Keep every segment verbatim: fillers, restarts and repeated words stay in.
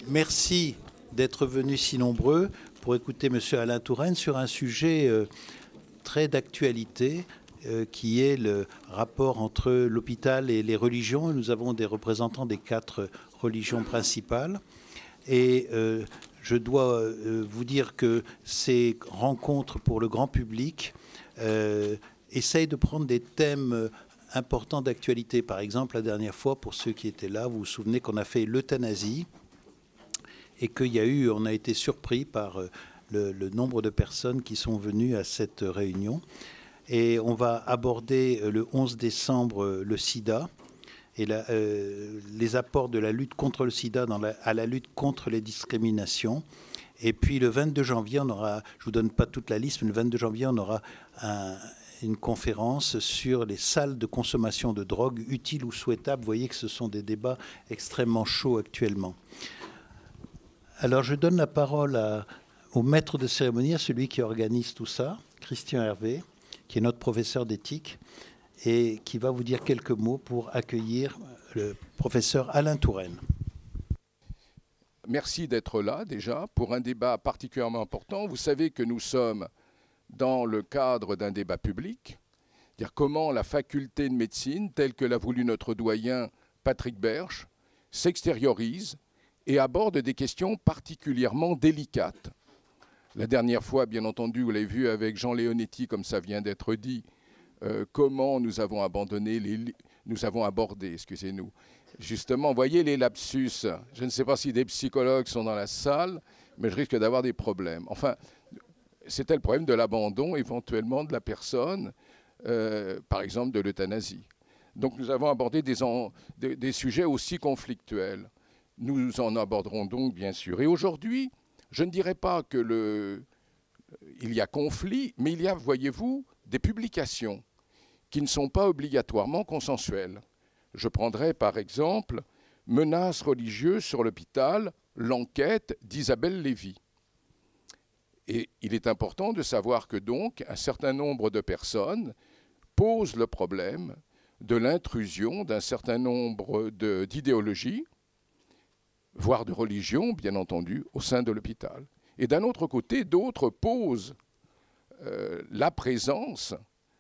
merci d'être venus si nombreux pour écouter M. Alain Touraine sur un sujet euh, très d'actualité euh, qui est le rapport entre l'hôpital et les religions. Nous avons des représentants des quatre religions principales et euh, je dois euh, vous dire que ces rencontres pour le grand public euh, essayent de prendre des thèmes importants d'actualité. Par exemple, la dernière fois, pour ceux qui étaient là, vous vous souvenez qu'on a fait l'euthanasie et qu'il y a eu, on a été surpris par le, le nombre de personnes qui sont venues à cette réunion. Et on va aborder le onze décembre le sida et la, euh, les apports de la lutte contre le sida dans la, à la lutte contre les discriminations. Et puis le vingt-deux janvier, on aura, je ne vous donne pas toute la liste, mais le vingt-deux janvier, on aura un, une conférence sur les salles de consommation de drogue, utiles ou souhaitables. Vous voyez que ce sont des débats extrêmement chauds actuellement. Alors je donne la parole à, au maître de cérémonie, à celui qui organise tout ça, Christian Hervé, qui est notre professeur d'éthique, et qui va vous dire quelques mots pour accueillir le professeur Alain Touraine. Merci d'être là déjà pour un débat particulièrement important. Vous savez que nous sommes dans le cadre d'un débat public, c'est-à-dire comment la faculté de médecine, telle que l'a voulu notre doyen Patrick Berche, s'extériorise et aborde des questions particulièrement délicates. La dernière fois, bien entendu, vous l'avez vu avec Jean Leonetti, comme ça vient d'être dit, Euh, comment nous avons abandonné, les, nous avons abordé, excusez-nous, justement, voyez les lapsus. Je ne sais pas si des psychologues sont dans la salle, mais je risque d'avoir des problèmes. Enfin, c'était le problème de l'abandon, éventuellement, de la personne, euh, par exemple de l'euthanasie. Donc nous avons abordé des, en, des, des sujets aussi conflictuels. Nous en aborderons donc, bien sûr. Et aujourd'hui, je ne dirais pas que le, il y a conflit, mais il y a, voyez-vous, des publications qui ne sont pas obligatoirement consensuelles. Je prendrai par exemple « Menaces religieuses sur l'hôpital, l'enquête d'Isabelle Lévy ». Et il est important de savoir que donc un certain nombre de personnes posent le problème de l'intrusion d'un certain nombre d'idéologies, voire de religions, bien entendu, au sein de l'hôpital. Et d'un autre côté, d'autres posent euh, la présence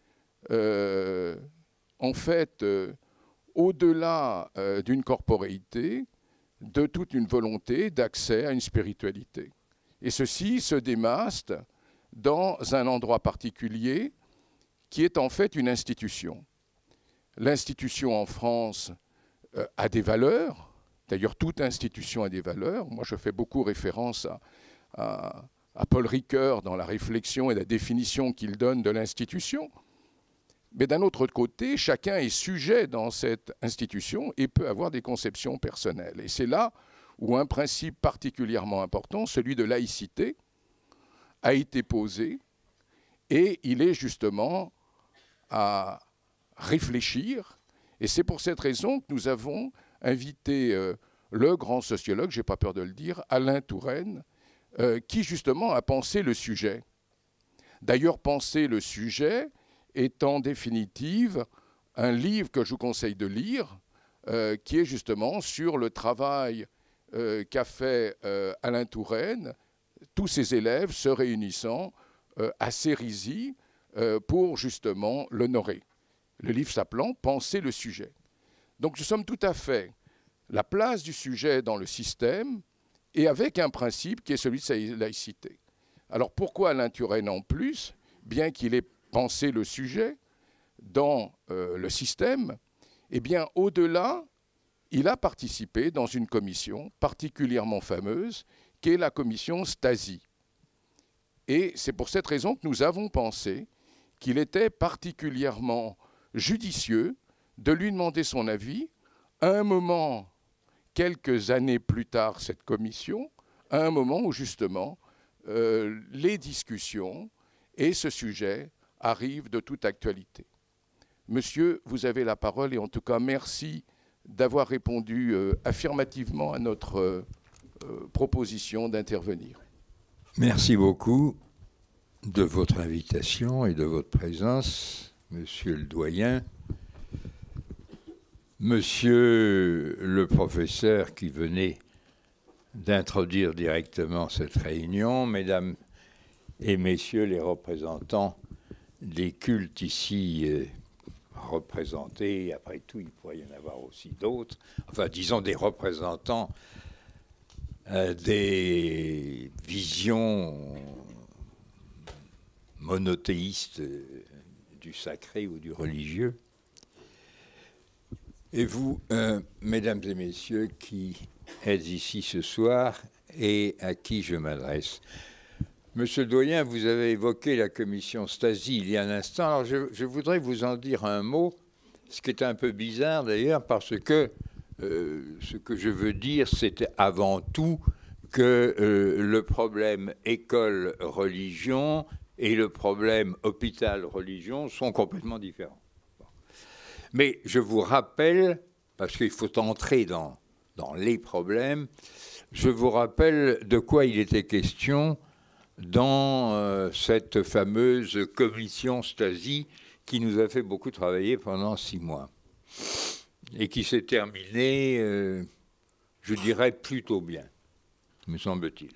Euh, en fait, euh, au-delà euh, d'une corporéité, de toute une volonté d'accès à une spiritualité. Et ceci se démaste dans un endroit particulier qui est en fait une institution. L'institution en France euh, a des valeurs, d'ailleurs toute institution a des valeurs. Moi je fais beaucoup référence à, à, à Paul Ricoeur dans la réflexion et la définition qu'il donne de l'institution. Mais d'un autre côté, chacun est sujet dans cette institution et peut avoir des conceptions personnelles. Et c'est là où un principe particulièrement important, celui de laïcité, a été posé. Et il est justement à réfléchir. Et c'est pour cette raison que nous avons invité euh, le grand sociologue, je n'ai pas peur de le dire, Alain Touraine, euh, qui justement a pensé le sujet. D'ailleurs, penser le sujet est en définitive un livre que je vous conseille de lire, euh, qui est justement sur le travail euh, qu'a fait euh, Alain Touraine, tous ses élèves se réunissant euh, à Cérisy euh, pour justement l'honorer. Le livre s'appelant « Penser le sujet ». Donc nous sommes tout à fait la place du sujet dans le système et avec un principe qui est celui de sa laïcité. Alors pourquoi Alain Touraine en plus, bien qu'il ait penser le sujet dans euh, le système, eh bien, au-delà, il a participé dans une commission particulièrement fameuse, qui est la commission Stasi. Et c'est pour cette raison que nous avons pensé qu'il était particulièrement judicieux de lui demander son avis à un moment, quelques années plus tard, cette commission, à un moment où, justement, euh, les discussions et ce sujet arrive de toute actualité. Monsieur, vous avez la parole et en tout cas, merci d'avoir répondu euh, affirmativement à notre euh, euh, proposition d'intervenir. Merci beaucoup de votre invitation et de votre présence, monsieur le doyen. Monsieur le professeur qui venait d'introduire directement cette réunion. Mesdames et messieurs les représentants des cultes ici euh, représentés, après tout, il pourrait y en avoir aussi d'autres, enfin, disons des représentants euh, des visions monothéistes euh, du sacré ou du religieux. Et vous, euh, mesdames et messieurs, qui êtes ici ce soir et à qui je m'adresse. Monsieur le doyen, vous avez évoqué la commission Stasi il y a un instant. Alors je, je voudrais vous en dire un mot, ce qui est un peu bizarre d'ailleurs, parce que euh, ce que je veux dire, c'est avant tout que euh, le problème école-religion et le problème hôpital-religion sont complètement différents. Mais je vous rappelle, parce qu'il faut entrer dans, dans les problèmes, je vous rappelle de quoi il était question dans euh, cette fameuse commission Stasi qui nous a fait beaucoup travailler pendant six mois et qui s'est terminée, euh, je dirais, plutôt bien, me semble-t-il.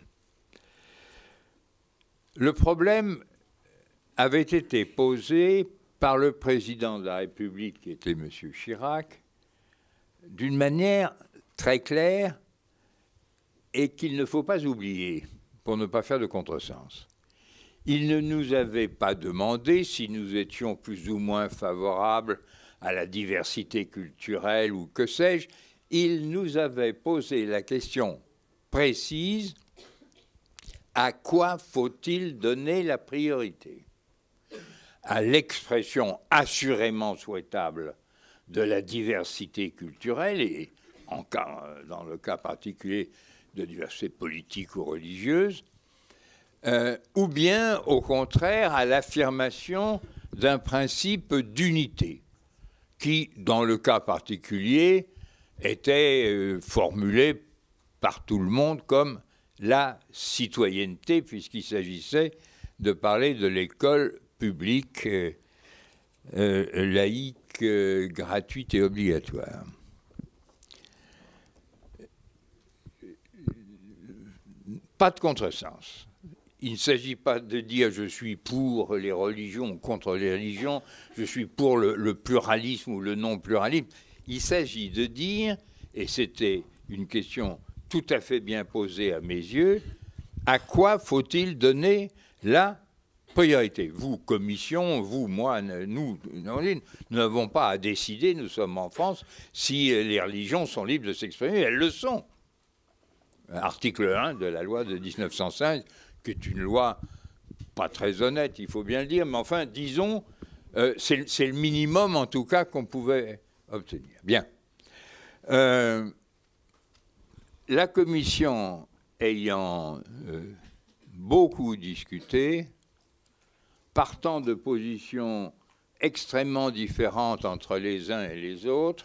Le problème avait été posé par le président de la République, qui était M. Chirac, d'une manière très claire et qu'il ne faut pas oublier, pour ne pas faire de contresens. Il ne nous avait pas demandé si nous étions plus ou moins favorables à la diversité culturelle ou que sais-je. Il nous avait posé la question précise, à quoi faut-il donner la priorité ? À l'expression assurément souhaitable de la diversité culturelle et en cas, dans le cas particulier de diversité politique ou religieuse, euh, ou bien au contraire à l'affirmation d'un principe d'unité qui, dans le cas particulier, était euh, formulé par tout le monde comme la citoyenneté, puisqu'il s'agissait de parler de l'école publique, euh, euh, laïque, euh, gratuite et obligatoire. Pas de contresens. Il ne s'agit pas de dire je suis pour les religions ou contre les religions, je suis pour le, le pluralisme ou le non-pluralisme. Il s'agit de dire, et c'était une question tout à fait bien posée à mes yeux, à quoi faut-il donner la priorité? Vous, commission, vous, moi, nous, nous n'avons pas à décider, nous sommes en France, si les religions sont libres de s'exprimer. Elles le sont. Article un de la loi de mille neuf cent cinq, qui est une loi pas très honnête, il faut bien le dire, mais enfin, disons, euh, c'est, c'est le minimum, en tout cas, qu'on pouvait obtenir. Bien. Euh, la commission ayant euh, beaucoup discuté, partant de positions extrêmement différentes entre les uns et les autres,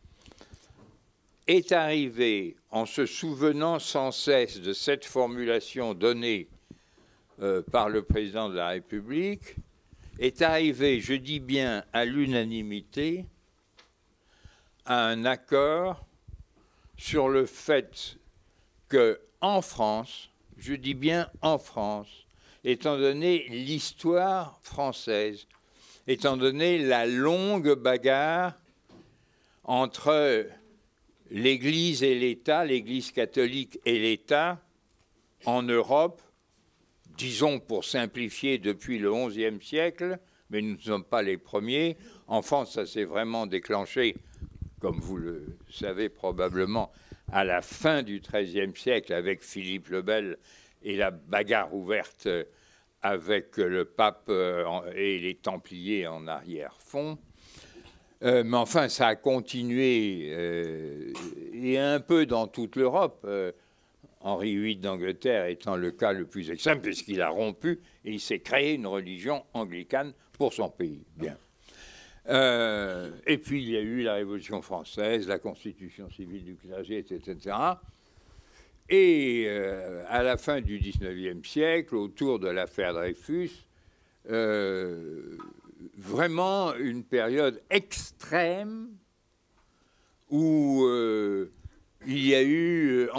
est arrivé, en se souvenant sans cesse de cette formulation donnée euh, par le président de la République, est arrivé, je dis bien à l'unanimité, à un accord sur le fait qu'en France, je dis bien en France, étant donné l'histoire française, étant donné la longue bagarre entre l'Église et l'État, l'Église catholique et l'État, en Europe, disons pour simplifier depuis le onzième siècle, mais nous ne sommes pas les premiers. En France, ça s'est vraiment déclenché, comme vous le savez probablement, à la fin du treizième siècle avec Philippe le Bel et la bagarre ouverte avec le pape et les Templiers en arrière-fond. Euh, mais enfin, ça a continué, euh, et un peu dans toute l'Europe, euh, Henri huit d'Angleterre étant le cas le plus extrême, puisqu'il a rompu et il s'est créé une religion anglicane pour son pays. Bien. Euh, et puis, il y a eu la Révolution française, la Constitution civile du clergé, et cetera. Et euh, à la fin du dix-neuvième siècle, autour de l'affaire Dreyfus, euh, vraiment une période extrême où euh, il y a eu en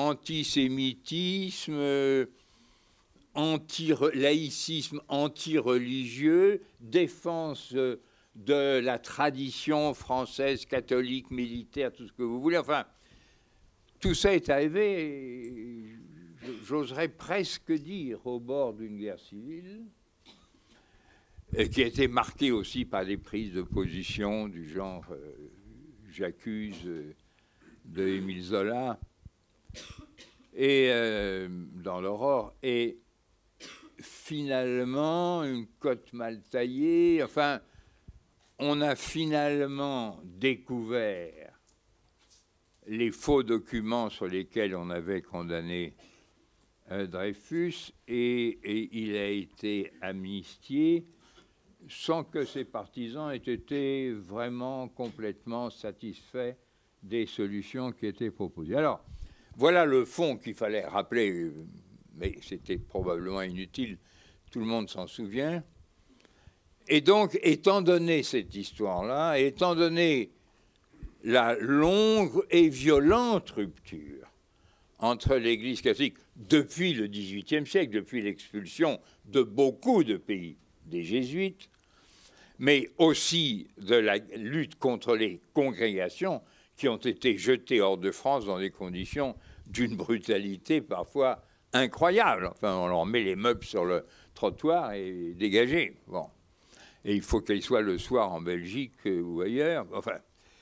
antisémitisme, euh, anti-laïcisme, anti-religieux, défense euh, de la tradition française, catholique, militaire, tout ce que vous voulez. Enfin, tout ça est arrivé, j'oserais presque dire, au bord d'une guerre civile, et qui a été marquée aussi par des prises de position du genre euh, « j'accuse euh, » de Émile Zola, et euh, dans l'Aurore, et finalement, une cote mal taillée, enfin, on a finalement découvert les faux documents sur lesquels on avait condamné euh, Dreyfus, et, et il a été amnistié sans que ses partisans aient été vraiment complètement satisfaits des solutions qui étaient proposées. Alors, voilà le fond qu'il fallait rappeler, mais c'était probablement inutile, tout le monde s'en souvient. Et donc, étant donné cette histoire-là, étant donné la longue et violente rupture entre l'Église catholique depuis le dix-huitième siècle, depuis l'expulsion de beaucoup de pays des jésuites, mais aussi de la lutte contre les congrégations qui ont été jetées hors de France dans des conditions d'une brutalité parfois incroyable. Enfin, on leur met les meubles sur le trottoir et dégagés. Bon. Et il faut qu'elles soient le soir en Belgique ou ailleurs. Enfin,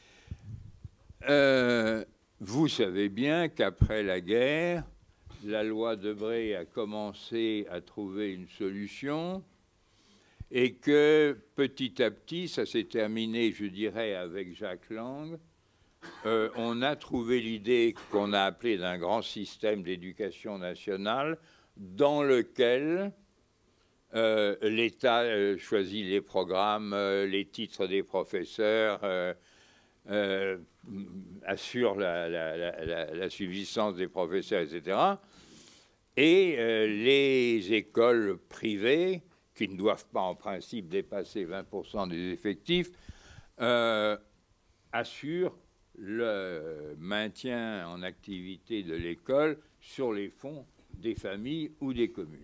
euh, vous savez bien qu'après la guerre, la loi Debré a commencé à trouver une solution et que petit à petit, ça s'est terminé, je dirais, avec Jacques Lang, euh, on a trouvé l'idée qu'on a appelée d'un grand système d'éducation nationale dans lequel euh, l'État euh, choisit les programmes, euh, les titres des professeurs, euh, euh, assure la, la, la, la subsistance des professeurs, et cetera. Et euh, les écoles privées, qui ne doivent pas en principe dépasser vingt pour cent des effectifs, euh, assurent le maintien en activité de l'école sur les fonds des familles ou des communes.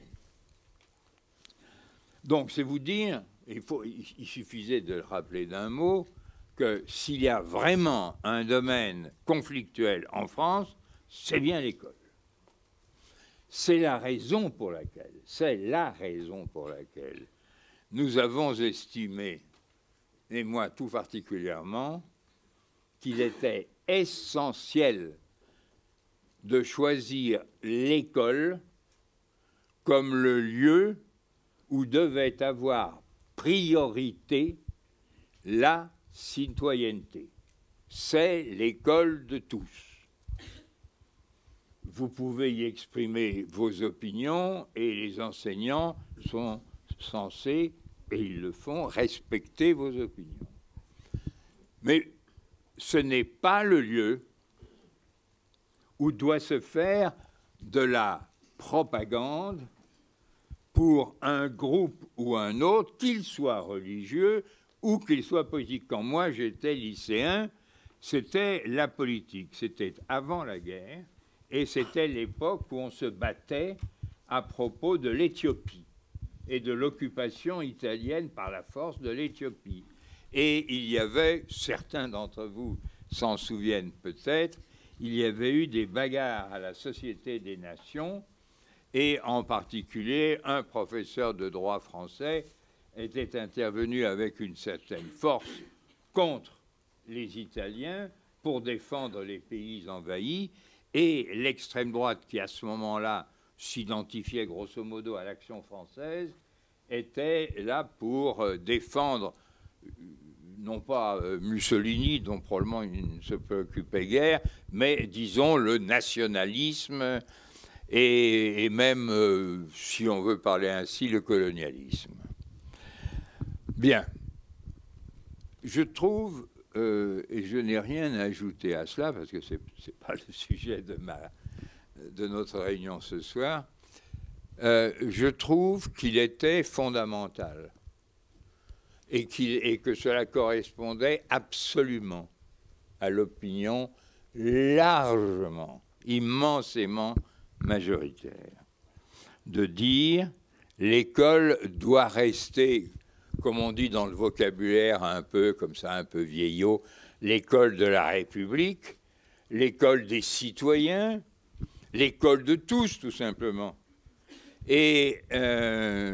Donc, c'est vous dire, il, faut, il suffisait de le rappeler d'un mot, que s'il y a vraiment un domaine conflictuel en France, c'est bien l'école. C'est la raison pour laquelle, c'est la raison pour laquelle nous avons estimé, et moi tout particulièrement, qu'il était essentiel de choisir l'école comme le lieu où devait avoir priorité la citoyenneté. C'est l'école de tous. Vous pouvez y exprimer vos opinions et les enseignants sont censés, et ils le font, respecter vos opinions. Mais ce n'est pas le lieu où doit se faire de la propagande pour un groupe ou un autre, qu'il soit religieux ou qu'il soit politique. Quand moi j'étais lycéen, c'était la politique. C'était avant la guerre. Et c'était l'époque où on se battait à propos de l'Éthiopie et de l'occupation italienne par la force de l'Éthiopie. Et il y avait, certains d'entre vous s'en souviennent peut-être, il y avait eu des bagarres à la Société des Nations, et en particulier, un professeur de droit français était intervenu avec une certaine force contre les Italiens pour défendre les pays envahis. Et l'extrême droite, qui à ce moment-là s'identifiait grosso modo à l'Action française, était là pour euh, défendre, euh, non pas euh, Mussolini, dont probablement il ne se préoccupait guère, mais disons le nationalisme et, et même, euh, si on veut parler ainsi, le colonialisme. Bien. Je trouve... Euh, et je n'ai rien à ajouter à cela, parce que ce n'est pas le sujet de, ma, de notre réunion ce soir, euh, je trouve qu'il était fondamental et, qu'il, et que cela correspondait absolument à l'opinion largement immensément majoritaire, de dire l'école doit rester, comme on dit dans le vocabulaire un peu comme ça, un peu vieillot, l'école de la République, l'école des citoyens, l'école de tous, tout simplement. Et euh,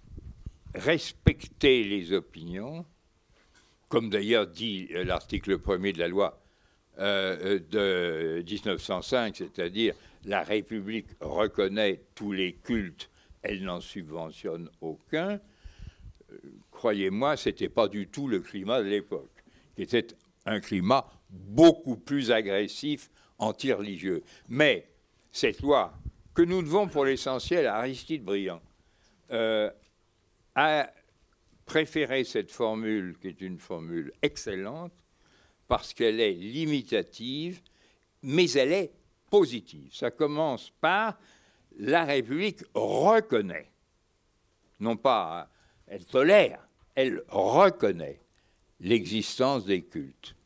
respecter les opinions, comme d'ailleurs dit l'article premier de la loi euh, de mille neuf cent cinq, c'est-à-dire la République reconnaît tous les cultes, elle n'en subventionne aucun. Euh, croyez-moi, ce n'était pas du tout le climat de l'époque, qui était un climat beaucoup plus agressif, anti-religieux. Mais cette loi, que nous devons pour l'essentiel à Aristide Briand, euh, a préféré cette formule, qui est une formule excellente, parce qu'elle est limitative, mais elle est positive. Ça commence par « la République reconnaît », non pas elle tolère, elle reconnaît l'existence des cultes.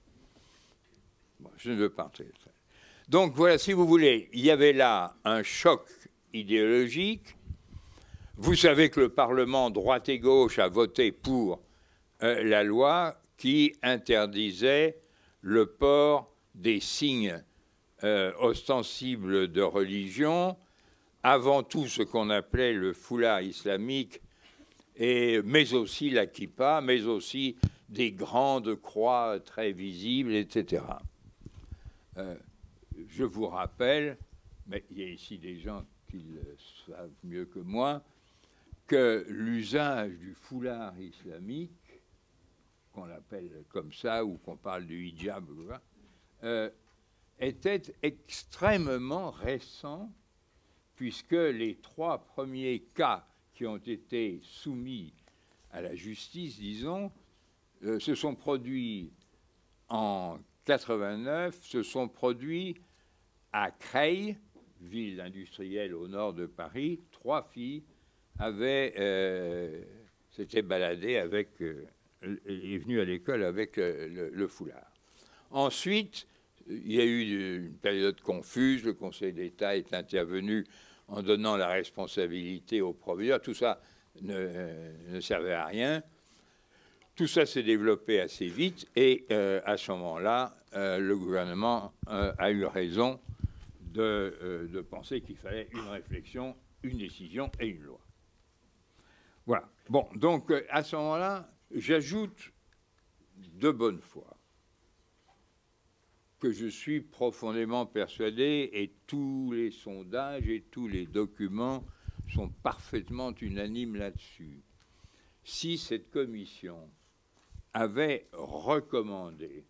Bon, je ne veux pas entrer. Donc voilà, si vous voulez, il y avait là un choc idéologique. Vous savez que le Parlement, droite et gauche, a voté pour euh, la loi qui interdisait le port des signes euh, ostensibles de religion, avant tout ce qu'on appelait le foulard islamique, et, mais aussi la kippa, mais aussi des grandes croix très visibles, et cetera. Euh, je vous rappelle, mais il y a ici des gens qui le savent mieux que moi, que l'usage du foulard islamique, qu'on l'appelle comme ça, ou qu'on parle du hijab, euh, était extrêmement récent, puisque les trois premiers cas qui ont été soumis à la justice, disons, euh, se sont produits en quatre-vingt-neuf, se sont produits à Creil, ville industrielle au nord de Paris. Trois filles avaient euh, s'étaient baladées avec, euh, et venues à l'école avec euh, le, le foulard. Ensuite, il y a eu une période confuse. Le Conseil d'État est intervenu en donnant la responsabilité aux proviseurs. Tout ça ne, euh, ne servait à rien. Tout ça s'est développé assez vite et euh, à ce moment-là, euh, le gouvernement euh, a eu raison de, euh, de penser qu'il fallait une réflexion, une décision et une loi. Voilà. Bon, donc euh, à ce moment-là, j'ajoute de bonne foi que je suis profondément persuadé, et tous les sondages et tous les documents sont parfaitement unanimes là-dessus. Si cette commission avait recommandé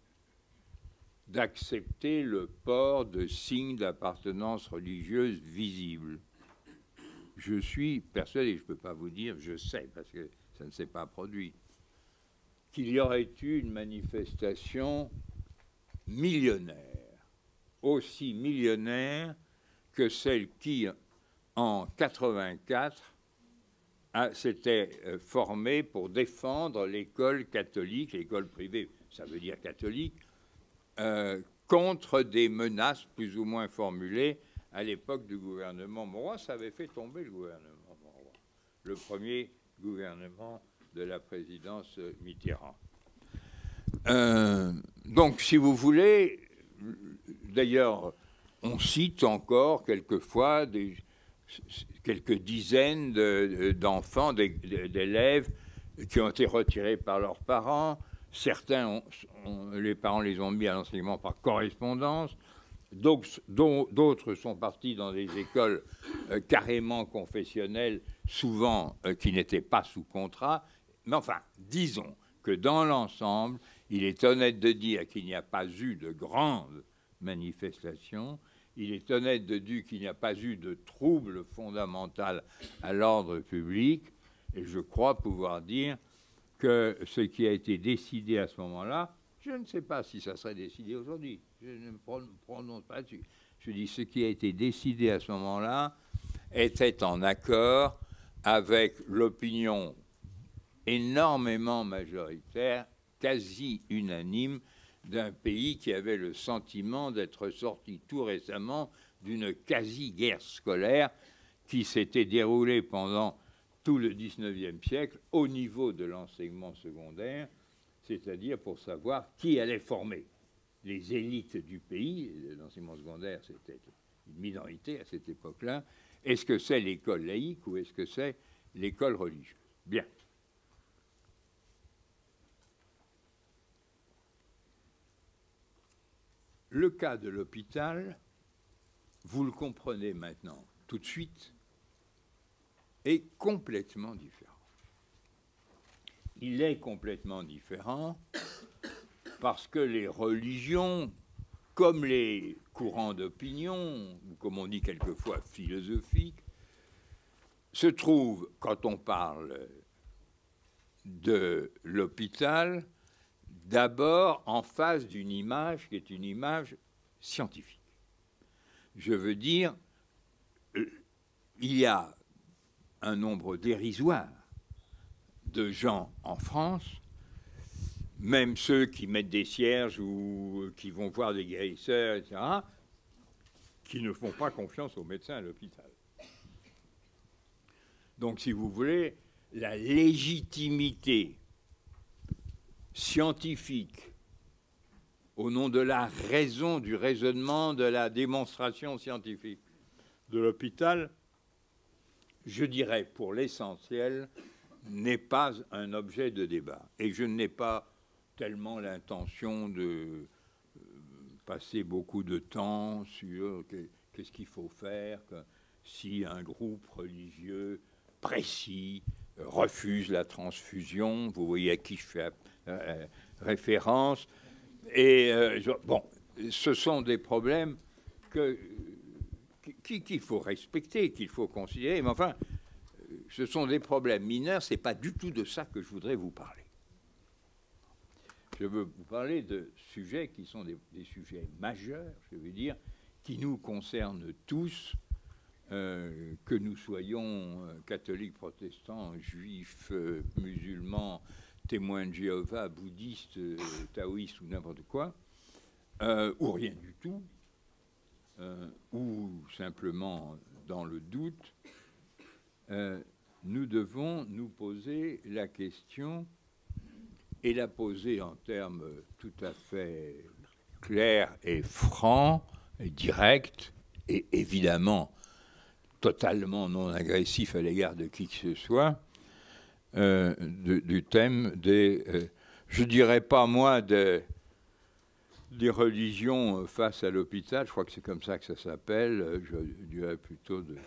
d'accepter le port de signes d'appartenance religieuse visibles, je suis persuadé, je ne peux pas vous dire, je sais, parce que ça ne s'est pas produit, qu'il y aurait eu une manifestation millionnaire, aussi millionnaire que celle qui, en quatre-vingt-quatre, s'était formée pour défendre l'école catholique, l'école privée, ça veut dire catholique, euh, contre des menaces plus ou moins formulées à l'époque du gouvernement Mauroy. Ça avait fait tomber le gouvernement Mauroy, le premier gouvernement de la présidence Mitterrand. Euh, donc, si vous voulez, d'ailleurs, on cite encore quelquefois des, quelques dizaines d'enfants, de, d'élèves qui ont été retirés par leurs parents. Certains, ont, ont, les parents les ont mis à l'enseignement par correspondance. D'autres sont partis dans des écoles euh, carrément confessionnelles, souvent euh, qui n'étaient pas sous contrat. Mais enfin, disons que dans l'ensemble, il est honnête de dire qu'il n'y a pas eu de grandes manifestations. Il est honnête de dire qu'il n'y a pas eu de trouble fondamental à l'ordre public. Et je crois pouvoir dire que ce qui a été décidé à ce moment-là, je ne sais pas si ça serait décidé aujourd'hui. Je ne me prononce pas dessus. Je dis ce qui a été décidé à ce moment-là était en accord avec l'opinion énormément majoritaire, quasi unanime, d'un pays qui avait le sentiment d'être sorti tout récemment d'une quasi-guerre scolaire qui s'était déroulée pendant tout le dix-neuvième siècle au niveau de l'enseignement secondaire, c'est-à-dire pour savoir qui allait former les élites du pays. L'enseignement secondaire, c'était une minorité à cette époque-là. Est-ce que c'est l'école laïque ou est-ce que c'est l'école religieuse? Bien. Le cas de l'hôpital, vous le comprenez maintenant tout de suite, est complètement différent. Il est complètement différent parce que les religions, comme les courants d'opinion, ou comme on dit quelquefois philosophiques, se trouvent, quand on parle de l'hôpital, d'abord en face d'une image qui est une image scientifique. Je veux dire, il y a un nombre dérisoire de gens en France, même ceux qui mettent des cierges ou qui vont voir des guérisseurs, et cetera, qui ne font pas confiance aux médecins à l'hôpital. Donc, si vous voulez, la légitimité scientifique, au nom de la raison, du raisonnement, de la démonstration scientifique de l'hôpital, je dirais pour l'essentiel, n'est pas un objet de débat. Et je n'ai pas tellement l'intention de passer beaucoup de temps sur qu'est-ce qu'il faut faire si un groupe religieux précis refuse la transfusion. Vous voyez à qui je fais euh, référence. Et euh, je, bon, ce sont des problèmes que, qui, qu'il faut respecter, qu'il faut considérer. Mais enfin, ce sont des problèmes mineurs. Ce n'est pas du tout de ça que je voudrais vous parler. Je veux vous parler de sujets qui sont des, des sujets majeurs, je veux dire, qui nous concernent tous, euh, que nous soyons euh, catholiques, protestants, juifs, euh, musulmans, témoins de Jéhovah, bouddhistes, euh, taoïstes ou n'importe quoi, euh, ou rien du tout, euh, ou simplement dans le doute, euh, nous devons nous poser la question, et la poser en termes tout à fait clairs et francs, et directs, et évidemment totalement non agressifs à l'égard de qui que ce soit, euh, de, du thème des, euh, je dirais pas moi, des, des religions face à l'hôpital, je crois que c'est comme ça que ça s'appelle, je dirais plutôt de...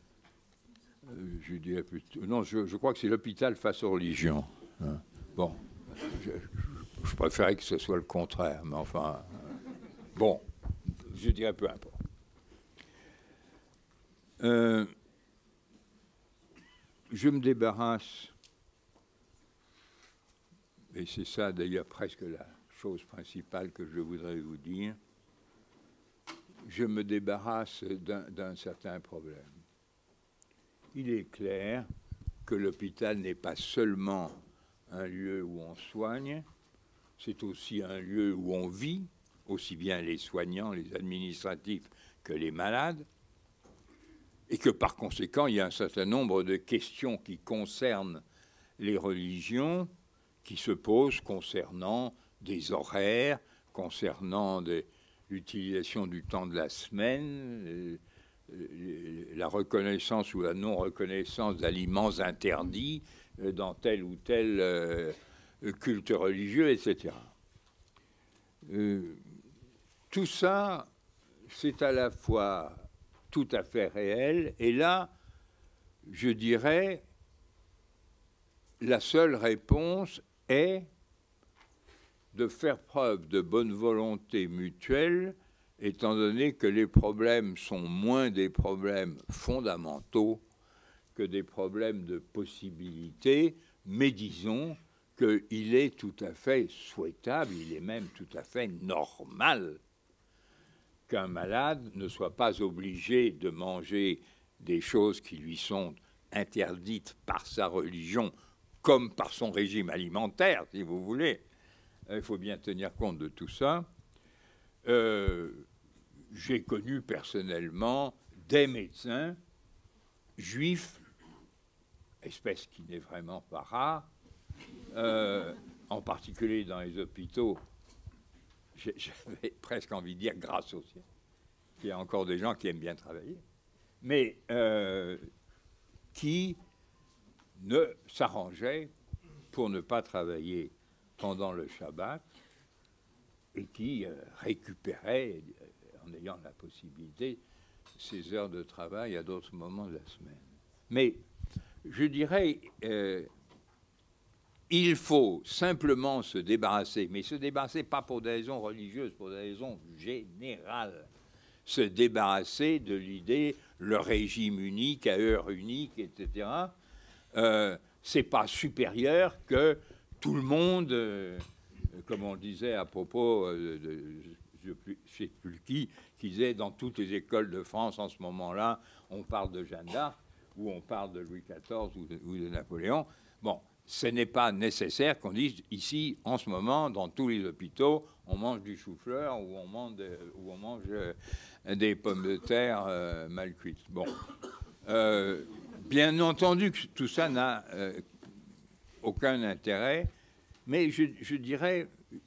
Je dirais plutôt... Non, je, je crois que c'est l'hôpital face aux religions. Hein. Bon. Je, je préférais que ce soit le contraire, mais enfin, euh, bon, je dirais peu importe. Euh, je me débarrasse, et c'est ça d'ailleurs presque la chose principale que je voudrais vous dire, je me débarrasse d'un, d'un certain problème. Il est clair que l'hôpital n'est pas seulement un lieu où on soigne, c'est aussi un lieu où on vit, aussi bien les soignants, les administratifs que les malades, et que par conséquent, il y a un certain nombre de questions qui concernent les religions, qui se posent concernant des horaires, concernant des, l'utilisation du temps de la semaine, euh, la reconnaissance ou la non-reconnaissance d'aliments interdits, dans tel ou tel euh, culte religieux, et cetera. Euh, tout ça, c'est à la fois tout à fait réel, et là, je dirais, la seule réponse est de faire preuve de bonne volonté mutuelle, étant donné que les problèmes sont moins des problèmes fondamentaux que des problèmes de possibilité, mais disons qu'il est tout à fait souhaitable, il est même tout à fait normal qu'un malade ne soit pas obligé de manger des choses qui lui sont interdites par sa religion, comme par son régime alimentaire, si vous voulez, il faut bien tenir compte de tout ça. Euh, j'ai connu personnellement des médecins juifs, espèce qui n'est vraiment pas rare, euh, en particulier dans les hôpitaux, j'avais presque envie de dire grâce au ciel, qu'il y a encore des gens qui aiment bien travailler, mais euh, qui ne s'arrangeaient pour ne pas travailler pendant le Shabbat et qui euh, récupéraient, euh, en ayant la possibilité, ces heures de travail à d'autres moments de la semaine. Mais je dirais, euh, il faut simplement se débarrasser, mais se débarrasser pas pour des raisons religieuses, pour des raisons générales, se débarrasser de l'idée, le régime unique, à heure unique, et cetera. Euh, c'est pas supérieur que tout le monde, euh, comme on disait à propos euh, de, je ne sais plus qui, qui disait dans toutes les écoles de France en ce moment-là, on parle de Jeanne d'Arc, ou on parle de Louis quatorze ou de, ou de Napoléon. Bon, ce n'est pas nécessaire qu'on dise ici, en ce moment, dans tous les hôpitaux, on mange du chou-fleur ou on mange, de, ou on mange euh, des pommes de terre euh, mal cuites. Bon. Euh, bien entendu que tout ça n'a euh, aucun intérêt, mais je, je dirais,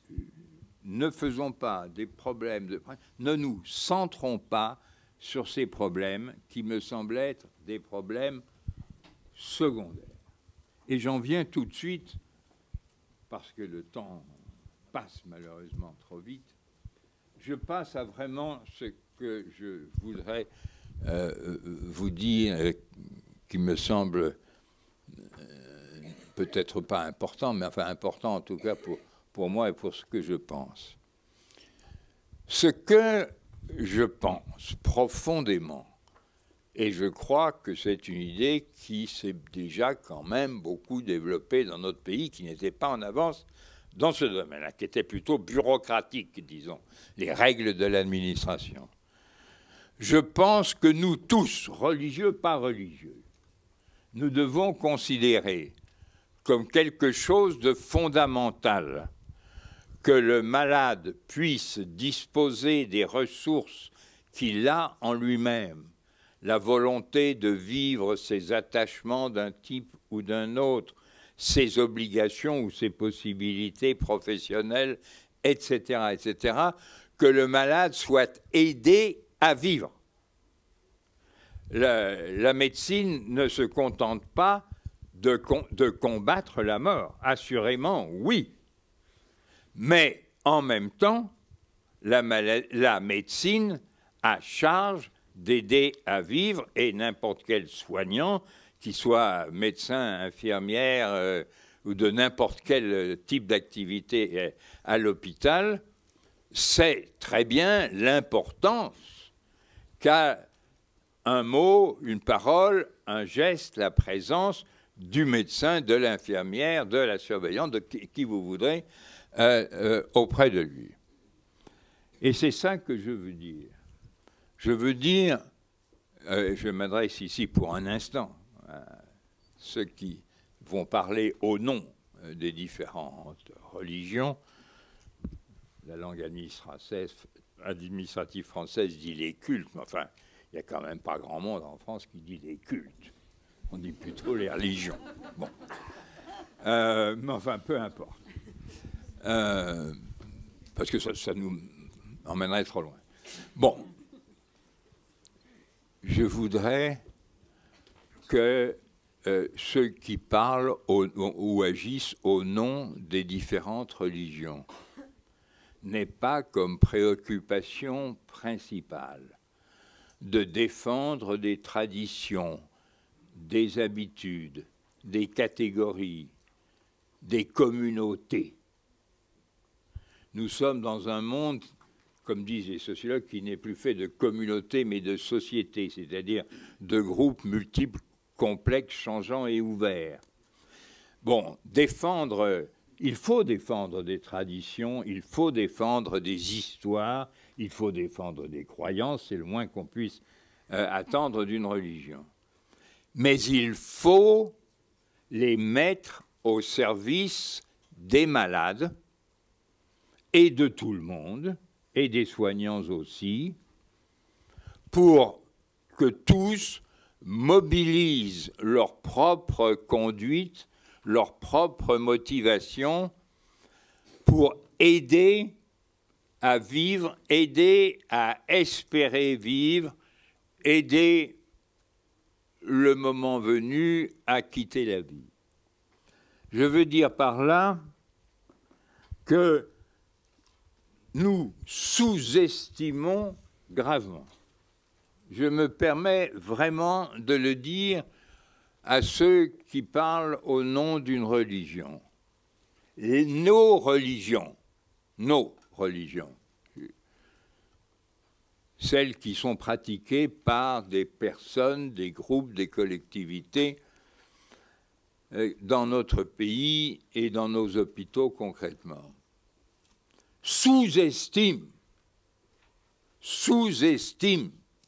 ne faisons pas des problèmes de... Ne nous centrons pas sur ces problèmes qui me semblent être des problèmes secondaires. Et j'en viens tout de suite, parce que le temps passe malheureusement trop vite, je passe à vraiment ce que je voudrais euh, vous dire, euh, qui me semble euh, peut-être pas important, mais enfin important en tout cas pour, pour moi et pour ce que je pense. Ce que je pense profondément, et je crois que c'est une idée qui s'est déjà quand même beaucoup développée dans notre pays, qui n'était pas en avance dans ce domaine-là, qui était plutôt bureaucratique, disons, les règles de l'administration. Je pense que nous tous, religieux, pas religieux, nous devons considérer comme quelque chose de fondamental que le malade puisse disposer des ressources qu'il a en lui-même, la volonté de vivre ses attachements d'un type ou d'un autre, ses obligations ou ses possibilités professionnelles, et cetera, et cetera, que le malade soit aidé à vivre. La, la médecine ne se contente pas de, de combattre la mort, assurément, oui. Mais en même temps, la, la médecine a charge d'aider à vivre, et n'importe quel soignant, qu'il soit médecin, infirmière euh, ou de n'importe quel type d'activité euh, à l'hôpital, sait très bien l'importance qu'a un mot, une parole, un geste, la présence du médecin, de l'infirmière, de la surveillante, de qui, qui vous voudrez, euh, euh, auprès de lui. Et c'est ça que je veux dire. Je veux dire, euh, je m'adresse ici pour un instant à ceux qui vont parler au nom des différentes religions. La langue administrative, administrative française dit les cultes, mais enfin, il n'y a quand même pas grand monde en France qui dit les cultes. On dit plutôt les religions. Bon. Euh, mais enfin, peu importe. Euh, parce que ça, ça nous emmènerait trop loin. Bon. Je voudrais que euh, ceux qui parlent au, ou agissent au nom des différentes religions n'aient pas comme préoccupation principale de défendre des traditions, des habitudes, des catégories, des communautés. Nous sommes dans un monde, comme disent les sociologues, qui n'est plus fait de communautés mais de sociétés, c'est-à-dire de groupes multiples, complexes, changeants et ouverts. Bon, défendre, il faut défendre des traditions, il faut défendre des histoires, il faut défendre des croyances, c'est le moins qu'on puisse euh, attendre d'une religion. Mais il faut les mettre au service des malades et de tout le monde, et des soignants aussi, pour que tous mobilisent leur propre conduite, leur propre motivation pour aider à vivre, aider à espérer vivre, aider le moment venu à quitter la vie. Je veux dire par là que nous sous-estimons gravement. Je me permets vraiment de le dire à ceux qui parlent au nom d'une religion. Et nos religions, nos religions, celles qui sont pratiquées par des personnes, des groupes, des collectivités dans notre pays et dans nos hôpitaux concrètement, sous-estiment, sous-estiment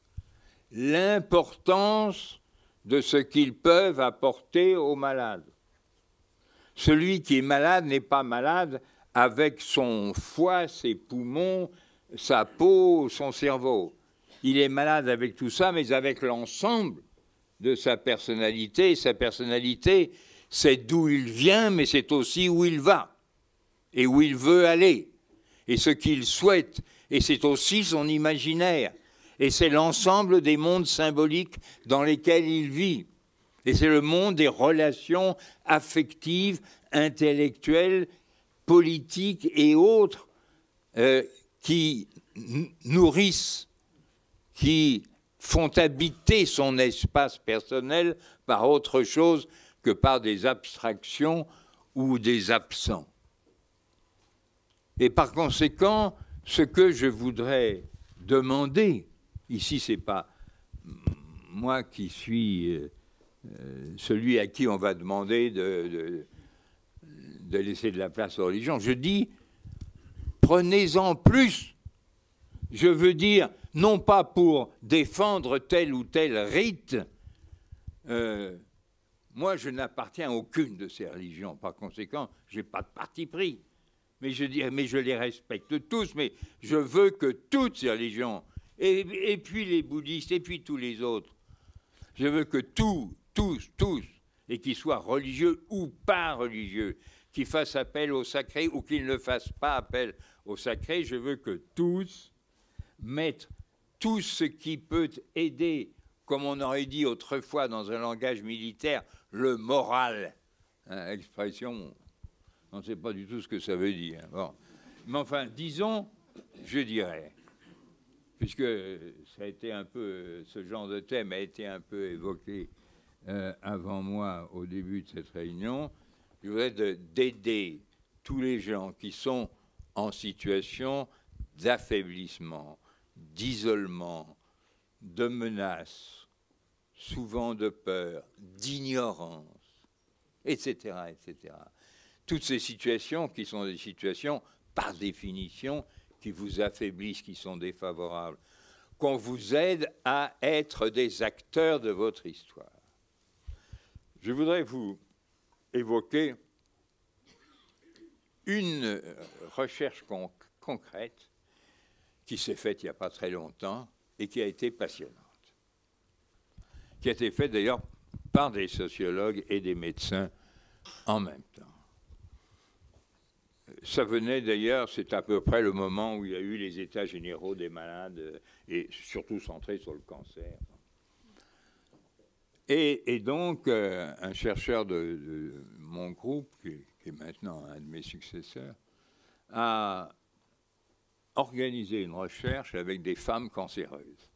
l'importance de ce qu'ils peuvent apporter aux malades. Celui qui est malade n'est pas malade avec son foie, ses poumons, sa peau, son cerveau. Il est malade avec tout ça, mais avec l'ensemble de sa personnalité. Et sa personnalité, c'est d'où il vient, mais c'est aussi où il va et où il veut aller. Et ce qu'il souhaite, et c'est aussi son imaginaire. Et c'est l'ensemble des mondes symboliques dans lesquels il vit. Et c'est le monde des relations affectives, intellectuelles, politiques et autres euh, qui nourrissent, qui font habiter son espace personnel par autre chose que par des abstractions ou des absents. Et par conséquent, ce que je voudrais demander, ici ce n'est pas moi qui suis euh, celui à qui on va demander de, de, de laisser de la place aux religions, je dis, prenez-en plus. Je veux dire, non pas pour défendre tel ou tel rite, euh, moi je n'appartiens à aucune de ces religions, par conséquent, je n'ai pas de parti pris. Mais je, dis, mais je les respecte tous, mais je veux que toutes ces religions, et, et puis les bouddhistes, et puis tous les autres, je veux que tous, tous, tous, et qu'ils soient religieux ou pas religieux, qu'ils fassent appel au sacré ou qu'ils ne fassent pas appel au sacré, je veux que tous mettent tout ce qui peut aider, comme on aurait dit autrefois dans un langage militaire, le moral, hein, expression... On ne sait pas du tout ce que ça veut dire. Bon. Mais enfin, disons, je dirais, puisque ça a été un peu, ce genre de thème a été un peu évoqué euh, avant moi au début de cette réunion, je voudrais d'aider tous les gens qui sont en situation d'affaiblissement, d'isolement, de menace, souvent de peur, d'ignorance, et cetera, et cetera. Toutes ces situations qui sont des situations, par définition, qui vous affaiblissent, qui sont défavorables, qu'on vous aide à être des acteurs de votre histoire. Je voudrais vous évoquer une recherche con concrète qui s'est faite il n'y a pas très longtemps et qui a été passionnante, qui a été faite d'ailleurs par des sociologues et des médecins en même temps. Ça venait d'ailleurs, c'est à peu près le moment où il y a eu les états généraux des malades, et surtout centrés sur le cancer. Et, et donc, euh, un chercheur de, de mon groupe, qui, qui est maintenant un de mes successeurs, a organisé une recherche avec des femmes cancéreuses.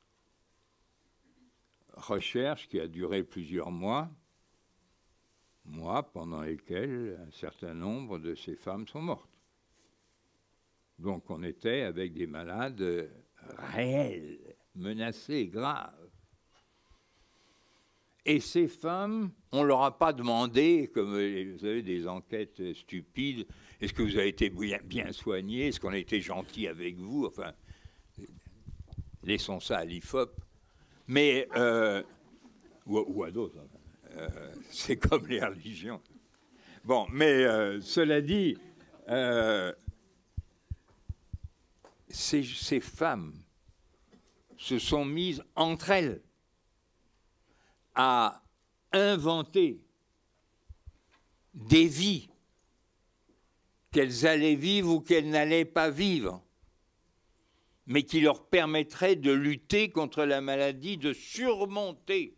Recherche qui a duré plusieurs mois, mois pendant lesquels un certain nombre de ces femmes sont mortes. Donc on était avec des malades réels, menacés, graves. Et ces femmes, on ne leur a pas demandé, comme vous avez des enquêtes stupides, est-ce que vous avez été bien, bien soigné, est-ce qu'on a été gentil avec vous, enfin, laissons ça à l'I F O P, mais, euh, ou, ou à d'autres, euh, c'est comme les religions. Bon, mais euh, cela dit, euh, ces, ces femmes se sont mises entre elles à inventer des vies qu'elles allaient vivre ou qu'elles n'allaient pas vivre, mais qui leur permettraient de lutter contre la maladie, de surmonter,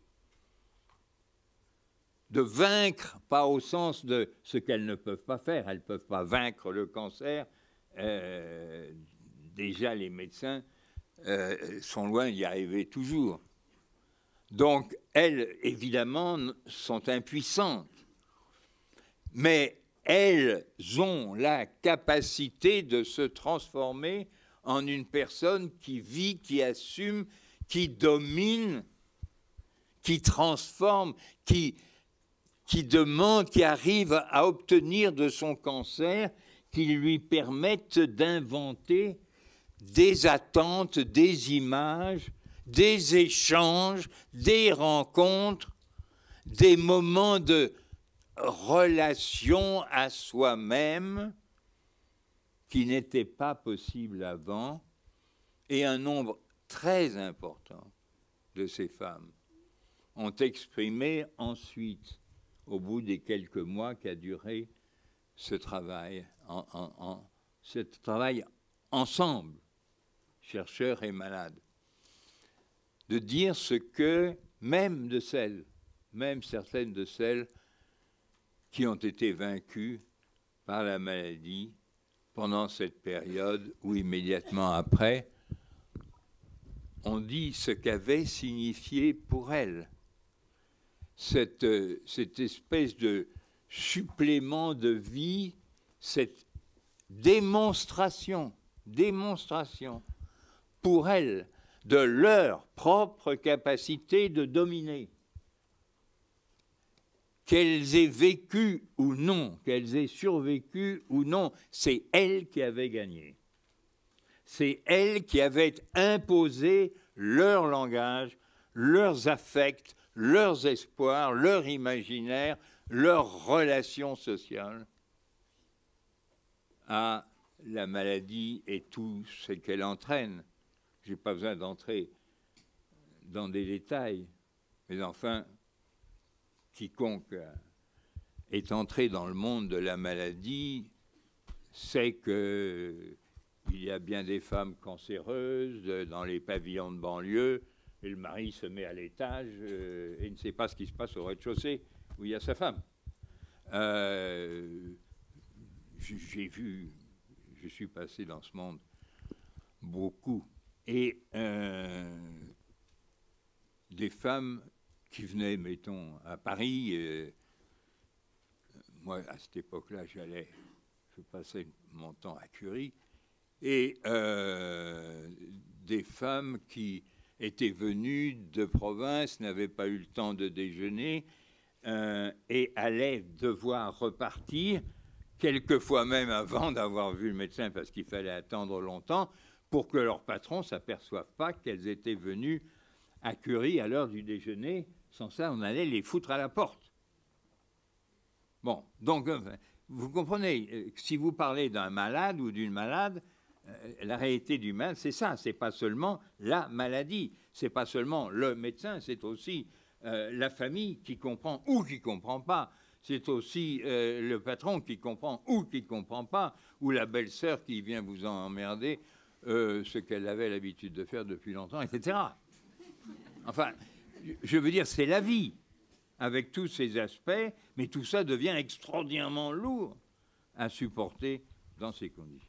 de vaincre, pas au sens de ce qu'elles ne peuvent pas faire, elles ne peuvent pas vaincre le cancer, euh, déjà les médecins euh, sont loin d'y arriver toujours. Donc elles, évidemment, sont impuissantes, mais elles ont la capacité de se transformer en une personne qui vit, qui assume, qui domine, qui transforme, qui, qui demande, qui arrive à obtenir de son cancer, qui lui permettent d'inventer des attentes, des images, des échanges, des rencontres, des moments de relation à soi-même qui n'étaient pas possibles avant, et un nombre très important de ces femmes ont exprimé ensuite, au bout des quelques mois qu'a duré ce travail, en, en, en, ce travail ensemble, chercheurs et malades, de dire ce que, même de celles, même certaines de celles qui ont été vaincues par la maladie pendant cette période ou immédiatement après, on dit ce qu'avait signifié pour elles cette, cette espèce de supplément de vie, cette démonstration, démonstration pour elles de leur propre capacité de dominer. Qu'elles aient vécu ou non, qu'elles aient survécu ou non, c'est elles qui avaient gagné. C'est elles qui avaient imposé leur langage, leurs affects, leurs espoirs, leur imaginaire, leurs relations sociales à la maladie et tout ce qu'elle entraîne. Je n'ai pas besoin d'entrer dans des détails, mais enfin, quiconque est entré dans le monde de la maladie sait qu'il y a bien des femmes cancéreuses dans les pavillons de banlieue, et le mari se met à l'étage euh, et ne sait pas ce qui se passe au rez-de-chaussée où il y a sa femme. Euh, j'ai vu, je suis passé dans ce monde beaucoup, et euh, des femmes qui venaient, mettons, à Paris. Euh, moi, à cette époque-là, j'allais, je passais mon temps à Curie, et euh, des femmes qui étaient venues de province, n'avaient pas eu le temps de déjeuner, euh, et allaient devoir repartir, quelquefois même avant d'avoir vu le médecin, parce qu'il fallait attendre longtemps, pour que leur patron ne s'aperçoive pas qu'elles étaient venues à Curie à l'heure du déjeuner. Sans ça, on allait les foutre à la porte. Bon, donc, vous comprenez, si vous parlez d'un malade ou d'une malade, euh, la réalité du mal, c'est ça, c'est pas seulement la maladie, c'est pas seulement le médecin, c'est aussi euh, la famille qui comprend ou qui comprend pas, c'est aussi euh, le patron qui comprend ou qui comprend pas, ou la belle-sœur qui vient vous emmerder euh, ce qu'elle avait l'habitude de faire depuis longtemps, et cetera. Enfin, je veux dire, c'est la vie, avec tous ces aspects, mais tout ça devient extraordinairement lourd à supporter dans ces conditions.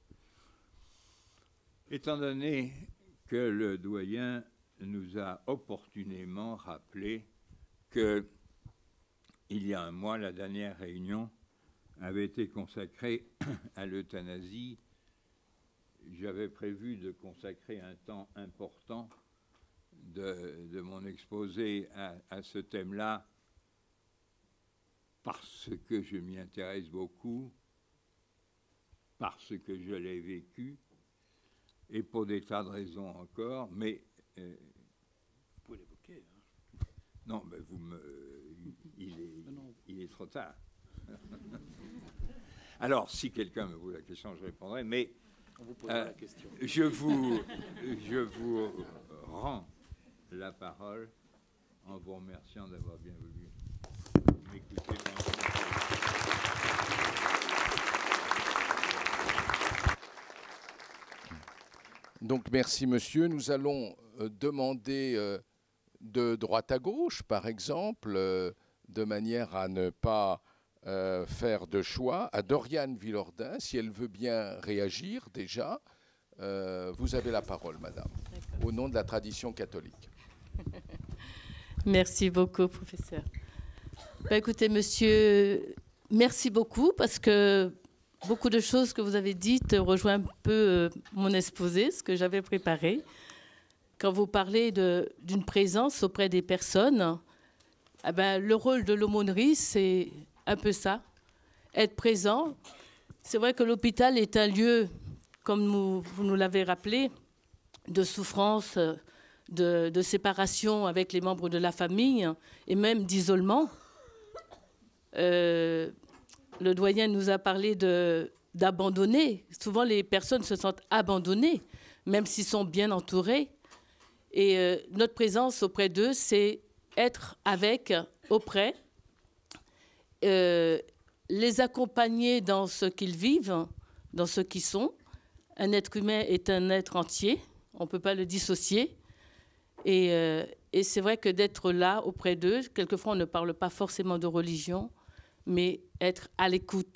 Étant donné que le doyen nous a opportunément rappelé que, il y a un mois, la dernière réunion avait été consacrée à l'euthanasie, j'avais prévu de consacrer un temps important de, de mon exposé à, à ce thème-là, parce que je m'y intéresse beaucoup, parce que je l'ai vécu, et pour des tas de raisons encore, mais... Euh, vous pouvez l'évoquer. Hein. Non, mais vous me... Il est, il est trop tard. Alors, si quelqu'un me pose la question, je répondrai, mais On vous posera euh, la question. Je vous, je vous rends la parole en vous remerciant d'avoir bien voulu m'écouter. Donc merci monsieur. Nous allons euh, demander euh, de droite à gauche, par exemple, euh, de manière à ne pas euh, faire de choix, à Doriane Villordin, si elle veut bien réagir déjà. Euh, vous avez la parole, madame, au nom de la tradition catholique. Merci beaucoup, professeur. Ben, écoutez, monsieur, merci beaucoup parce que beaucoup de choses que vous avez dites rejoignent un peu euh, mon exposé, ce que j'avais préparé. Quand vous parlez d'une présence auprès des personnes, eh ben, le rôle de l'aumônerie, c'est un peu ça, être présent. C'est vrai que l'hôpital est un lieu, comme nous, vous nous l'avez rappelé, de souffrance, de, de séparation avec les membres de la famille et même d'isolement. Euh, le doyen nous a parlé d'abandonner. Souvent, les personnes se sentent abandonnées, même s'ils sont bien entourés. Et euh, notre présence auprès d'eux, c'est être avec, auprès, euh, les accompagner dans ce qu'ils vivent, dans ce qu'ils sont. Un être humain est un être entier, on ne peut pas le dissocier. Et, euh, et c'est vrai que d'être là auprès d'eux, quelquefois on ne parle pas forcément de religion, mais être à l'écoute.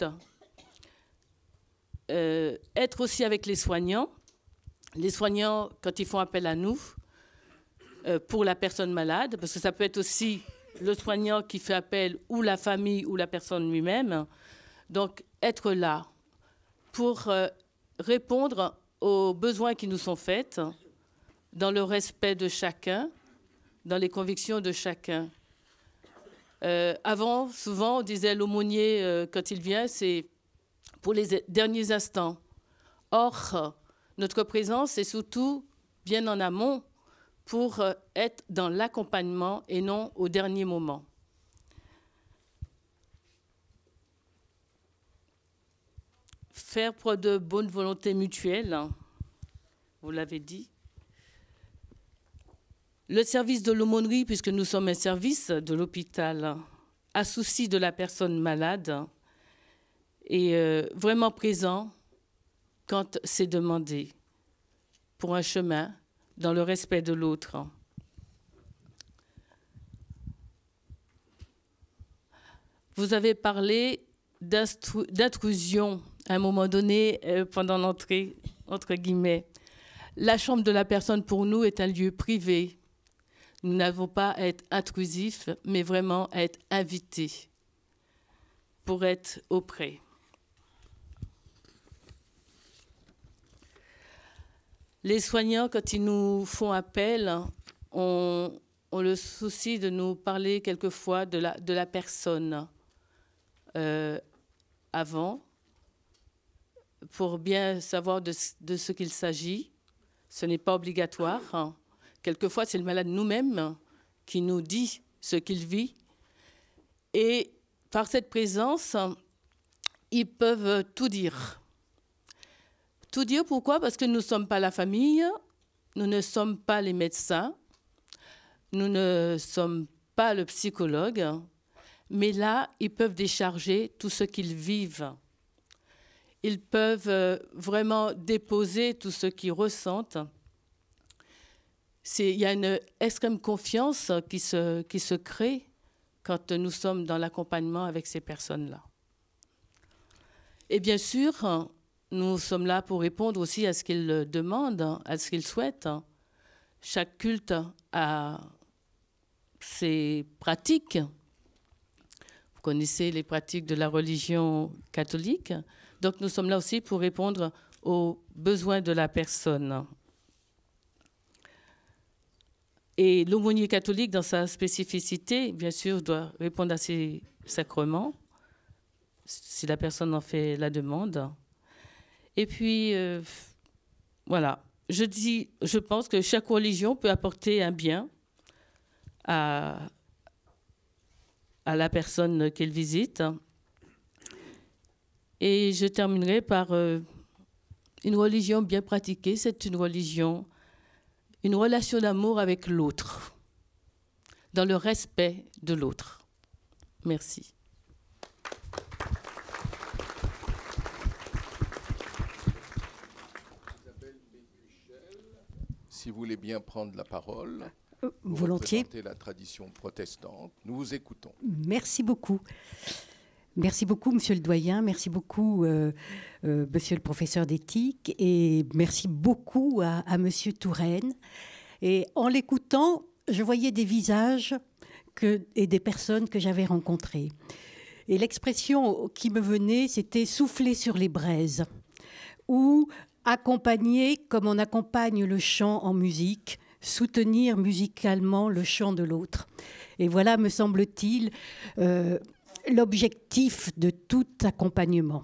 Euh, être aussi avec les soignants. Les soignants, quand ils font appel à nous, euh, pour la personne malade, parce que ça peut être aussi le soignant qui fait appel, ou la famille, ou la personne lui-même. Donc, être là pour euh, répondre aux besoins qui nous sont faits, dans le respect de chacun, dans les convictions de chacun. Euh, avant, souvent, on disait l'aumônier, euh, quand il vient, c'est pour les derniers instants. Or, notre présence est surtout bien en amont pour euh, être dans l'accompagnement et non au dernier moment. Faire preuve de bonne volonté mutuelle, vous l'avez dit. Le service de l'aumônerie, puisque nous sommes un service de l'hôpital, a souci de la personne malade et euh, vraiment présent quand c'est demandé pour un chemin dans le respect de l'autre. Vous avez parlé d'intrusion à un moment donné euh, pendant l'entrée, entre guillemets. La chambre de la personne pour nous est un lieu privé. Nous n'avons pas à être intrusifs, mais vraiment à être invités pour être auprès. Les soignants, quand ils nous font appel, ont, ont le souci de nous parler quelquefois de la, de la personne euh, avant, pour bien savoir de, de ce qu'il s'agit. Ce n'est pas obligatoire. Quelquefois, c'est le malade nous-mêmes qui nous dit ce qu'il vit. Et par cette présence, ils peuvent tout dire. Tout dire, pourquoi? Parce que nous ne sommes pas la famille, nous ne sommes pas les médecins, nous ne sommes pas le psychologue, mais là, ils peuvent décharger tout ce qu'ils vivent. Ils peuvent vraiment déposer tout ce qu'ils ressentent. Il y a une extrême confiance qui se, qui se crée quand nous sommes dans l'accompagnement avec ces personnes-là. Et bien sûr, nous sommes là pour répondre aussi à ce qu'ils demandent, à ce qu'ils souhaitent. Chaque culte a ses pratiques. Vous connaissez les pratiques de la religion catholique. Donc nous sommes là aussi pour répondre aux besoins de la personne. Et l'aumônier catholique, dans sa spécificité, bien sûr, doit répondre à ces sacrements, si la personne en fait la demande. Et puis, euh, voilà, je dis, je pense que chaque religion peut apporter un bien à, à la personne qu'elle visite. Et je terminerai par euh, Une religion bien pratiquée, c'est une religion, une relation d'amour avec l'autre, dans le respect de l'autre. Merci. Si vous voulez bien prendre la parole, euh, vous volontiers. représentez la tradition protestante. Nous vous écoutons. Merci beaucoup. Merci beaucoup, monsieur le doyen. Merci beaucoup, euh, euh, monsieur le professeur d'éthique. Et merci beaucoup à, à monsieur Touraine. Et en l'écoutant, je voyais des visages que, et des personnes que j'avais rencontrées. Et l'expression qui me venait, c'était « souffler sur les braises » ou accompagner comme on accompagne le chant en musique, soutenir musicalement le chant de l'autre. Et voilà, me semble-t-il, euh, l'objectif de tout accompagnement.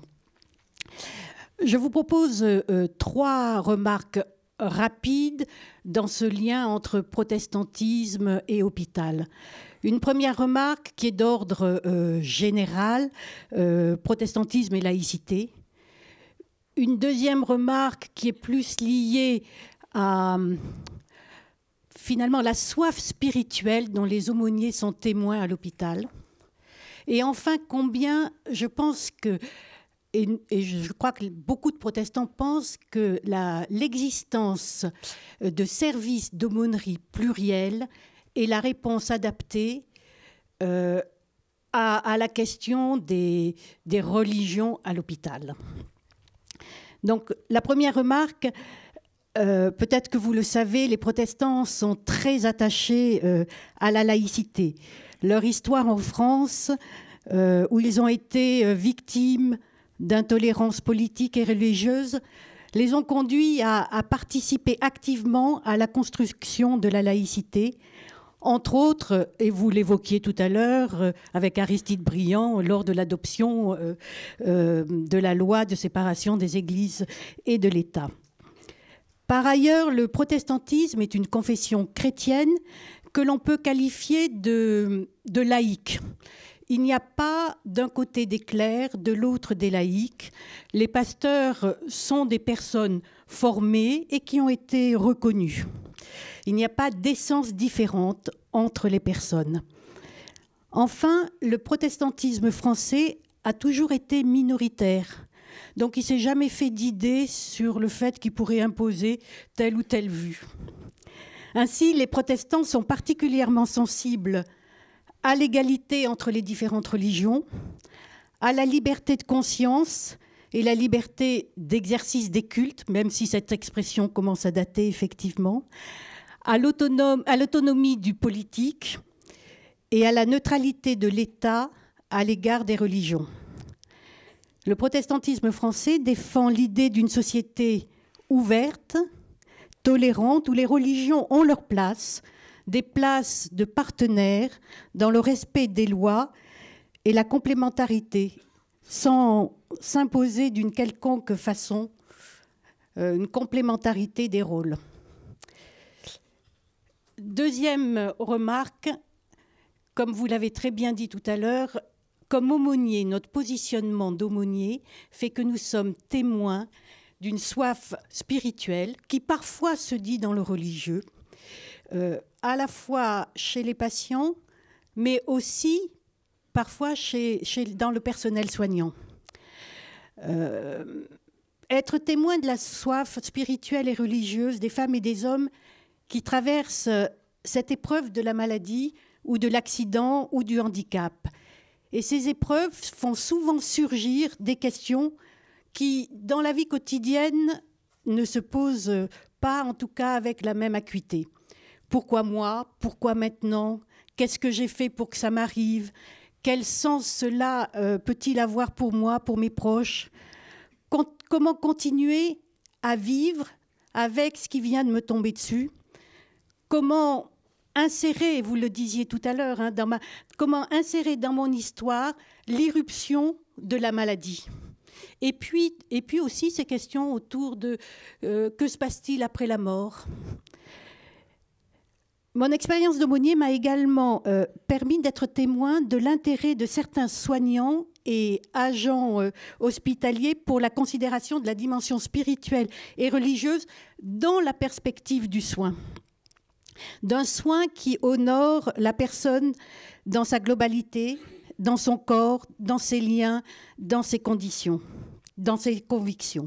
Je vous propose euh, trois remarques rapides dans ce lien entre protestantisme et hôpital. Une première remarque qui est d'ordre euh, général, euh, protestantisme et laïcité. Une deuxième remarque qui est plus liée à finalement la soif spirituelle dont les aumôniers sont témoins à l'hôpital. Et enfin, combien je pense que, et, et je crois que beaucoup de protestants pensent que la, l'existence de services d'aumônerie pluriels est la réponse adaptée euh, à, à la question des, des religions à l'hôpital. Donc, la première remarque, euh, peut-être que vous le savez, les protestants sont très attachés euh, à la laïcité. Leur histoire en France, euh, où ils ont été euh, victimes d'intolérance politique et religieuse, les ont conduits à, à participer activement à la construction de la laïcité, entre autres, et vous l'évoquiez tout à l'heure, euh, avec Aristide Briand, lors de l'adoption euh, euh, de la loi de séparation des églises et de l'État. Par ailleurs, le protestantisme est une confession chrétienne que l'on peut qualifier de, de laïque. Il n'y a pas d'un côté des clercs, de l'autre des laïcs. Les pasteurs sont des personnes formées et qui ont été reconnues. Il n'y a pas d'essence différente entre les personnes. Enfin, le protestantisme français a toujours été minoritaire. Donc il ne s'est jamais fait d'idée sur le fait qu'il pourrait imposer telle ou telle vue. Ainsi, les protestants sont particulièrement sensibles à l'égalité entre les différentes religions, à la liberté de conscience et la liberté d'exercice des cultes, même si cette expression commence à dater effectivement, à l'autonome, à l'autonomie du politique et à la neutralité de l'État à l'égard des religions. Le protestantisme français défend l'idée d'une société ouverte, tolérante, où les religions ont leur place, des places de partenaires dans le respect des lois et la complémentarité, sans s'imposer d'une quelconque façon euh, une complémentarité des rôles. Deuxième remarque, comme vous l'avez très bien dit tout à l'heure, comme aumônier, notre positionnement d'aumônier fait que nous sommes témoins d'une soif spirituelle qui parfois se dit dans le religieux, euh, à la fois chez les patients, mais aussi parfois chez, chez, dans le personnel soignant. Euh, être témoin de la soif spirituelle et religieuse des femmes et des hommes qui traversent cette épreuve de la maladie ou de l'accident ou du handicap. Et ces épreuves font souvent surgir des questions qui, dans la vie quotidienne, ne se posent pas, en tout cas avec la même acuité. Pourquoi moi ? Pourquoi maintenant ? Qu'est-ce que j'ai fait pour que ça m'arrive ? Quel sens cela euh, peut-il avoir pour moi, pour mes proches ? Con- Comment continuer à vivre avec ce qui vient de me tomber dessus ? Comment insérer, vous le disiez tout à l'heure, hein, dans ma, comment insérer dans mon histoire l'irruption de la maladie ? Et puis, et puis aussi ces questions autour de euh, que se passe-t-il après la mort ? Mon expérience d'aumônier m'a également euh, permis d'être témoin de l'intérêt de certains soignants et agents euh, hospitaliers pour la considération de la dimension spirituelle et religieuse dans la perspective du soin. D'un soin qui honore la personne dans sa globalité, dans son corps, dans ses liens, dans ses conditions, dans ses convictions.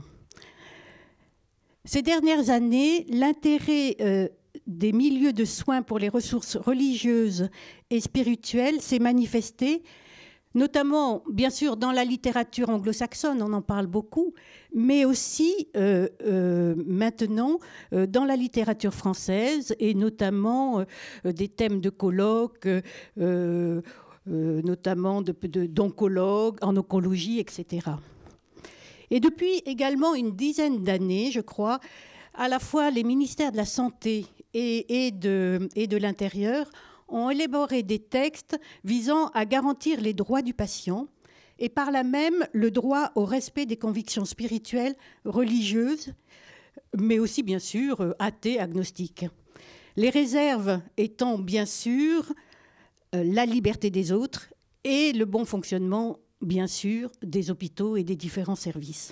Ces dernières années, l'intérêt euh, des milieux de soins pour les ressources religieuses et spirituelles s'est manifesté, notamment, bien sûr, dans la littérature anglo-saxonne, on en parle beaucoup, mais aussi euh, euh, maintenant euh, dans la littérature française, et notamment euh, des thèmes de colloques, euh, euh, notamment de, de, d'oncologues, en oncologie, et cetera. Et depuis également une dizaine d'années, je crois, à la fois les ministères de la Santé et, et de, et de l'Intérieur ont élaboré des textes visant à garantir les droits du patient et par là même le droit au respect des convictions spirituelles, religieuses, mais aussi bien sûr athées, agnostiques. Les réserves étant bien sûr la liberté des autres et le bon fonctionnement, bien sûr, des hôpitaux et des différents services.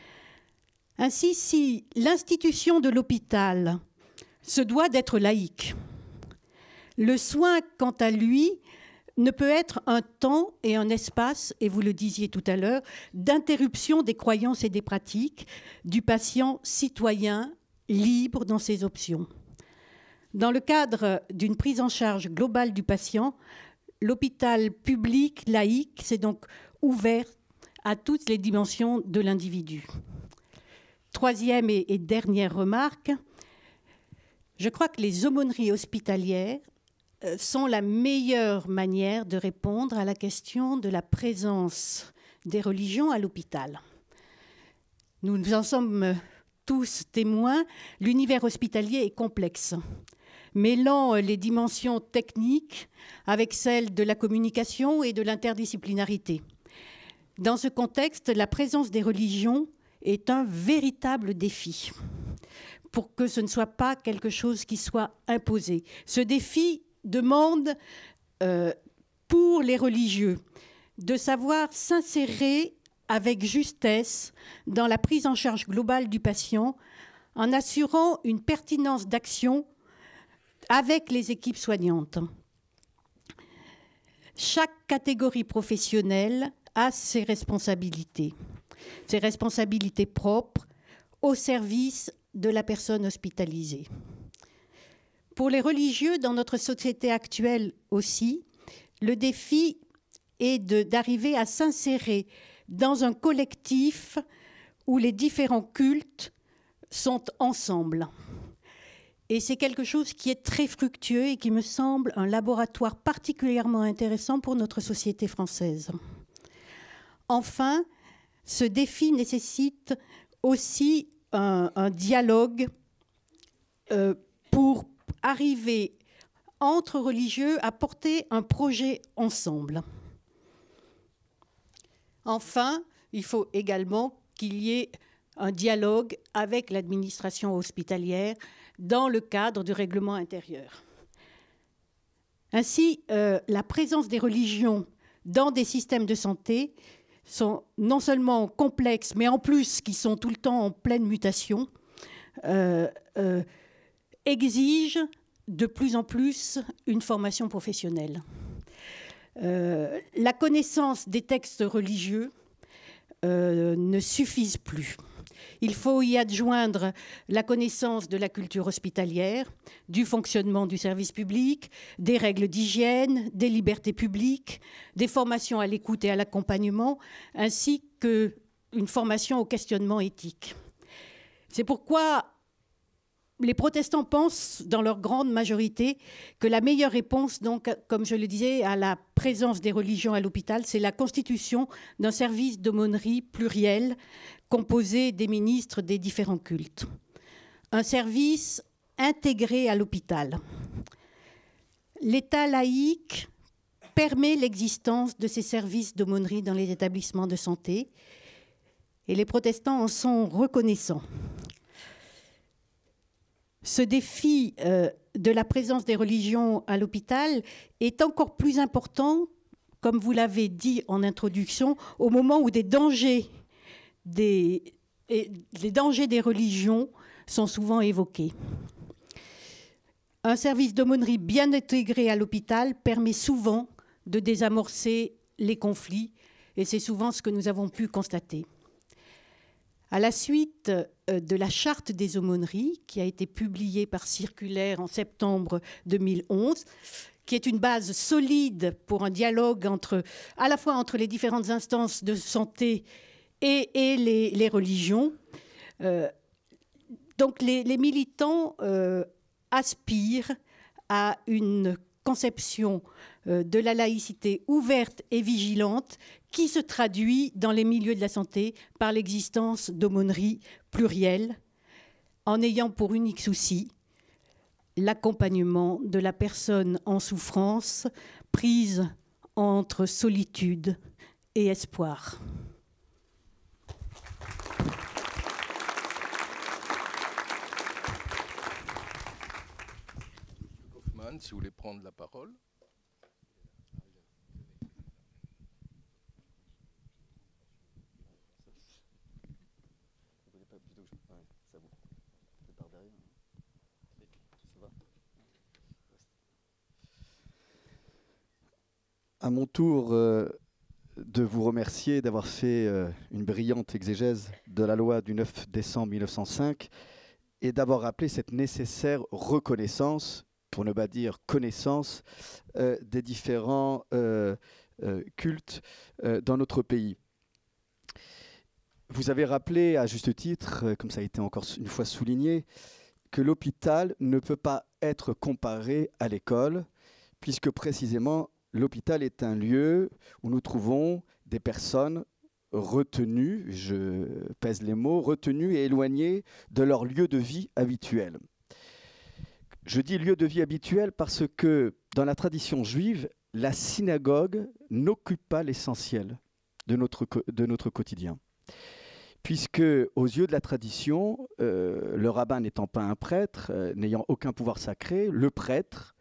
Ainsi, si l'institution de l'hôpital se doit d'être laïque, le soin, quant à lui, ne peut être un temps et un espace, et vous le disiez tout à l'heure, d'interruption des croyances et des pratiques du patient citoyen libre dans ses options. Dans le cadre d'une prise en charge globale du patient, l'hôpital public laïque s'est donc ouvert à toutes les dimensions de l'individu. Troisième et, et dernière remarque, je crois que les aumôneries hospitalières sont la meilleure manière de répondre à la question de la présence des religions à l'hôpital. Nous, nous en sommes tous témoins, l'univers hospitalier est complexe, mêlant les dimensions techniques avec celles de la communication et de l'interdisciplinarité. Dans ce contexte, la présence des religions est un véritable défi pour que ce ne soit pas quelque chose qui soit imposé. Ce défi demande euh, pour les religieux de savoir s'insérer avec justesse dans la prise en charge globale du patient en assurant une pertinence d'action avec les équipes soignantes. Chaque catégorie professionnelle a ses responsabilités, ses responsabilités propres au service de la personne hospitalisée. Pour les religieux, dans notre société actuelle aussi, le défi est de, d'arriver à s'insérer dans un collectif où les différents cultes sont ensemble. Et c'est quelque chose qui est très fructueux et qui me semble un laboratoire particulièrement intéressant pour notre société française. Enfin, ce défi nécessite aussi un, un dialogue euh, pour arriver entre religieux à porter un projet ensemble. Enfin, il faut également qu'il y ait un dialogue avec l'administration hospitalière dans le cadre du règlement intérieur. Ainsi, euh, la présence des religions dans des systèmes de santé sont non seulement complexes, mais en plus qui sont tout le temps en pleine mutation, euh, euh, exige de plus en plus une formation professionnelle. Euh, la connaissance des textes religieux euh, ne suffisent plus. Il faut y adjoindre la connaissance de la culture hospitalière, du fonctionnement du service public, des règles d'hygiène, des libertés publiques, des formations à l'écoute et à l'accompagnement, ainsi qu'une formation au questionnement éthique. C'est pourquoi les protestants pensent, dans leur grande majorité, que la meilleure réponse, donc, comme je le disais, à la présence des religions à l'hôpital, c'est la constitution d'un service d'aumônerie pluriel composé des ministres des différents cultes. Un service intégré à l'hôpital. L'État laïque permet l'existence de ces services d'aumônerie dans les établissements de santé et les protestants en sont reconnaissants. Ce défi euh, de la présence des religions à l'hôpital est encore plus important, comme vous l'avez dit en introduction, au moment où des dangers des, les dangers des religions sont souvent évoqués. Un service d'aumônerie bien intégré à l'hôpital permet souvent de désamorcer les conflits, et c'est souvent ce que nous avons pu constater. À la suite de la charte des aumôneries, qui a été publiée par circulaire en septembre deux mille onze, qui est une base solide pour un dialogue entre, à la fois entre les différentes instances de santé et, et les, les religions. Euh, donc les, les militants euh, aspirent à une conception euh, de la laïcité ouverte et vigilante qui se traduit dans les milieux de la santé par l'existence d'aumôneries plurielles, en ayant pour unique souci l'accompagnement de la personne en souffrance, prise entre solitude et espoir. Kaufmann, si vous voulez prendre la parole. À mon tour euh, de vous remercier d'avoir fait euh, une brillante exégèse de la loi du neuf décembre mille neuf cent cinq et d'avoir rappelé cette nécessaire reconnaissance, pour ne pas dire connaissance, euh, des différents euh, euh, cultes euh, dans notre pays. Vous avez rappelé à juste titre, euh, comme ça a été encore une fois souligné, que l'hôpital ne peut pas être comparé à l'école, puisque précisément l'hôpital est un lieu où nous trouvons des personnes retenues, je pèse les mots, retenues et éloignées de leur lieu de vie habituel. Je dis lieu de vie habituel parce que dans la tradition juive, la synagogue n'occupe pas l'essentiel de notre, de notre quotidien. Puisque, aux yeux de la tradition, euh, le rabbin n'étant pas un prêtre, euh, n'ayant aucun pouvoir sacré, le prêtre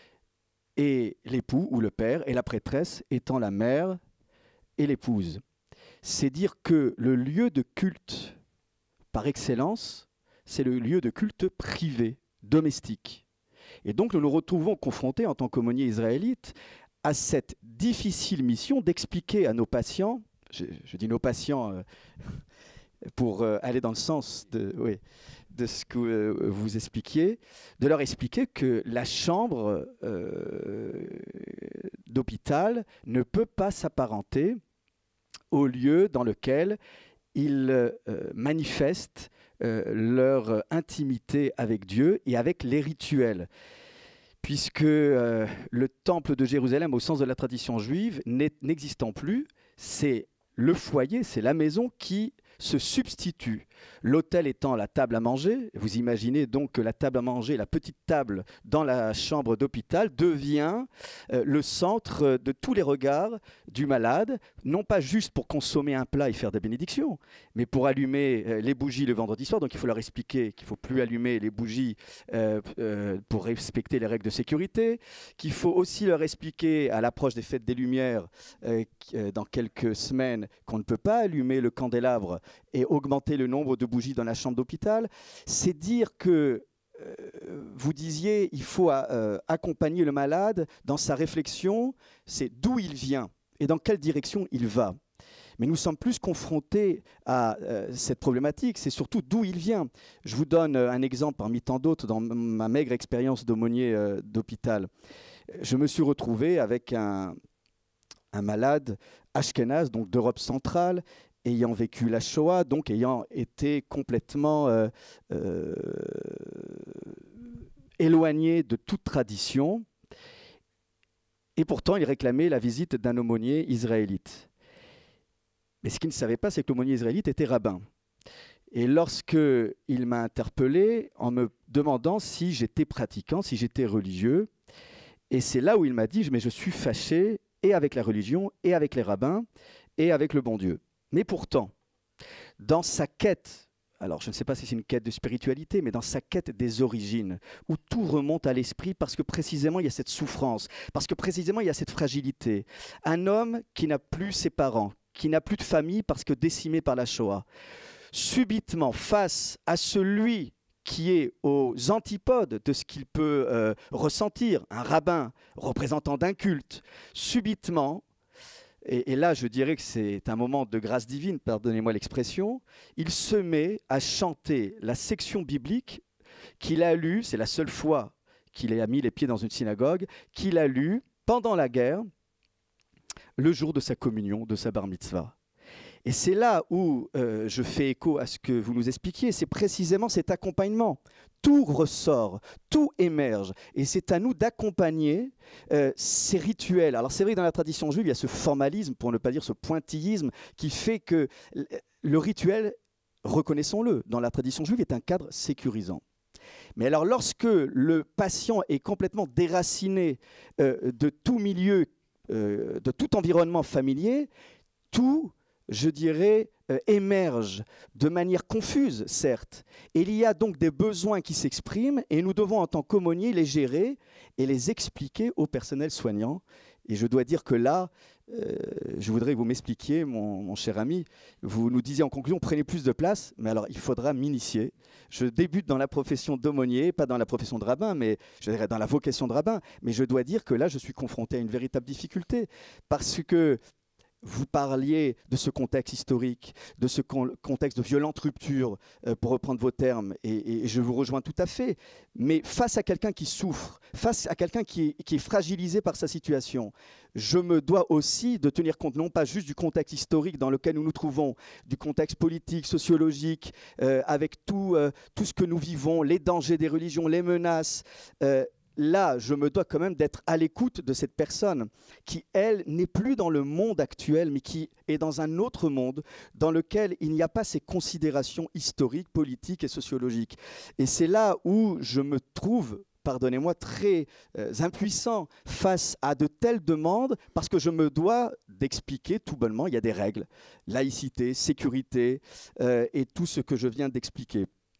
et l'époux ou le père et la prêtresse étant la mère et l'épouse. C'est dire que le lieu de culte par excellence, c'est le lieu de culte privé, domestique. Et donc nous nous retrouvons confrontés en tant qu'aumôniers israélites à cette difficile mission d'expliquer à nos patients, je, je dis nos patients euh, pour euh, aller dans le sens de... Oui, de ce que euh, vous expliquiez, de leur expliquer que la chambre euh, d'hôpital ne peut pas s'apparenter au lieu dans lequel ils euh, manifestent euh, leur intimité avec Dieu et avec les rituels. Puisque euh, le temple de Jérusalem, au sens de la tradition juive, n'existant plus, c'est le foyer, c'est la maison qui se substitue. L'autel étant la table à manger, vous imaginez donc que la table à manger, la petite table dans la chambre d'hôpital devient euh, le centre de tous les regards du malade, non pas juste pour consommer un plat et faire des bénédictions, mais pour allumer euh, les bougies le vendredi soir. Donc il faut leur expliquer qu'il ne faut plus allumer les bougies euh, euh, pour respecter les règles de sécurité, qu'il faut aussi leur expliquer à l'approche des fêtes des Lumières euh, euh, dans quelques semaines qu'on ne peut pas allumer le candélabre et augmenter le nombre de bougies dans la chambre d'hôpital. C'est dire que, euh, vous disiez, il faut euh, accompagner le malade dans sa réflexion, c'est d'où il vient et dans quelle direction il va. Mais nous sommes plus confrontés à euh, cette problématique, c'est surtout d'où il vient. Je vous donne un exemple parmi tant d'autres dans ma maigre expérience d'aumônier euh, d'hôpital. Je me suis retrouvé avec un, un malade ashkénaze, donc d'Europe centrale, ayant vécu la Shoah, donc ayant été complètement euh, euh, éloigné de toute tradition. Et pourtant, il réclamait la visite d'un aumônier israélite. Mais ce qu'il ne savait pas, c'est que l'aumônier israélite était rabbin. Et lorsqu'il m'a interpellé en me demandant si j'étais pratiquant, si j'étais religieux, et c'est là où il m'a dit « mais je suis fâché et avec la religion, et avec les rabbins, et avec le bon Dieu ». Mais pourtant, dans sa quête alors je ne sais pas si c'est une quête de spiritualité, mais dans sa quête des origines, où tout remonte à l'esprit parce que précisément il y a cette souffrance, parce que précisément il y a cette fragilité. Un homme qui n'a plus ses parents, qui n'a plus de famille parce que décimé par la Shoah, subitement face à celui qui est aux antipodes de ce qu'il peut euh, ressentir, un rabbin représentant d'un culte, subitement, et, et là je dirais que c'est un moment de grâce divine, pardonnez-moi l'expression, il se met à chanter la section biblique qu'il a lue, c'est la seule fois qu'il a mis les pieds dans une synagogue, qu'il a lue pendant la guerre, le jour de sa communion, de sa bar mitzvah. Et c'est là où euh, je fais écho à ce que vous nous expliquiez, c'est précisément cet accompagnement. Tout ressort, tout émerge, et c'est à nous d'accompagner euh, ces rituels. Alors c'est vrai que dans la tradition juive, il y a ce formalisme, pour ne pas dire ce pointillisme, qui fait que le rituel, reconnaissons-le, dans la tradition juive, est un cadre sécurisant. Mais alors lorsque le patient est complètement déraciné euh, de tout milieu, euh, de tout environnement familier, tout, je dirais, euh, émerge de manière confuse, certes. Et il y a donc des besoins qui s'expriment et nous devons, en tant qu'aumôniers, les gérer et les expliquer au personnel soignant. Et je dois dire que là, euh, je voudrais que vous m'expliquiez, mon, mon cher ami, vous nous disiez en conclusion, prenez plus de place, mais alors il faudra m'initier. Je débute dans la profession d'aumônier, pas dans la profession de rabbin, mais je dirais dans la vocation de rabbin. Mais je dois dire que là, je suis confronté à une véritable difficulté, parce que vous parliez de ce contexte historique, de ce con contexte de violente rupture, euh, pour reprendre vos termes, et, et je vous rejoins tout à fait. Mais face à quelqu'un qui souffre, face à quelqu'un qui, qui est fragilisé par sa situation, je me dois aussi de tenir compte non pas juste du contexte historique dans lequel nous nous trouvons, du contexte politique, sociologique, euh, avec tout, euh, tout ce que nous vivons, les dangers des religions, les menaces. Euh, Là, je me dois quand même d'être à l'écoute de cette personne qui, elle, n'est plus dans le monde actuel, mais qui est dans un autre monde dans lequel il n'y a pas ces considérations historiques, politiques et sociologiques. Et c'est là où je me trouve, pardonnez-moi, très euh, impuissant face à de telles demandes, parce que je me dois d'expliquer tout bonnement, il y a des règles, laïcité, sécurité euh, et tout ce que je viens d'expliquer.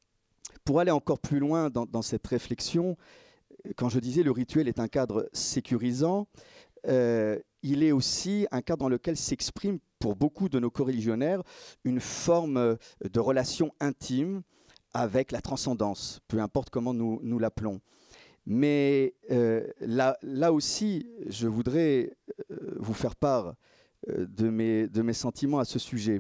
Pour aller encore plus loin dans, dans cette réflexion, quand je disais le rituel est un cadre sécurisant, euh, il est aussi un cadre dans lequel s'exprime pour beaucoup de nos coreligionnaires une forme de relation intime avec la transcendance, peu importe comment nous, nous l'appelons. Mais euh, là, là aussi, je voudrais euh, vous faire part euh, de, mes, de mes sentiments à ce sujet.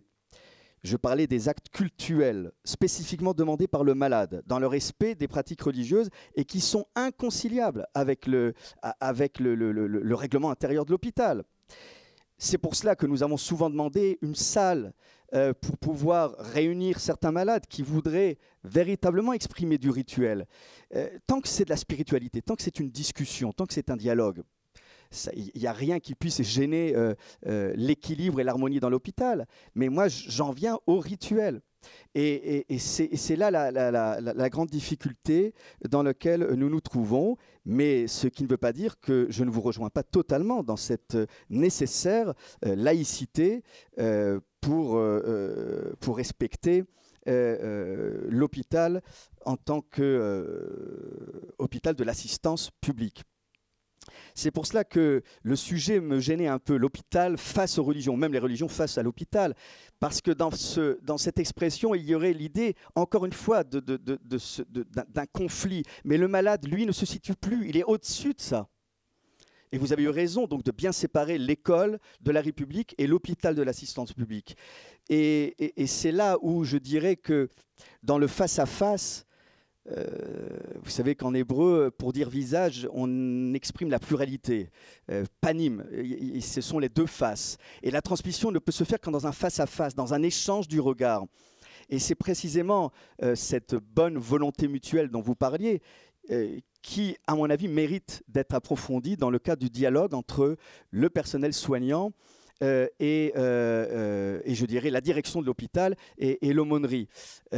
Je parlais des actes cultuels spécifiquement demandés par le malade dans le respect des pratiques religieuses et qui sont inconciliables avec le, avec le, le, le, le règlement intérieur de l'hôpital. C'est pour cela que nous avons souvent demandé une salle euh, pour pouvoir réunir certains malades qui voudraient véritablement exprimer du rituel. Euh, tant que c'est de la spiritualité, tant que c'est une discussion, tant que c'est un dialogue, il n'y a rien qui puisse gêner euh, euh, l'équilibre et l'harmonie dans l'hôpital. Mais moi, j'en viens au rituel. Et, et, et c'est là la, la, la, la grande difficulté dans laquelle nous nous trouvons. Mais ce qui ne veut pas dire que je ne vous rejoins pas totalement dans cette nécessaire euh, laïcité euh, pour, euh, pour respecter euh, euh, l'hôpital en tant qu'hôpital euh, de l'assistance publique. C'est pour cela que le sujet me gênait un peu, l'hôpital face aux religions, même les religions face à l'hôpital, parce que dans, ce, dans cette expression, il y aurait l'idée, encore une fois, de, de, de, de ce, de, d'un conflit. Mais le malade, lui, ne se situe plus, il est au-dessus de ça. Et vous avez eu raison donc de bien séparer l'école de la République et l'hôpital de l'assistance publique. Et, et, et c'est là où je dirais que dans le face-à-face, Euh, vous savez qu'en hébreu, pour dire visage, on exprime la pluralité. Euh, panim, et, et ce sont les deux faces. Et la transmission ne peut se faire qu'en dans un face-à-face, dans un échange du regard. Et c'est précisément euh, cette bonne volonté mutuelle dont vous parliez euh, qui, à mon avis, mérite d'être approfondie dans le cadre du dialogue entre le personnel soignant Euh, et, euh, euh, et je dirais la direction de l'hôpital et, et l'aumônerie.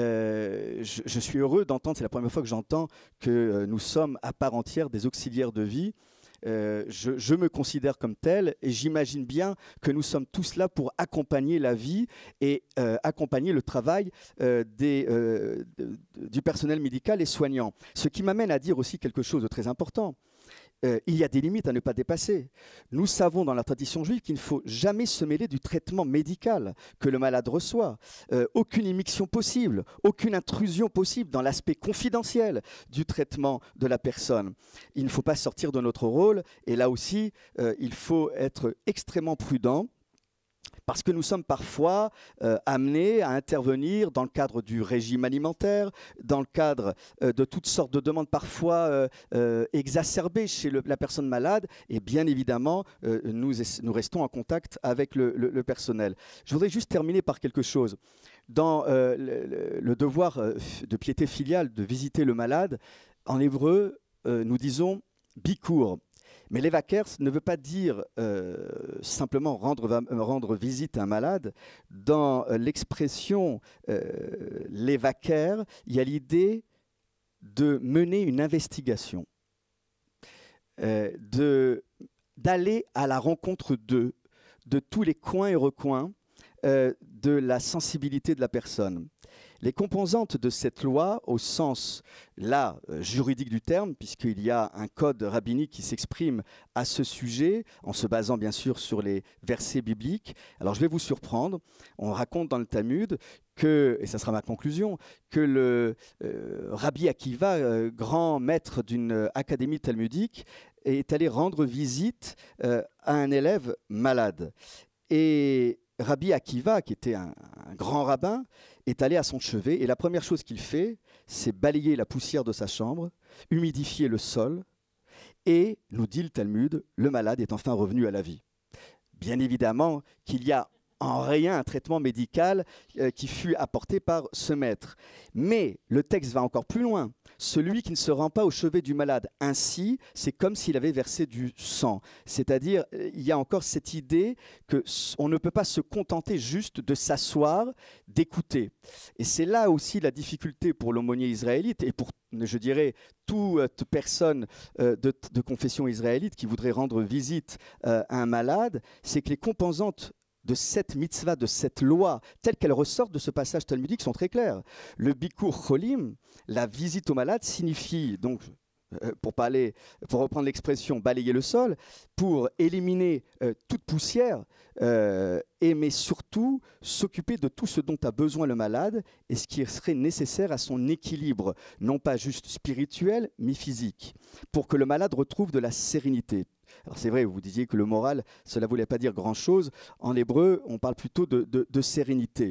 Euh, je, je suis heureux d'entendre, c'est la première fois que j'entends que euh, nous sommes à part entière des auxiliaires de vie. Euh, je, je me considère comme tel et j'imagine bien que nous sommes tous là pour accompagner la vie et euh, accompagner le travail euh, des, euh, de, de, du personnel médical et soignant. Ce qui m'amène à dire aussi quelque chose de très important. Euh, il y a des limites à ne pas dépasser. Nous savons dans la tradition juive qu'il ne faut jamais se mêler du traitement médical que le malade reçoit. Euh, aucune immixtion possible, aucune intrusion possible dans l'aspect confidentiel du traitement de la personne. Il ne faut pas sortir de notre rôle et là aussi, euh, il faut être extrêmement prudent. Parce que nous sommes parfois euh, amenés à intervenir dans le cadre du régime alimentaire, dans le cadre euh, de toutes sortes de demandes parfois euh, euh, exacerbées chez le, la personne malade. Et bien évidemment, euh, nous, nous restons en contact avec le, le, le personnel. Je voudrais juste terminer par quelque chose. Dans euh, le, le devoir de piété filiale de visiter le malade, en hébreu, euh, nous disons « bikour ». Mais l'évaker ne veut pas dire euh, simplement rendre, rendre visite à un malade. Dans euh, l'expression euh, l'évaker, il y a l'idée de mener une investigation, euh, de, d'aller à la rencontre d'eux, de tous les coins et recoins euh, de la sensibilité de la personne. Les composantes de cette loi, au sens là euh, juridique du terme, puisqu'il y a un code rabbinique qui s'exprime à ce sujet, en se basant bien sûr sur les versets bibliques. Alors je vais vous surprendre, on raconte dans le Talmud que, et ça sera ma conclusion, que le euh, Rabbi Akiva, euh, grand maître d'une académie talmudique, est allé rendre visite euh, à un élève malade. Et Rabbi Akiva, qui était un, un grand rabbin, est allé à son chevet et la première chose qu'il fait, c'est balayer la poussière de sa chambre, humidifier le sol et, nous dit le Talmud, le malade est enfin revenu à la vie. Bien évidemment qu'il y a en rien un traitement médical euh, qui fut apporté par ce maître. Mais le texte va encore plus loin. Celui qui ne se rend pas au chevet du malade ainsi, c'est comme s'il avait versé du sang. C'est-à-dire, il y a encore cette idée qu'on ne peut pas se contenter juste de s'asseoir, d'écouter. Et c'est là aussi la difficulté pour l'aumônier israélite et pour, je dirais, toute personne euh, de, de confession israélite qui voudrait rendre visite euh, à un malade, c'est que les composantes de cette mitzvah, de cette loi, telle qu'elle ressort de ce passage talmudique, sont très claires. Le bikur cholim, la visite au malade, signifie, donc, euh, pour, parler, pour reprendre l'expression, balayer le sol, pour éliminer euh, toute poussière, euh, et mais surtout s'occuper de tout ce dont a besoin le malade et ce qui serait nécessaire à son équilibre, non pas juste spirituel, mais physique, pour que le malade retrouve de la sérénité. Alors c'est vrai, vous disiez que le moral, cela ne voulait pas dire grand-chose. En hébreu, on parle plutôt de, de, de sérénité.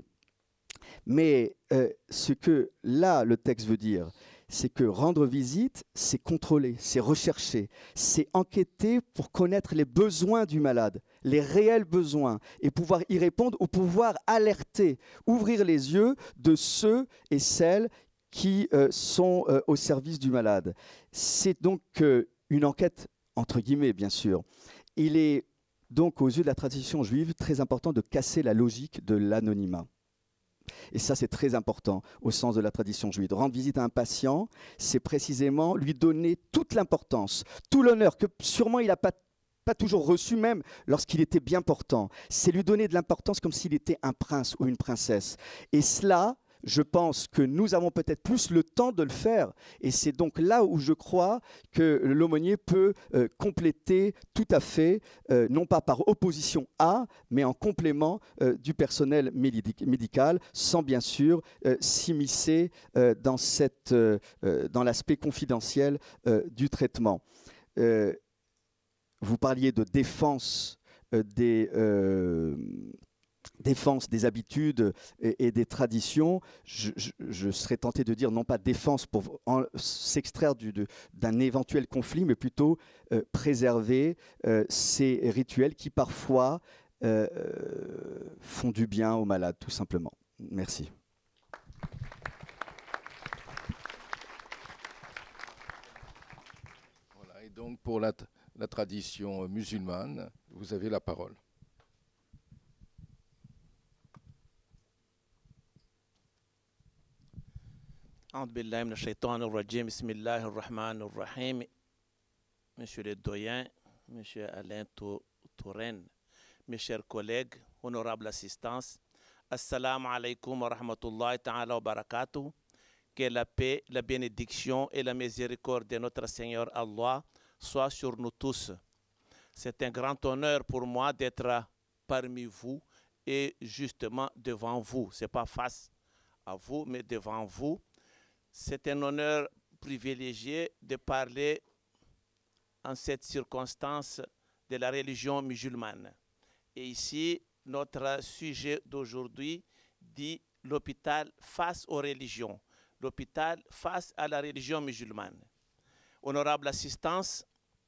Mais euh, ce que là, le texte veut dire, c'est que rendre visite, c'est contrôler, c'est rechercher, c'est enquêter pour connaître les besoins du malade, les réels besoins, et pouvoir y répondre ou pouvoir alerter, ouvrir les yeux de ceux et celles qui euh, sont euh, au service du malade. C'est donc euh, une enquête entre guillemets, bien sûr. Il est donc, aux yeux de la tradition juive, très important de casser la logique de l'anonymat. Et ça, c'est très important au sens de la tradition juive. Rendre visite à un patient, c'est précisément lui donner toute l'importance, tout l'honneur que sûrement il n'a pas, pas toujours reçu, même lorsqu'il était bien portant. C'est lui donner de l'importance comme s'il était un prince ou une princesse. Et cela, je pense que nous avons peut-être plus le temps de le faire. Et c'est donc là où je crois que l'aumônier peut euh, compléter tout à fait, euh, non pas par opposition à, mais en complément euh, du personnel médical, sans bien sûr euh, s'immiscer euh, dans, cette, euh, dans l'aspect confidentiel euh, du traitement. Euh, vous parliez de défense euh, des... Euh, défense des habitudes et, et des traditions, je, je, je serais tenté de dire non pas défense pour s'extraire d'un éventuel conflit, mais plutôt euh, préserver euh, ces rituels qui parfois euh, font du bien aux malades, tout simplement. Merci. Voilà, et donc pour la, la tradition musulmane, vous avez la parole. أعوذ بالله من الشيطان الرجيم بسم الله الرحمن الرحيم. Monsieur le doyen, M. Alain Touraine, mes chers collègues, honorable assistance, Assalamu alaikum wa rahmatullahi ta'ala wa barakatuh. Que la paix, la bénédiction et la miséricorde de notre Seigneur Allah soient sur nous tous. C'est un grand honneur pour moi d'être parmi vous et justement devant vous. Ce n'est pas face à vous, mais devant vous. C'est un honneur privilégié de parler en cette circonstance de la religion musulmane. Et ici, notre sujet d'aujourd'hui dit l'hôpital face aux religions. L'hôpital face à la religion musulmane. Honorable assistance,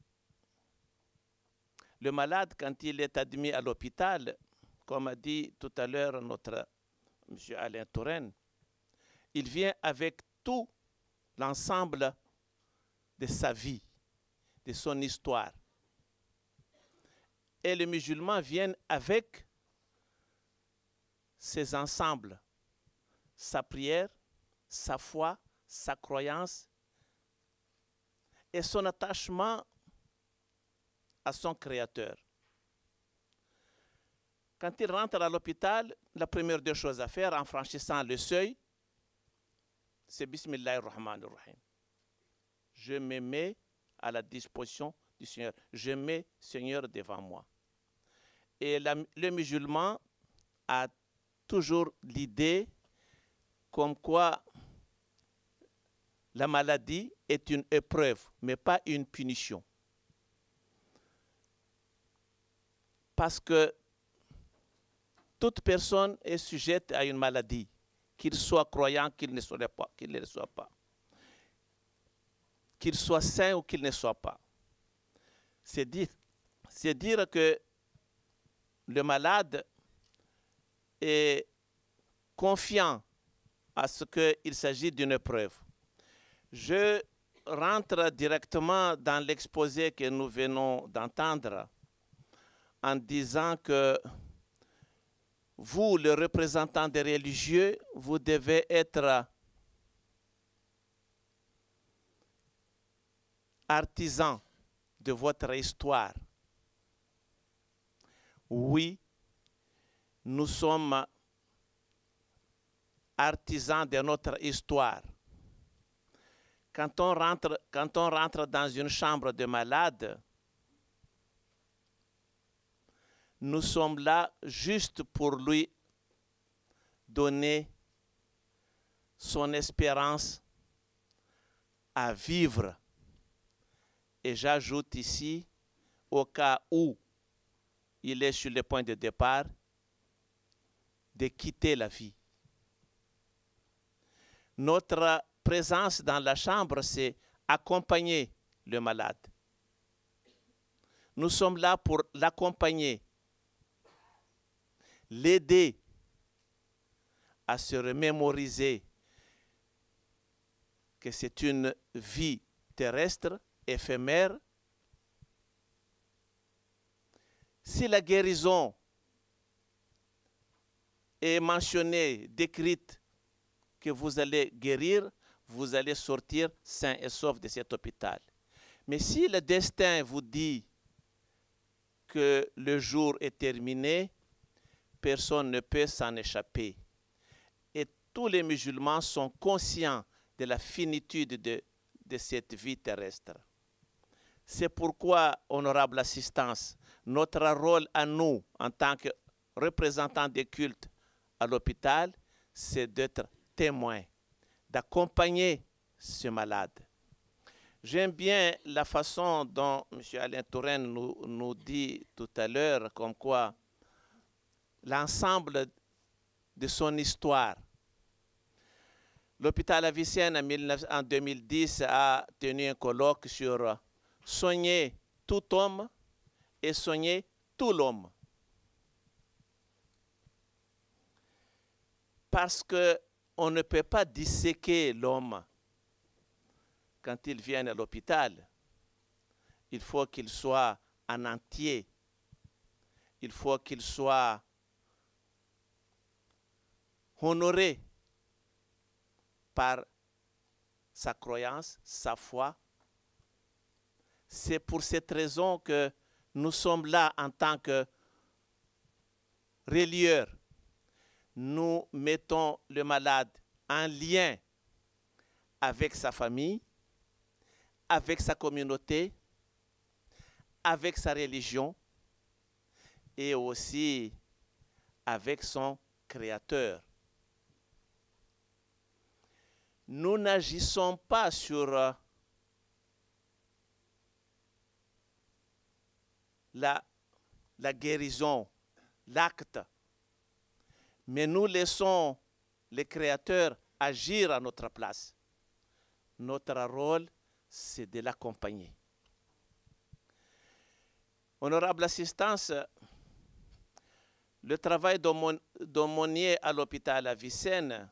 le malade, quand il est admis à l'hôpital, comme a dit tout à l'heure notre M. Alain Touraine, il vient avec tout l'ensemble de sa vie, de son histoire. Et les musulmans viennent avec ces ensembles, sa prière, sa foi, sa croyance et son attachement à son Créateur. Quand il rentre à l'hôpital, la première des choses à faire en franchissant le seuil, c'est Bismillahir Rahmanir Rahim. Je me mets à la disposition du Seigneur. Je mets Seigneur devant moi. Et la, le musulman a toujours l'idée comme quoi la maladie est une épreuve, mais pas une punition. Parce que toute personne est sujette à une maladie, qu'il soit croyant, qu'il ne soit pas, qu'il ne le soit pas. Qu'il soit sain ou qu'il ne soit pas. C'est dire, c'est dire que le malade est confiant à ce qu'il s'agit d'une épreuve. Je rentre directement dans l'exposé que nous venons d'entendre en disant que vous, le représentant des religieux, vous devez être artisan de votre histoire. Oui, nous sommes artisans de notre histoire. Quand on rentre, quand on rentre dans une chambre de malade, nous sommes là juste pour lui donner son espérance à vivre. Et j'ajoute ici, au cas où il est sur le point de départ, de quitter la vie. Notre présence dans la chambre, c'est accompagner le malade. Nous sommes là pour l'accompagner, l'aider à se remémoriser que c'est une vie terrestre, éphémère. Si la guérison est mentionnée, décrite, que vous allez guérir, vous allez sortir sain et sauf de cet hôpital. Mais si le destin vous dit que le jour est terminé, personne ne peut s'en échapper. Et tous les musulmans sont conscients de la finitude de, de cette vie terrestre. C'est pourquoi, honorable assistance, notre rôle à nous, en tant que représentants des cultes à l'hôpital, c'est d'être témoins, d'accompagner ce malade. J'aime bien la façon dont M. Alain Touraine nous, nous dit tout à l'heure, comme quoi l'ensemble de son histoire. L'hôpital Avicenne en deux mille dix a tenu un colloque sur soigner tout homme et soigner tout l'homme. Parce qu'on ne peut pas disséquer l'homme quand il vient à l'hôpital. Il faut qu'il soit en entier. Il faut qu'il soit honoré par sa croyance, sa foi. C'est pour cette raison que nous sommes là en tant que relieurs. Nous mettons le malade en lien avec sa famille, avec sa communauté, avec sa religion et aussi avec son Créateur. Nous n'agissons pas sur euh, la, la guérison, l'acte, mais nous laissons le Créateur agir à notre place. Notre rôle, c'est de l'accompagner. Honorable assistance, le travail d'aumônier à l'hôpital à Avicenne,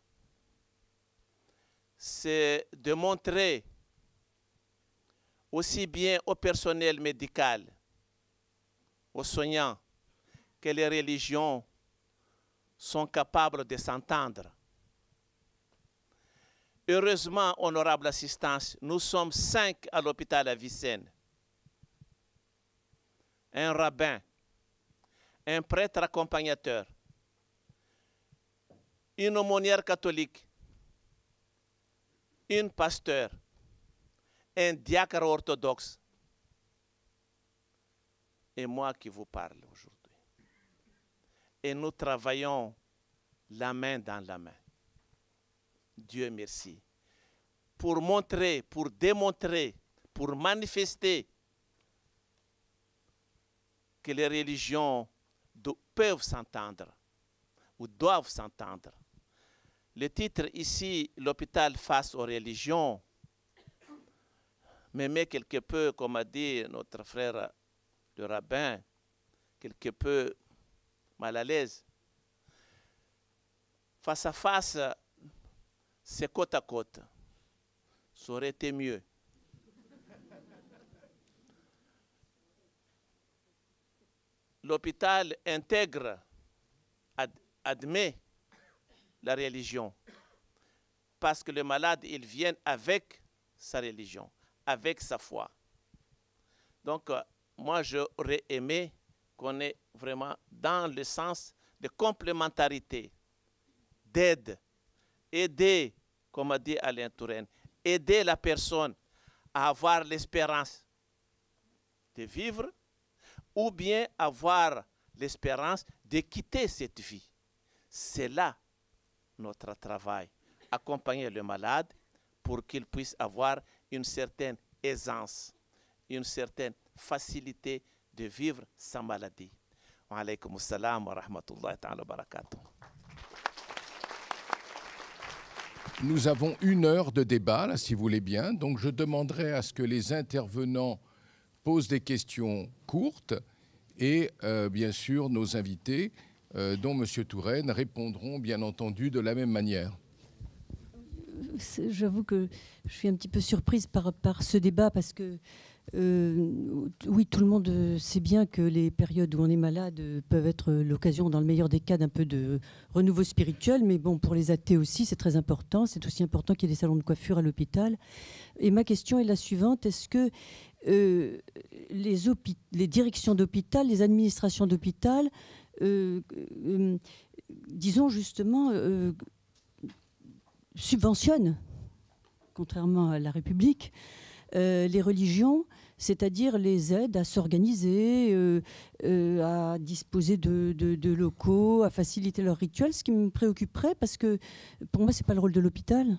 c'est de montrer aussi bien au personnel médical, aux soignants, que les religions sont capables de s'entendre. Heureusement, honorable assistance, nous sommes cinq à l'hôpital à Avicenne. Un rabbin, un prêtre accompagnateur, une aumônière catholique, une pasteur, un diacre orthodoxe, et moi qui vous parle aujourd'hui. Et nous travaillons la main dans la main. Dieu merci. Pour montrer, pour démontrer, pour manifester que les religions peuvent s'entendre ou doivent s'entendre. Le titre ici, l'hôpital face aux religions, me met quelque peu, comme a dit notre frère le rabbin, quelque peu mal à l'aise. Face à face, c'est côte à côte. Ça aurait été mieux. L'hôpital intègre, ad, admet la religion, parce que le malade, il vient avec sa religion, avec sa foi. Donc, euh, moi, j'aurais aimé qu'on est vraiment dans le sens de complémentarité, d'aide, aider, comme a dit Alain Touraine, aider la personne à avoir l'espérance de vivre ou bien avoir l'espérance de quitter cette vie. C'est là notre travail, accompagner le malade pour qu'il puisse avoir une certaine aisance, une certaine facilité de vivre sa maladie. Wa alaykum assalam wa rahmatullahi ta'ala wa barakatuh. Nous avons une heure de débat, là, si vous voulez bien. Donc, je demanderai à ce que les intervenants posent des questions courtes et, euh, bien sûr, nos invités, euh, dont M. Touraine, répondront, bien entendu, de la même manière. J'avoue que je suis un petit peu surprise par, par ce débat parce que, euh, oui, tout le monde sait bien que les périodes où on est malade peuvent être l'occasion, dans le meilleur des cas, d'un peu de renouveau spirituel. Mais bon, pour les athées aussi, c'est très important. C'est aussi important qu'il y ait des salons de coiffure à l'hôpital. Et ma question est la suivante. Est-ce que euh, les, les directions d'hôpital, les administrations d'hôpital, euh, euh, disons justement, euh, subventionnent, contrairement à la République, euh, les religions, c'est-à-dire les aident à s'organiser, euh, euh, à disposer de, de, de locaux, à faciliter leurs rituels, ce qui me préoccuperait parce que pour moi, ce n'est pas le rôle de l'hôpital.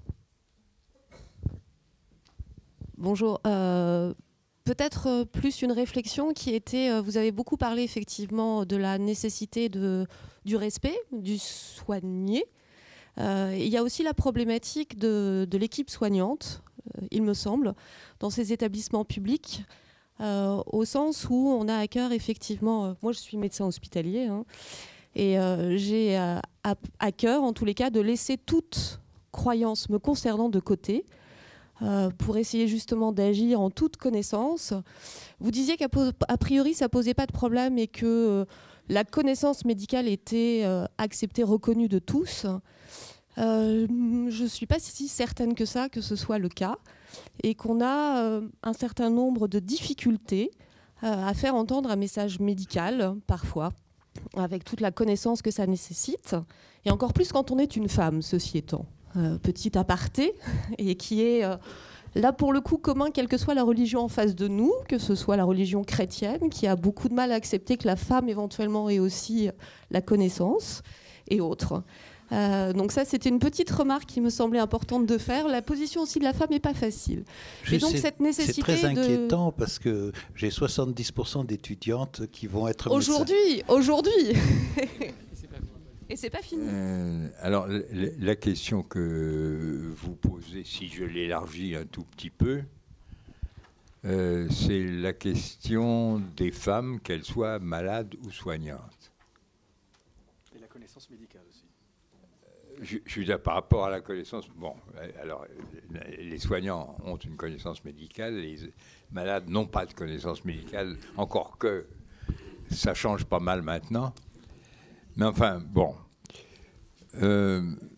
Bonjour. Euh, peut-être plus une réflexion qui était, vous avez beaucoup parlé effectivement de la nécessité de, du respect, du soigné. Euh, il y a aussi la problématique de, de l'équipe soignante, euh, il me semble, dans ces établissements publics, euh, au sens où on a à cœur effectivement, euh, moi je suis médecin hospitalier, hein, et euh, j'ai à, à, à cœur en tous les cas de laisser toute croyance me concernant de côté, euh, pour essayer justement d'agir en toute connaissance. Vous disiez qu'à a priori ça ne posait pas de problème et que euh, la connaissance médicale était euh, acceptée, reconnue de tous. Euh, je ne suis pas si certaine que ça, que ce soit le cas, et qu'on a euh, un certain nombre de difficultés euh, à faire entendre un message médical, parfois, avec toute la connaissance que ça nécessite, et encore plus quand on est une femme, ceci étant. Euh, petit aparté, et qui est euh, là pour le coup commun, quelle que soit la religion en face de nous, que ce soit la religion chrétienne, qui a beaucoup de mal à accepter que la femme éventuellement ait aussi la connaissance, et autres. Euh, donc ça, c'était une petite remarque qui me semblait importante de faire. La position aussi de la femme n'est pas facile. Et donc cette nécessité c'est très de... inquiétant parce que j'ai soixante-dix pour cent d'étudiantes qui vont être aujourd'hui, aujourd'hui. Et c'est pas fini. Euh, alors la, la question que vous posez, si je l'élargis un tout petit peu, euh, c'est la question des femmes, qu'elles soient malades ou soignantes. Et la connaissance médicale aussi. Je, je suis là par rapport à la connaissance. Bon, alors les soignants ont une connaissance médicale, les malades n'ont pas de connaissance médicale, encore que ça change pas mal maintenant. Mais enfin, bon. Euh,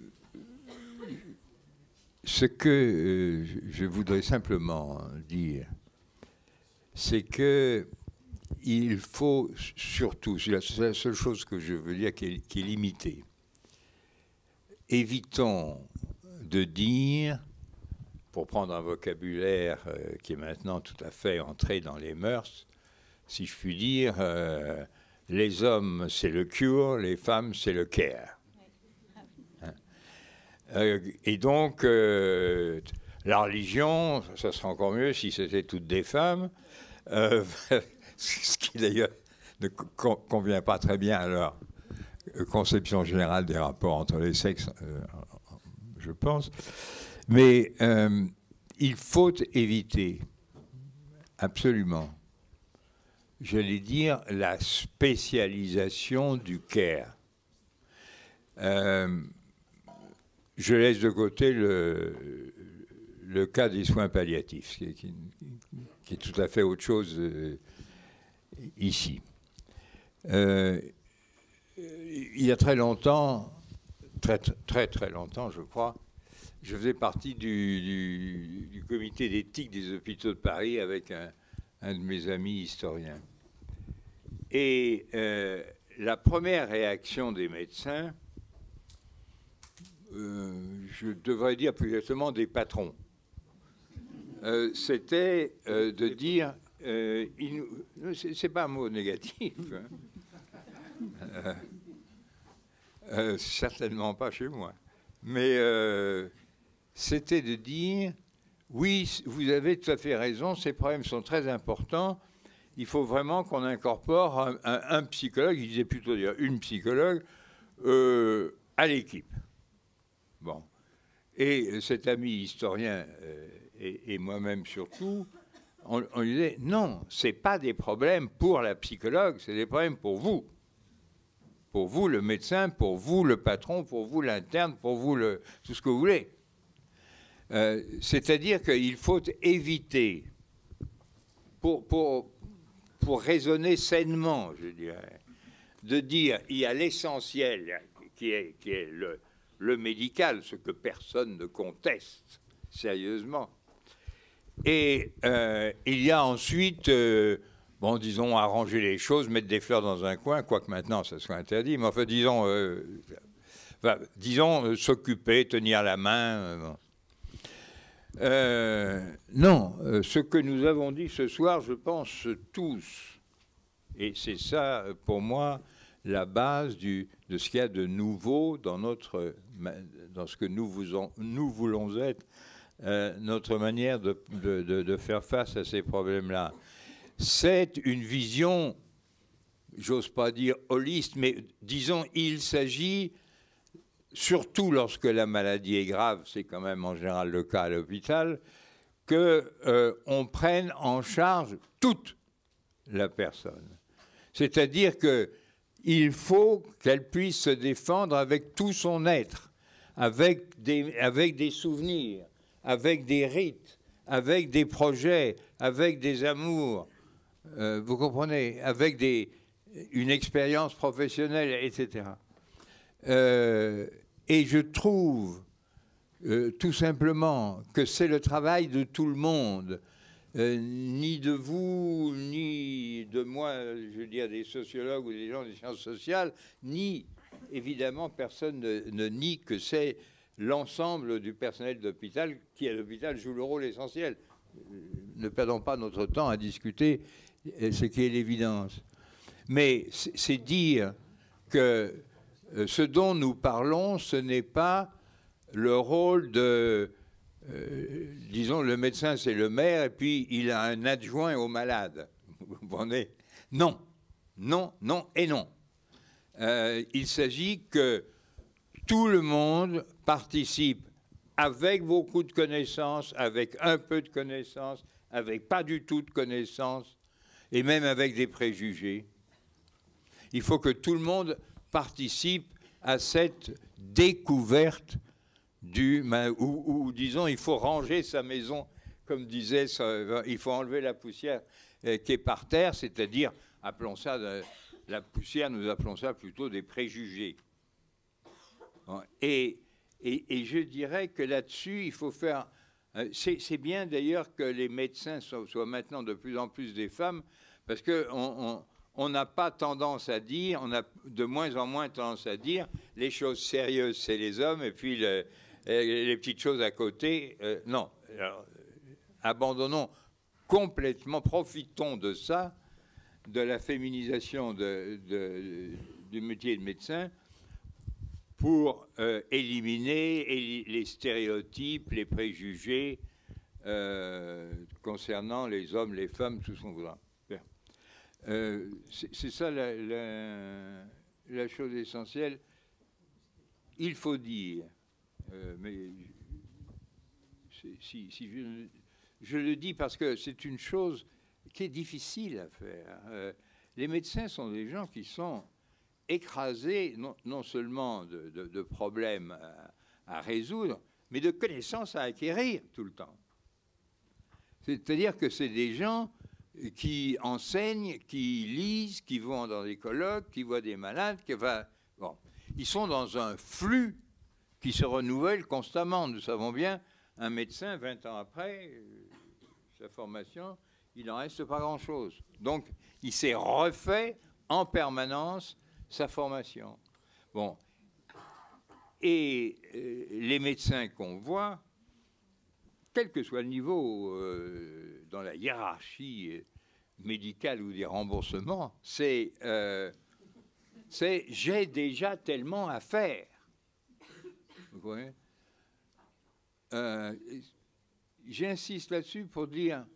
ce que euh, je voudrais simplement dire, c'est que il faut surtout, c'est la, c'est la seule chose que je veux dire qui est, qui est limitée. Évitons de dire, pour prendre un vocabulaire euh, qui est maintenant tout à fait entré dans les mœurs, si je puis dire, euh, les hommes c'est le cure, les femmes c'est le care. Hein? Euh, et donc, euh, la religion, ça serait encore mieux si c'était toutes des femmes, euh, ce qui d'ailleurs ne con- convient pas très bien à leur conception générale des rapports entre les sexes, euh, je pense. Mais euh, il faut éviter absolument, j'allais dire, la spécialisation du care. Euh, je laisse de côté le, le cas des soins palliatifs, qui, qui, qui est tout à fait autre chose euh, ici. Euh, il y a très longtemps, très très très longtemps, je crois, je faisais partie du, du, du comité d'éthique des hôpitaux de Paris avec un, un de mes amis historiens. Et euh, la première réaction des médecins, euh, je devrais dire plus exactement des patrons, euh, c'était euh, de dire, euh, il, c'est pas un mot négatif, hein. Euh, euh, certainement pas chez moi. Mais euh, c'était de dire, oui, vous avez tout à fait raison, ces problèmes sont très importants, il faut vraiment qu'on incorpore un, un, un psychologue, il disait plutôt dire une psychologue, euh, à l'équipe. Bon. Et cet ami historien, euh, et, et moi-même surtout, on, on lui disait, non, ce n'est pas des problèmes pour la psychologue, c'est des problèmes pour vous. Pour vous, le médecin, pour vous, le patron, pour vous, l'interne, pour vous, le, tout ce que vous voulez. Euh, c'est-à-dire qu'il faut éviter, pour, pour, pour raisonner sainement, je dirais, de dire il y a l'essentiel qui est, qui est le, le médical, ce que personne ne conteste sérieusement. Et euh, il y a ensuite... Euh, Bon, disons, arranger les choses, mettre des fleurs dans un coin, quoique maintenant ça soit interdit, mais enfin, disons, euh, enfin, disons euh, s'occuper, tenir la main. Euh, bon. euh, non, euh, ce que nous avons dit ce soir, je pense tous, et c'est ça, pour moi, la base du, de ce qu'il y a de nouveau dans, notre, dans ce que nous, vous en, nous voulons être, euh, notre manière de, de, de, de faire face à ces problèmes-là. C'est une vision, j'ose pas dire holiste, mais disons, il s'agit, surtout lorsque la maladie est grave, c'est quand même en général le cas à l'hôpital, qu'on euh, prenne en charge toute la personne. C'est-à-dire qu'il faut qu'elle puisse se défendre avec tout son être, avec des, avec des souvenirs, avec des rites, avec des projets, avec des amours. Euh, vous comprenez, avec des, une expérience professionnelle, et cetera. Euh, et je trouve euh, tout simplement que c'est le travail de tout le monde euh, ni de vous, ni de moi, je veux dire des sociologues ou des gens des sciences sociales, ni évidemment personne ne, ne nie que c'est l'ensemble du personnel d'hôpital qui à l'hôpital joue le rôle essentiel. Ne perdons pas notre temps à discuter ce qui est l'évidence. Mais c'est dire que ce dont nous parlons, ce n'est pas le rôle de, euh, disons, le médecin c'est le maire et puis il a un adjoint au malade. Vous comprenez? Non, non, non et non. Euh, il s'agit que tout le monde participe avec beaucoup de connaissances, avec un peu de connaissances, avec pas du tout de connaissances, et même avec des préjugés. Il faut que tout le monde participe à cette découverte du... Ou, ou disons, il faut ranger sa maison, comme disait, il faut enlever la poussière qui est par terre, c'est-à-dire, appelons ça, la poussière, nous appelons ça plutôt des préjugés. Et, et, et je dirais que là-dessus, il faut faire... C'est bien d'ailleurs que les médecins soient, soient maintenant de plus en plus des femmes, parce qu'on on n'a pas tendance à dire, on a de moins en moins tendance à dire, les choses sérieuses, c'est les hommes, et puis le, les petites choses à côté, euh, non. Alors, abandonnons complètement, profitons de ça, de la féminisation de, de, du métier de médecin, pour euh, éliminer les stéréotypes, les préjugés euh, concernant les hommes, les femmes, tout ce qu'on voudra. Euh, c'est ça la, la, la chose essentielle. Il faut dire, euh, mais si, si je, je le dis parce que c'est une chose qui est difficile à faire. Euh, les médecins sont des gens qui sont écrasés non, non seulement de, de, de problèmes à, à résoudre, mais de connaissances à acquérir tout le temps. C'est-à-dire que c'est des gens qui enseignent, qui lisent, qui vont dans des colloques, qui voient des malades, qui va, bon, ils sont dans un flux qui se renouvelle constamment. Nous savons bien, un médecin, vingt ans après euh, sa formation, il n'en reste pas grand-chose. Donc, il s'est refait en permanence sa formation. Bon. Et euh, les médecins qu'on voit, quel que soit le niveau euh, dans la hiérarchie médicale ou des remboursements, c'est euh, j'ai déjà tellement à faire. Vous voyez, euh, j'insiste là-dessus pour dire,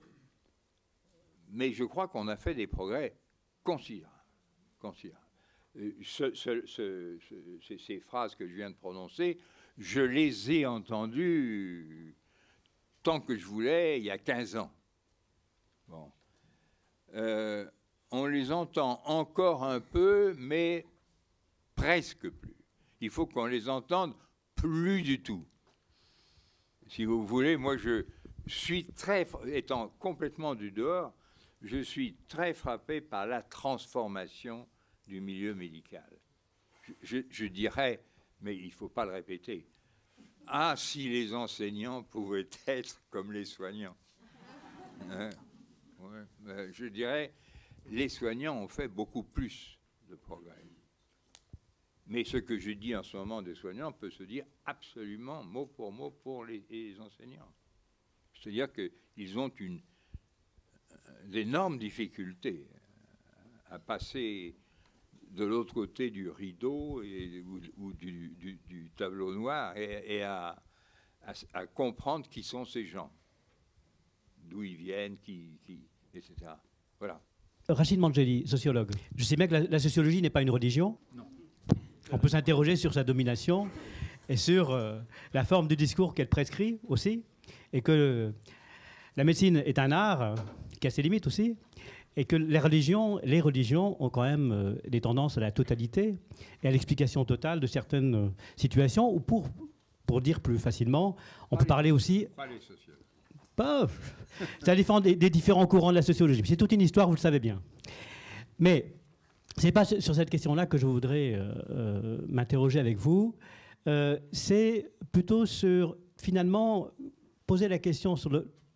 mais je crois qu'on a fait des progrès considérables. considérables. Ce, ce, ce, ce, ces phrases que je viens de prononcer, je les ai entendues tant que je voulais, il y a quinze ans. Bon. Euh, on les entend encore un peu, mais presque plus. Il faut qu'on les entende plus du tout. Si vous voulez, moi je suis très, étant complètement du dehors, je suis très frappé par la transformation du milieu médical. Je, je, je dirais, mais il ne faut pas le répéter, ah, si les enseignants pouvaient être comme les soignants. Hein? Ouais, ben, je dirais, les soignants ont fait beaucoup plus de progrès. Mais ce que je dis en ce moment des soignants peut se dire absolument mot pour mot pour les, les enseignants. C'est-à-dire qu'ils ont une, d'énormes difficultés à passer de l'autre côté du rideau et, ou, ou du, du, du tableau noir et, et à, à, à comprendre qui sont ces gens, d'où ils viennent, qui, qui, et cetera. Voilà. Rachid Manjeli, sociologue. Je sais bien que la, la sociologie n'est pas une religion. Non. On peut s'interroger sur sa domination et sur euh, la forme du discours qu'elle prescrit aussi, et que euh, la médecine est un art euh, qui a ses limites aussi, et que les religions, les religions ont quand même euh, des tendances à la totalité et à l'explication totale de certaines euh, situations, ou pour, pour dire plus facilement, on pas peut les, parler aussi... Pas les sociologues. Pas, ça dépend des, des différents courants de la sociologie. C'est toute une histoire, vous le savez bien. Mais ce n'est pas sur cette question-là que je voudrais euh, euh, m'interroger avec vous. Euh, c'est plutôt sur, finalement, poser la question sur le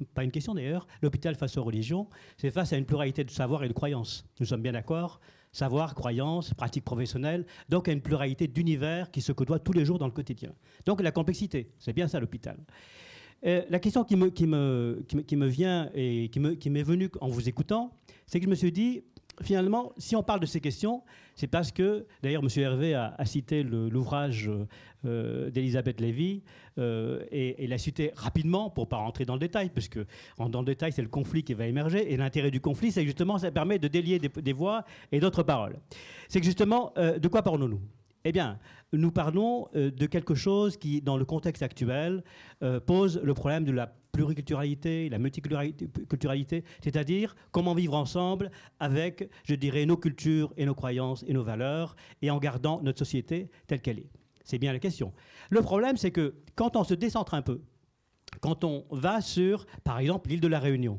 pas une question d'ailleurs, l'hôpital face aux religions, c'est face à une pluralité de savoirs et de croyances. Nous sommes bien d'accord, savoir, croyances, pratiques professionnelles, donc à une pluralité d'univers qui se côtoient tous les jours dans le quotidien. Donc la complexité, c'est bien ça l'hôpital. Euh, la question qui me, qui, me, qui, me, qui me vient et qui m'est qui venue en vous écoutant, c'est que je me suis dit, finalement, si on parle de ces questions, c'est parce que, d'ailleurs, M. Hervé a, a cité l'ouvrage euh, d'Elisabeth Lévy, euh, et il l'a cité rapidement pour ne pas rentrer dans le détail, parce que en, dans le détail, c'est le conflit qui va émerger, et l'intérêt du conflit, c'est que justement, ça permet de délier des, des voix et d'autres paroles. C'est que justement, euh, de quoi parlons-nous ? Eh bien, nous parlons euh, de quelque chose qui, dans le contexte actuel, euh, pose le problème de la pluriculturalité, la multiculturalité, c'est-à-dire comment vivre ensemble avec, je dirais, nos cultures et nos croyances et nos valeurs, et en gardant notre société telle qu'elle est. C'est bien la question. Le problème, c'est que quand on se décentre un peu, quand on va sur, par exemple, l'île de la Réunion,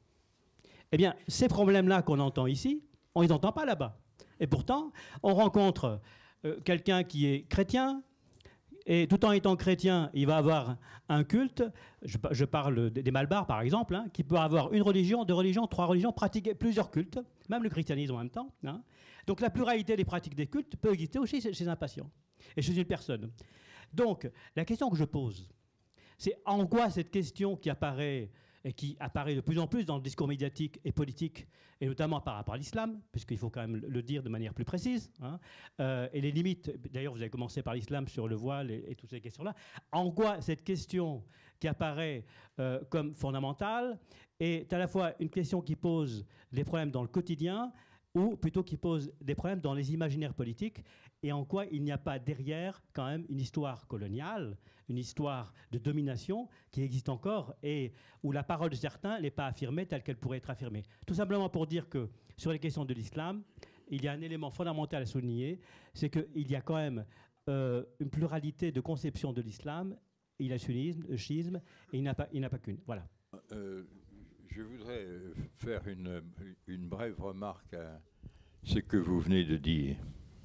eh bien, ces problèmes-là qu'on entend ici, on ne les entend pas là-bas. Et pourtant, on rencontre euh, quelqu'un qui est chrétien, et tout en étant chrétien, il va avoir un culte, je, je parle des Malbars par exemple, hein, qui peut avoir une religion, deux religions, trois religions, pratiquer plusieurs cultes, même le christianisme en même temps. Hein. Donc la pluralité des pratiques des cultes peut exister aussi chez, chez un patient et chez une personne. Donc la question que je pose, c'est en quoi cette question qui apparaît et qui apparaît de plus en plus dans le discours médiatique et politique, et notamment par rapport à l'islam, puisqu'il faut quand même le dire de manière plus précise, hein, euh, et les limites, d'ailleurs vous avez commencé par l'islam sur le voile et, et toutes ces questions-là, en quoi cette question qui apparaît euh, comme fondamentale est à la fois une question qui pose des problèmes dans le quotidien, ou plutôt qui pose des problèmes dans les imaginaires politiques, et en quoi il n'y a pas derrière quand même une histoire coloniale, une histoire de domination qui existe encore, et où la parole de certains n'est pas affirmée telle qu'elle pourrait être affirmée. Tout simplement pour dire que sur les questions de l'islam, il y a un élément fondamental à souligner, c'est qu'il y a quand même euh, une pluralité de conceptions de l'islam. Il y a le sunnisme, le chiisme, et il n'y en a pas qu'une. Voilà. Euh, Je voudrais faire une, une brève remarque à ce que vous venez de dire.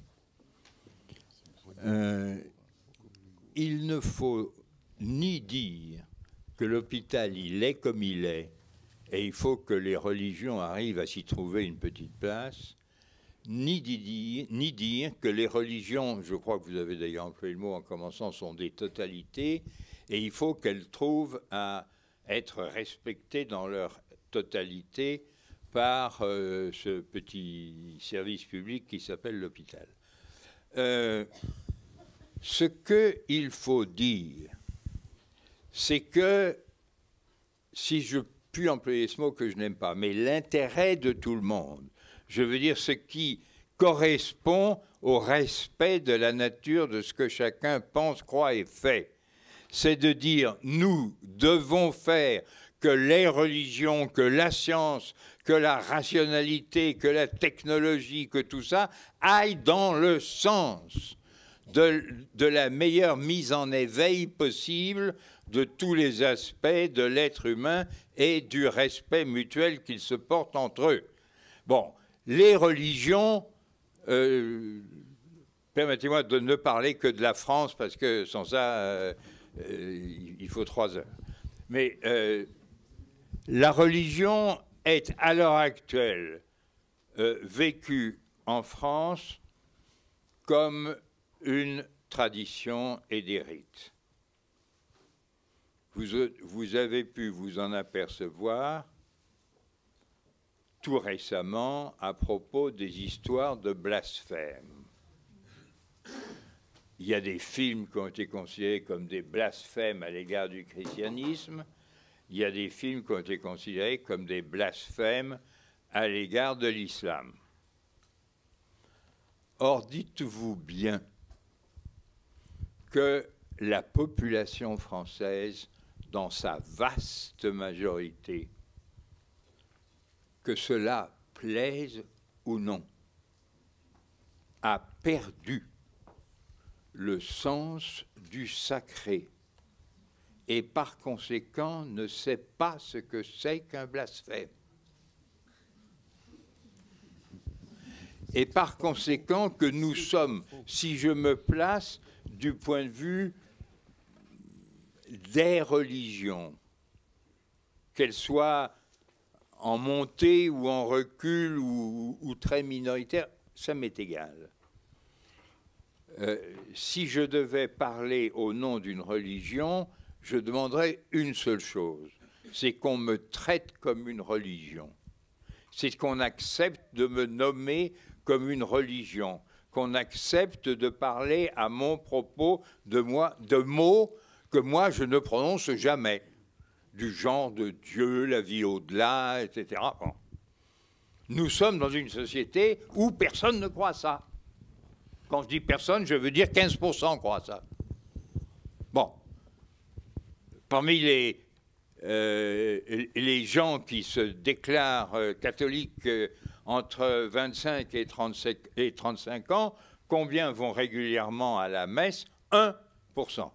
Euh, il ne faut ni dire que l'hôpital, il est comme il est, et il faut que les religions arrivent à s'y trouver une petite place, ni dire, ni dire que les religions, je crois que vous avez d'ailleurs employé le mot en commençant, sont des totalités, et il faut qu'elles trouvent à être respectés dans leur totalité par euh, ce petit service public qui s'appelle l'hôpital. Euh, ce qu'il faut dire, c'est que, si je puis employer ce mot que je n'aime pas, mais l'intérêt de tout le monde, je veux dire ce qui correspond au respect de la nature de ce que chacun pense, croit et fait, c'est de dire nous devons faire que les religions, que la science, que la rationalité, que la technologie, que tout ça aille dans le sens de, de la meilleure mise en éveil possible de tous les aspects de l'être humain et du respect mutuel qu'ils se portent entre eux. Bon, les religions, euh, permettez-moi de ne parler que de la France, parce que sans ça, euh, euh, il faut trois heures. Mais euh, la religion est, à l'heure actuelle, euh, vécue en France comme une tradition et des rites. Vous, vous avez pu vous en apercevoir tout récemment à propos des histoires de blasphème. Il y a des films qui ont été considérés comme des blasphèmes à l'égard du christianisme. Il y a des films qui ont été considérés comme des blasphèmes à l'égard de l'islam. Or, dites-vous bien que la population française, dans sa vaste majorité, que cela plaise ou non, a perdu le sens du sacré et par conséquent ne sait pas ce que c'est qu'un blasphème. Et par conséquent que nous sommes, si je me place du point de vue des religions qu'elle soit en montée ou en recul ou, ou très minoritaire, ça m'est égal. Euh, si je devais parler au nom d'une religion, je demanderais une seule chose, c'est qu'on me traite comme une religion. C'est qu'on accepte de me nommer comme une religion, qu'on accepte de parler à mon propos de, moi, de mots que moi je ne prononce jamais, du genre de Dieu, la vie au-delà, et cetera. Bon. Nous sommes dans une société où personne ne croit ça. Quand je dis personne, je veux dire quinze pour cent croient ça. Bon. Parmi les, euh, les gens qui se déclarent euh, catholiques euh, entre vingt-cinq et trente-cinq, et trente-cinq ans, combien vont régulièrement à la messe? un pour cent.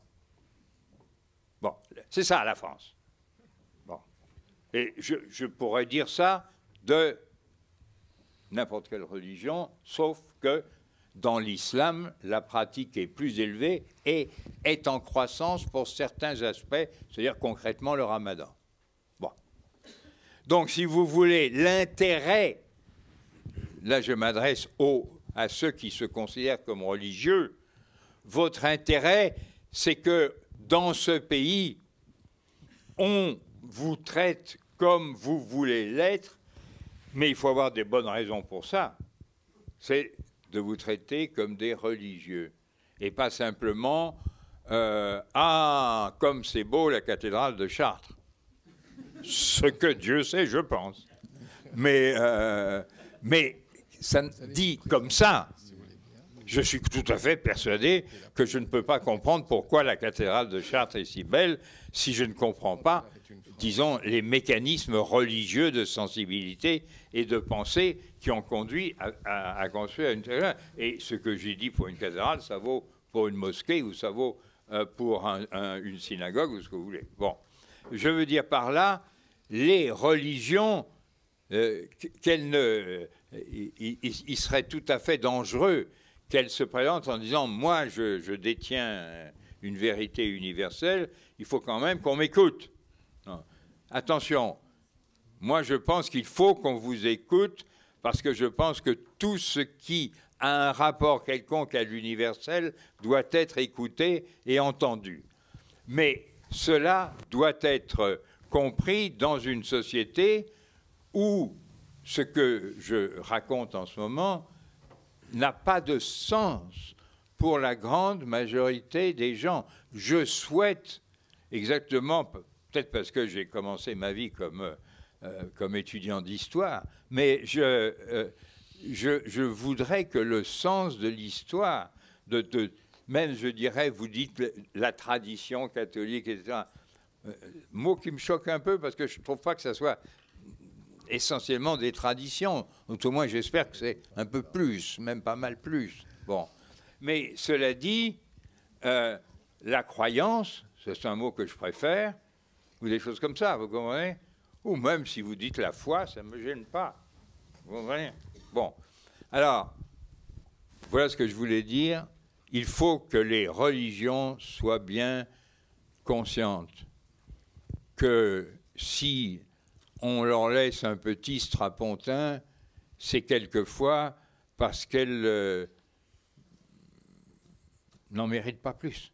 Bon, c'est ça la France. Bon. Et je, je pourrais dire ça de n'importe quelle religion, sauf que dans l'islam, la pratique est plus élevée et est en croissance pour certains aspects, c'est-à-dire concrètement le ramadan. Bon. Donc, si vous voulez, l'intérêt, là je m'adresse à ceux qui se considèrent comme religieux, votre intérêt, c'est que dans ce pays, on vous traite comme vous voulez l'être, mais il faut avoir des bonnes raisons pour ça. C'est de vous traiter comme des religieux. Et pas simplement euh, « Ah, comme c'est beau la cathédrale de Chartres ». Ce que Dieu sait, je pense. Mais, euh, mais ça dit comme ça. Je suis tout à fait persuadé que je ne peux pas comprendre pourquoi la cathédrale de Chartres est si belle si je ne comprends pas, disons, les mécanismes religieux de sensibilité et de pensée qui ont conduit à, à, à construire une cathédrale. Et ce que j'ai dit pour une cathédrale, ça vaut pour une mosquée ou ça vaut euh, pour un, un, une synagogue ou ce que vous voulez. Bon, je veux dire par là, les religions, euh, qu'elles ne, euh, il, il, il serait tout à fait dangereux qu'elles se présentent en disant « moi, je, je détiens une vérité universelle, il faut quand même qu'on m'écoute ». Attention, moi je pense qu'il faut qu'on vous écoute parce que je pense que tout ce qui a un rapport quelconque à l'universel doit être écouté et entendu. Mais cela doit être compris dans une société où ce que je raconte en ce moment n'a pas de sens pour la grande majorité des gens. Je souhaite exactement... peut-être parce que j'ai commencé ma vie comme, euh, comme étudiant d'histoire, mais je, euh, je, je voudrais que le sens de l'histoire, de, de, même je dirais, vous dites la tradition catholique, et cetera, euh, mot qui me choque un peu parce que je ne trouve pas que ça soit essentiellement des traditions, ou au moins j'espère que c'est un peu plus, même pas mal plus. Bon. Mais cela dit, euh, la croyance, c'est un mot que je préfère, ou des choses comme ça, vous comprenez? Ou même si vous dites la foi, ça ne me gêne pas. Vous comprenez? Bon. Alors, voilà ce que je voulais dire. Il faut que les religions soient bien conscientes que si on leur laisse un petit strapontin, c'est quelquefois parce qu'elles euh, n'en méritent pas plus.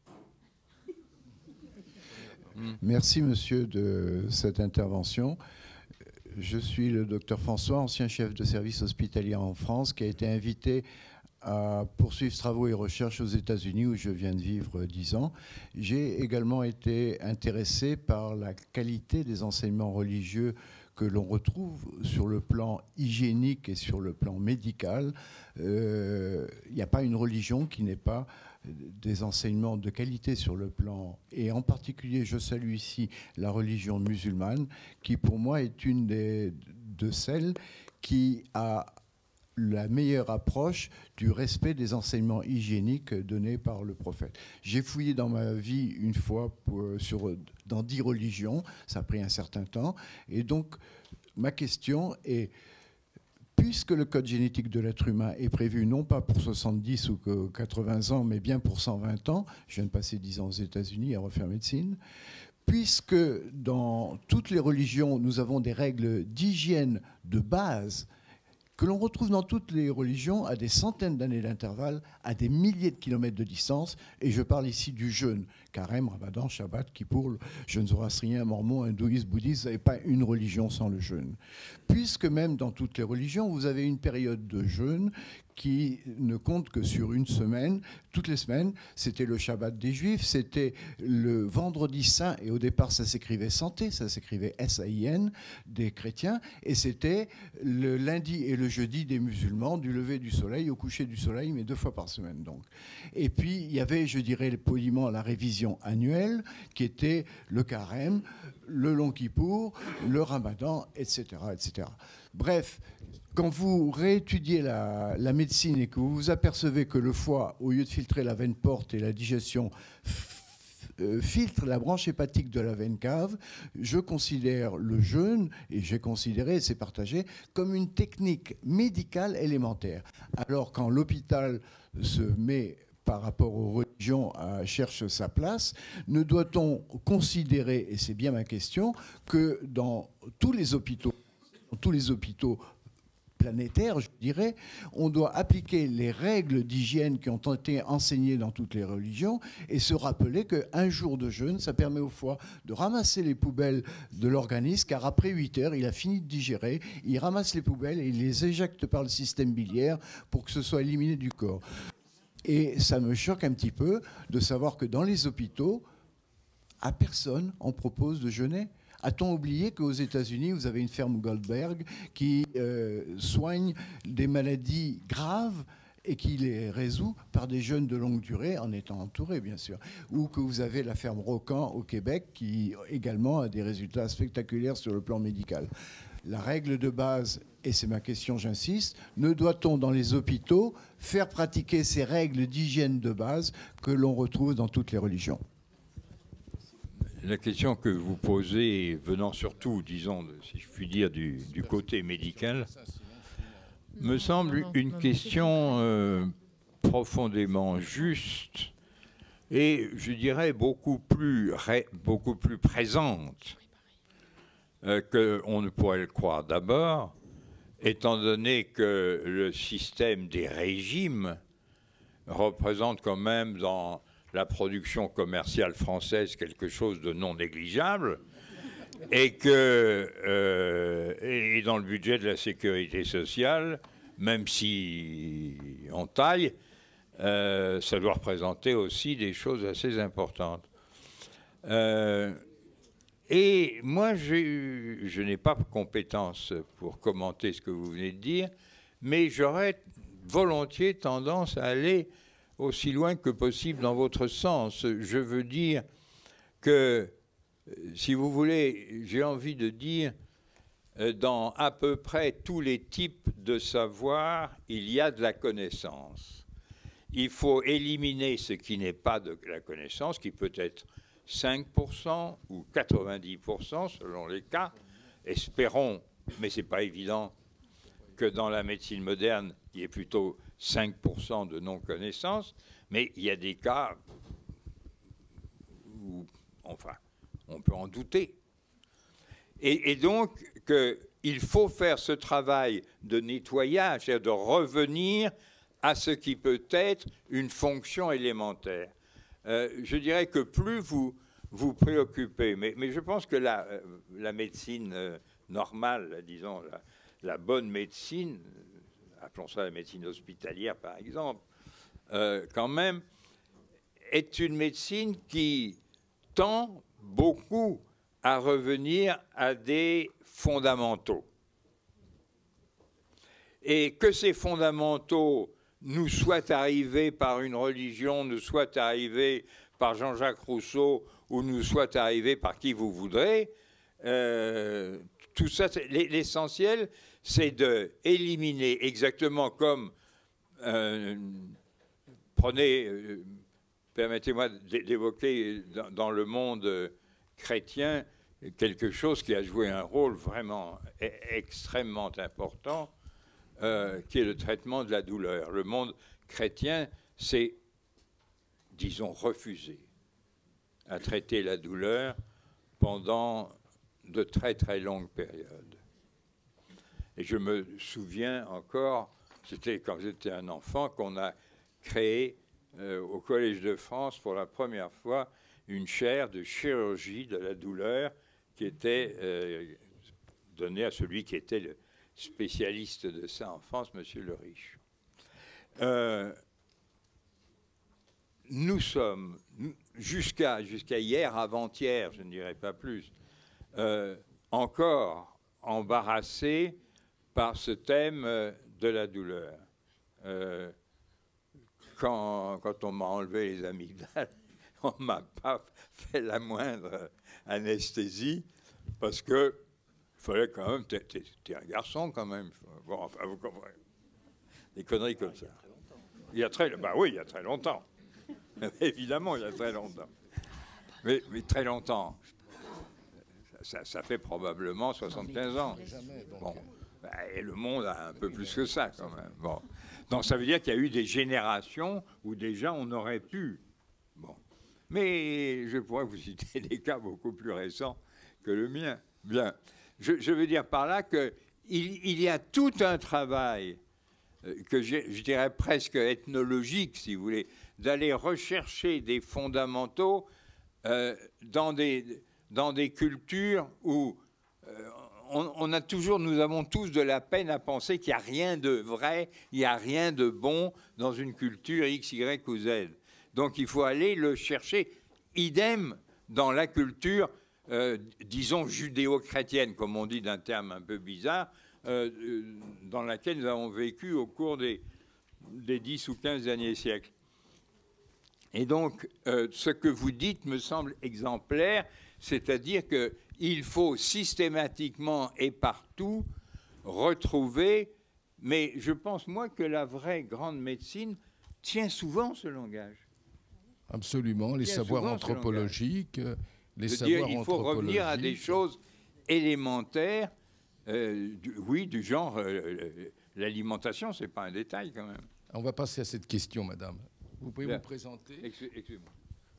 Merci, monsieur, de cette intervention. Je suis le docteur François, ancien chef de service hospitalier en France, qui a été invité à poursuivre travaux et recherches aux États-Unis, où je viens de vivre dix ans. J'ai également été intéressé par la qualité des enseignements religieux que l'on retrouve sur le plan hygiénique et sur le plan médical. Euh, il n'y a pas une religion qui n'ait pas des enseignements de qualité sur le plan, et en particulier je salue ici la religion musulmane qui pour moi est une des, de celles qui a la meilleure approche du respect des enseignements hygiéniques donnés par le prophète. J'ai fouillé dans ma vie une fois pour, sur, dans dix religions, ça a pris un certain temps, et donc ma question est: puisque le code génétique de l'être humain est prévu non pas pour soixante-dix ou quatre-vingts ans, mais bien pour cent vingt ans, je viens de passer dix ans aux États-Unis à refaire médecine, puisque dans toutes les religions, nous avons des règles d'hygiène de base que l'on retrouve dans toutes les religions à des centaines d'années d'intervalle, à des milliers de kilomètres de distance. Et je parle ici du jeûne. Carême, Ramadan, Shabbat, Kippour, jeûne zoroastrien, mormon, hindouiste, bouddhiste, vous n'avez pas une religion sans le jeûne. Puisque même dans toutes les religions, vous avez une période de jeûne qui ne compte que sur une semaine. Toutes les semaines, c'était le Shabbat des Juifs, c'était le vendredi saint, et au départ ça s'écrivait santé, ça s'écrivait S A I N, des chrétiens, et c'était le lundi et le jeudi des musulmans, du lever du soleil au coucher du soleil, mais deux fois par semaine donc. Et puis il y avait, je dirais poliment, la révision annuelle, qui était le carême, le long Kippour, le ramadan, et cetera, et cetera. Bref, quand vous réétudiez la, la médecine et que vous vous apercevez que le foie, au lieu de filtrer la veine porte et la digestion, euh, filtre la branche hépatique de la veine cave, je considère le jeûne, et j'ai considéré, et c'est partagé, comme une technique médicale élémentaire. Alors quand l'hôpital se met par rapport aux religions, à cherche sa place, ne doit-on considérer, et c'est bien ma question, que dans tous les hôpitaux, dans tous les hôpitaux planétaire, je dirais, on doit appliquer les règles d'hygiène qui ont été enseignées dans toutes les religions et se rappeler qu'un jour de jeûne, ça permet au foie de ramasser les poubelles de l'organisme, car après huit heures, il a fini de digérer, il ramasse les poubelles et il les éjecte par le système biliaire pour que ce soit éliminé du corps. Et ça me choque un petit peu de savoir que dans les hôpitaux, à personne on propose de jeûner. A-t-on oublié qu'aux États-Unis, vous avez une ferme Goldberg qui euh, soigne des maladies graves et qui les résout par des jeûnes de longue durée, en étant entouré, bien sûr. Ou que vous avez la ferme Rocan au Québec, qui également a des résultats spectaculaires sur le plan médical. La règle de base, et c'est ma question, j'insiste, ne doit-on dans les hôpitaux faire pratiquer ces règles d'hygiène de base que l'on retrouve dans toutes les religions ? La question que vous posez, venant surtout, disons, si je puis dire, du, du côté médical, me semble une question euh, profondément juste et, je dirais, beaucoup plus, ré, beaucoup plus présente euh, qu'on ne pourrait le croire. D'abord, étant donné que le système des régimes représente quand même dans la production commerciale française quelque chose de non négligeable, et que euh, et dans le budget de la sécurité sociale, même si on taille, euh, ça doit représenter aussi des choses assez importantes. Euh, et moi, je n'ai pas compétence pour commenter ce que vous venez de dire, mais j'aurais volontiers tendance à aller aussi loin que possible dans votre sens. Je veux dire que, si vous voulez, j'ai envie de dire, dans à peu près tous les types de savoir, il y a de la connaissance. Il faut éliminer ce qui n'est pas de la connaissance, qui peut être cinq pour cent ou quatre-vingt-dix pour cent selon les cas. Espérons, mais ce n'est pas évident, que dans la médecine moderne, il y ait plutôt cinq pour cent de non-connaissance, mais il y a des cas où, enfin, on peut en douter. Et, et donc, qu'il faut faire ce travail de nettoyage, c'est-à-dire de revenir à ce qui peut être une fonction élémentaire. Euh, je dirais que plus vous vous préoccupez, mais, mais je pense que la, la médecine euh, normale, disons, la, la bonne médecine, appelons ça la médecine hospitalière par exemple, euh, quand même, est une médecine qui tend beaucoup à revenir à des fondamentaux. Et que ces fondamentaux nous soient arrivés par une religion, nous soient arrivés par Jean-Jacques Rousseau, ou nous soient arrivés par qui vous voudrez, euh, tout ça, l'essentiel, c'est d'éliminer exactement comme, euh, prenez, euh, permettez-moi d'évoquer dans, dans le monde chrétien quelque chose qui a joué un rôle vraiment extrêmement important, euh, qui est le traitement de la douleur. Le monde chrétien s'est, disons, refusé à traiter la douleur pendant de très très longues périodes. Et je me souviens encore, c'était quand j'étais un enfant, qu'on a créé euh, au Collège de France pour la première fois une chaire de chirurgie de la douleur qui était euh, donnée à celui qui était le spécialiste de ça en France, M. Le Riche. Euh, nous sommes, jusqu'à jusqu'à hier, avant-hier, je ne dirais pas plus, euh, encore embarrassés par ce thème euh, de la douleur. Euh, quand, quand on m'a enlevé les amygdales, on ne m'a pas fait la moindre anesthésie, parce que il fallait quand même, t'es, t'es, t'es un garçon quand même. Bon, enfin, vous comprenez. Des conneries comme ça. Il y a très, bah oui, il y a très longtemps. Évidemment, il y a très longtemps. Mais, mais très longtemps. Ça, ça fait probablement soixante-quinze ans. Bon. Et le monde a un peu plus que ça, quand même. Bon. Donc, ça veut dire qu'il y a eu des générations où déjà on aurait pu. Bon. Mais je pourrais vous citer des cas beaucoup plus récents que le mien. Bien. Je, je veux dire par là qu'il il y a tout un travail que je, je dirais presque ethnologique, si vous voulez, d'aller rechercher des fondamentaux euh, dans, des, dans des cultures où euh, on, on a toujours, nous avons tous de la peine à penser qu'il n'y a rien de vrai, il n'y a rien de bon dans une culture X, Y ou Z. Donc il faut aller le chercher. Idem dans la culture, euh, disons, judéo-chrétienne, comme on dit d'un terme un peu bizarre, euh, dans laquelle nous avons vécu au cours des, des dix ou quinze derniers siècles. Et donc, euh, ce que vous dites me semble exemplaire, c'est-à-dire qu'il faut systématiquement et partout retrouver, mais je pense, moi, que la vraie grande médecine tient souvent ce langage. Absolument, les savoirs anthropologiques, les savoirs anthropologiques. Il faut revenir à des choses élémentaires, euh, du, oui, du genre, euh, l'alimentation, ce n'est pas un détail quand même. On va passer à cette question, madame. Vous pouvez Bien. vous présenter. Excusez-moi.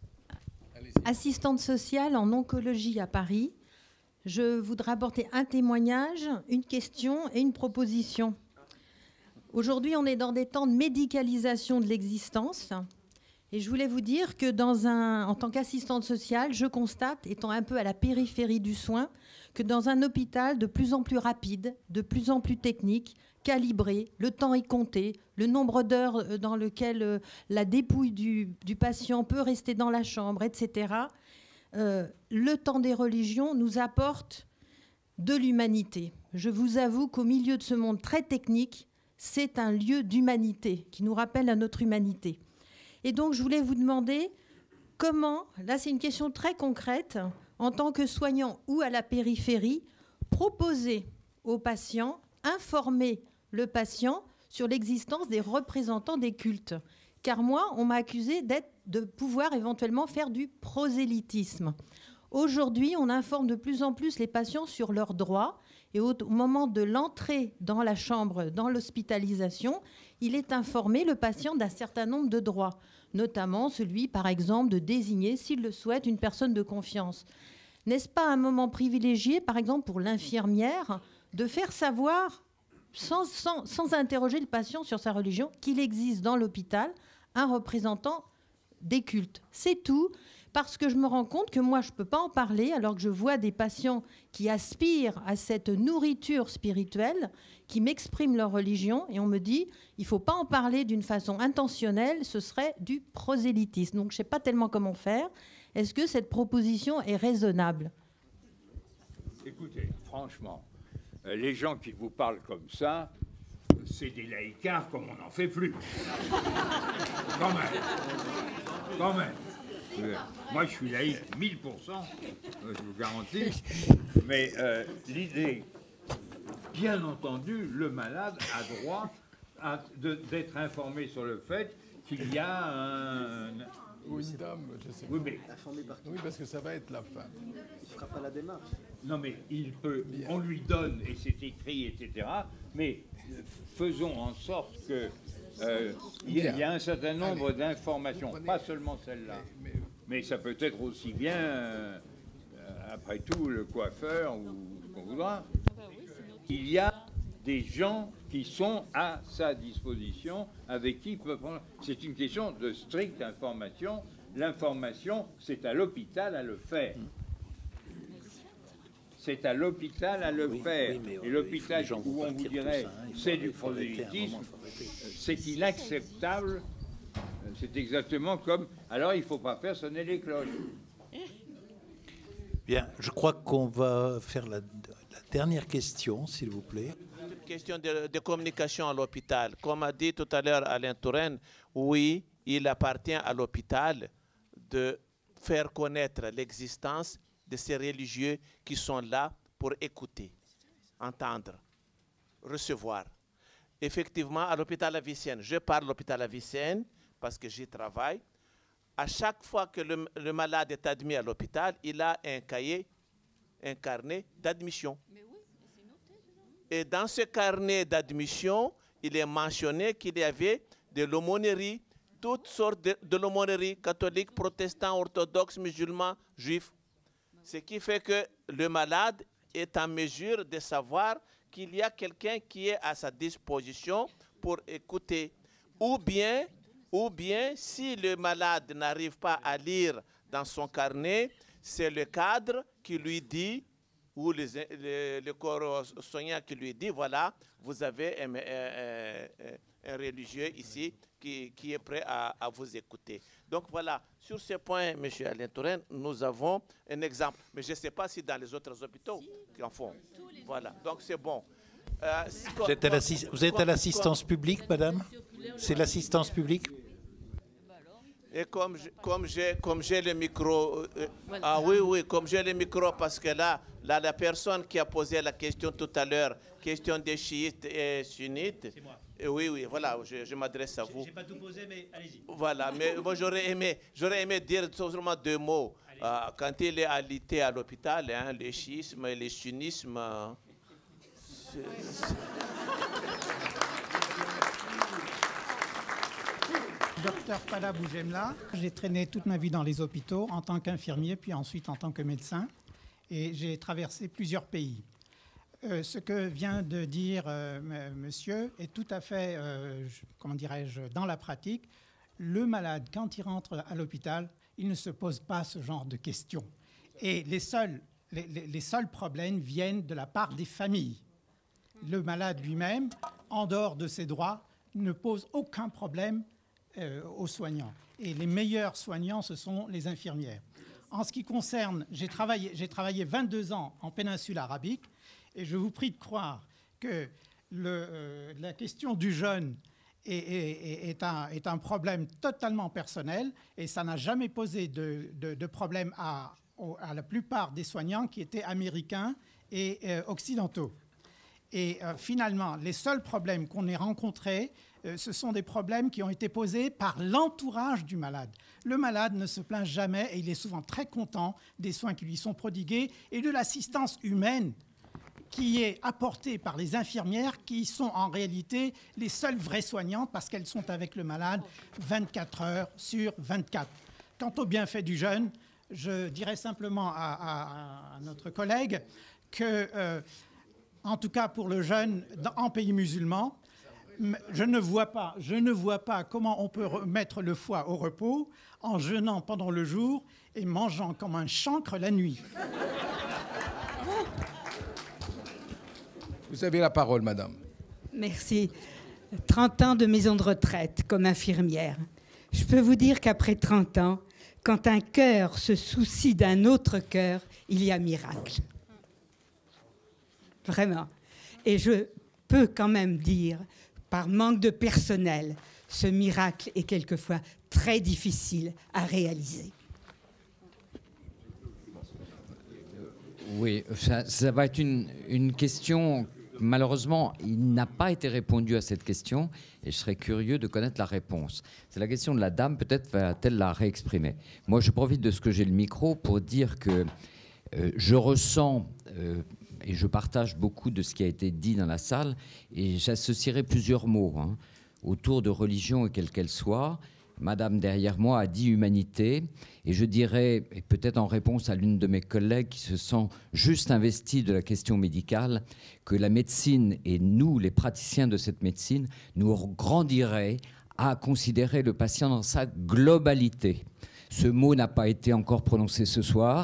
Assistante sociale en oncologie à Paris. Je voudrais apporter un témoignage, une question et une proposition. Aujourd'hui, on est dans des temps de médicalisation de l'existence. Et je voulais vous dire que dans un, en tant qu'assistante sociale, je constate, étant un peu à la périphérie du soin, que dans un hôpital de plus en plus rapide, de plus en plus technique, calibré, le temps est compté, le nombre d'heures dans lequel la dépouille du, du patient peut rester dans la chambre, et cetera, euh, le temps des religions nous apporte de l'humanité. Je vous avoue qu'au milieu de ce monde très technique, c'est un lieu d'humanité qui nous rappelle à notre humanité. Et donc, je voulais vous demander comment, là c'est une question très concrète, en tant que soignant ou à la périphérie, proposer aux patients, informer le patient sur l'existence des représentants des cultes. Car moi, on m'a accusé d'être, de pouvoir éventuellement faire du prosélytisme. Aujourd'hui, on informe de plus en plus les patients sur leurs droits. Et au, au moment de l'entrée dans la chambre, dans l'hospitalisation, il est informé, le patient, d'un certain nombre de droits, notamment celui, par exemple, de désigner, s'il le souhaite, une personne de confiance. N'est-ce pas un moment privilégié, par exemple, pour l'infirmière, de faire savoir, sans, sans, sans interroger le patient sur sa religion, qu'il existe dans l'hôpital un représentant des cultes? C'est tout. Parce que je me rends compte que moi, je ne peux pas en parler, alors que je vois des patients qui aspirent à cette nourriture spirituelle, qui m'expriment leur religion, et on me dit, il ne faut pas en parler d'une façon intentionnelle, ce serait du prosélytisme. Donc, je ne sais pas tellement comment faire. Est-ce que cette proposition est raisonnable? Écoutez, franchement, les gens qui vous parlent comme ça, c'est des laïcards comme on n'en fait plus. Quand même. Quand même. Moi, je suis laïque mille pour cent, je vous garantis. Mais euh, l'idée, bien entendu, le malade a droit à, de, d'être informé sur le fait qu'il y a un... Ou une dame, je sais pas. Oui, mais... Oui, parce que ça va être la femme. Il ne fera pas la démarche. Non, mais il peut... Bien. On lui donne, et c'est écrit, et cetera. Mais faisons en sorte que... Euh, il, y a, il y a un certain nombre Allez, d'informations, pas seulement celle-là, mais, mais, mais ça peut être aussi bien euh, après tout, le coiffeur ou ce qu'on voudra. Il y a des gens qui sont à sa disposition, avec qui il peut prendre. C'est une question de stricte information. L'information, c'est à l'hôpital à le faire. C'est à l'hôpital à le oui, faire. Oui, Et l'hôpital où on vous dirait hein, c'est du prosélytisme, c'est inacceptable. C'est exactement comme... Alors, il ne faut pas faire sonner les cloches. Bien, je crois qu'on va faire la, la dernière question, s'il vous plaît. Une question de, de communication à l'hôpital. Comme a dit tout à l'heure Alain Touraine, oui, il appartient à l'hôpital de faire connaître l'existence de ces religieux qui sont là pour écouter, entendre, recevoir. Effectivement, à l'hôpital Avicenne, je parle de l'hôpital Avicenne parce que j'y travaille. À chaque fois que le, le malade est admis à l'hôpital, il a un cahier, un carnet d'admission. Et dans ce carnet d'admission, il est mentionné qu'il y avait de l'aumônerie, toutes sortes de, de l'aumônerie, catholiques, protestants, orthodoxes, musulmans, juifs. Ce qui fait que le malade est en mesure de savoir qu'il y a quelqu'un qui est à sa disposition pour écouter. Ou bien, ou bien si le malade n'arrive pas à lire dans son carnet, c'est le cadre qui lui dit, ou les, les, le corps soignant qui lui dit, voilà, vous avez un, un, un, un religieux ici qui, qui est prêt à, à vous écouter. Donc voilà, sur ce point, M. Alain Touraine, nous avons un exemple. Mais je ne sais pas si dans les autres hôpitaux qui en font. Voilà, donc c'est bon. Euh, vous êtes à l'assist- vous êtes à l'assistance publique, madame? C'est l'assistance publique? Et comme je, comme j'ai comme j'ai le micro, euh, voilà. Ah oui oui, comme j'ai le micro parce que là là la personne qui a posé la question tout à l'heure, question des chiites et sunnites. C'est moi. Et oui oui, voilà, je, je m'adresse à vous. J'ai pas tout posé, mais allez-y. Voilà, mais moi j'aurais aimé j'aurais aimé dire seulement deux mots. Euh, quand il est alité à l'hôpital, hein, le chiisme et le sunnisme. Euh, c'est, c'est... Docteur Pala Boujemla, j'ai traîné toute ma vie dans les hôpitaux en tant qu'infirmier, puis ensuite en tant que médecin, et j'ai traversé plusieurs pays. Euh, ce que vient de dire euh, monsieur est tout à fait, euh, je, comment dirais-je, dans la pratique. Le malade, quand il rentre à l'hôpital, il ne se pose pas ce genre de questions. Et les seuls, les, les, les seuls problèmes viennent de la part des familles. Le malade lui-même, en dehors de ses droits, ne pose aucun problème Euh, aux soignants. Et les meilleurs soignants, ce sont les infirmières. En ce qui concerne, j'ai travaillé, j'ai travaillé vingt-deux ans en péninsule arabique, et je vous prie de croire que le, euh, la question du jeûne est, est, est, un, est un problème totalement personnel, et ça n'a jamais posé de, de, de problème à, à la plupart des soignants qui étaient américains et euh, occidentaux. Et euh, finalement, les seuls problèmes qu'on ait rencontrés, euh, ce sont des problèmes qui ont été posés par l'entourage du malade. Le malade ne se plaint jamais et il est souvent très content des soins qui lui sont prodigués et de l'assistance humaine qui est apportée par les infirmières qui sont en réalité les seules vraies soignantes parce qu'elles sont avec le malade vingt-quatre heures sur vingt-quatre. Quant au bienfait du jeûne, je dirais simplement à, à, à notre collègue que... Euh, En tout cas, pour le jeûne en pays musulman, je ne vois pas, je ne vois pas comment on peut mettre le foie au repos en jeûnant pendant le jour et mangeant comme un chancre la nuit. Vous avez la parole, madame. Merci. trente ans de maison de retraite comme infirmière. Je peux vous dire qu'après trente ans, quand un cœur se soucie d'un autre cœur, il y a miracle. Vraiment. Et je peux quand même dire, par manque de personnel, ce miracle est quelquefois très difficile à réaliser. Oui, ça, ça va être une, une question. Malheureusement, il n'a pas été répondu à cette question et je serais curieux de connaître la réponse. C'est la question de la dame, peut-être va-t-elle la réexprimer. Moi, je profite de ce que j'ai le micro pour dire que euh, je ressens... Euh, et je partage beaucoup de ce qui a été dit dans la salle, et j'associerai plusieurs mots hein, autour de religion, et quelle qu'elle soit. Madame derrière moi a dit humanité, et je dirais, et peut-être en réponse à l'une de mes collègues qui se sent juste investie de la question médicale, que la médecine et nous, les praticiens de cette médecine, nous grandirait à considérer le patient dans sa globalité. Ce mot n'a pas été encore prononcé ce soir.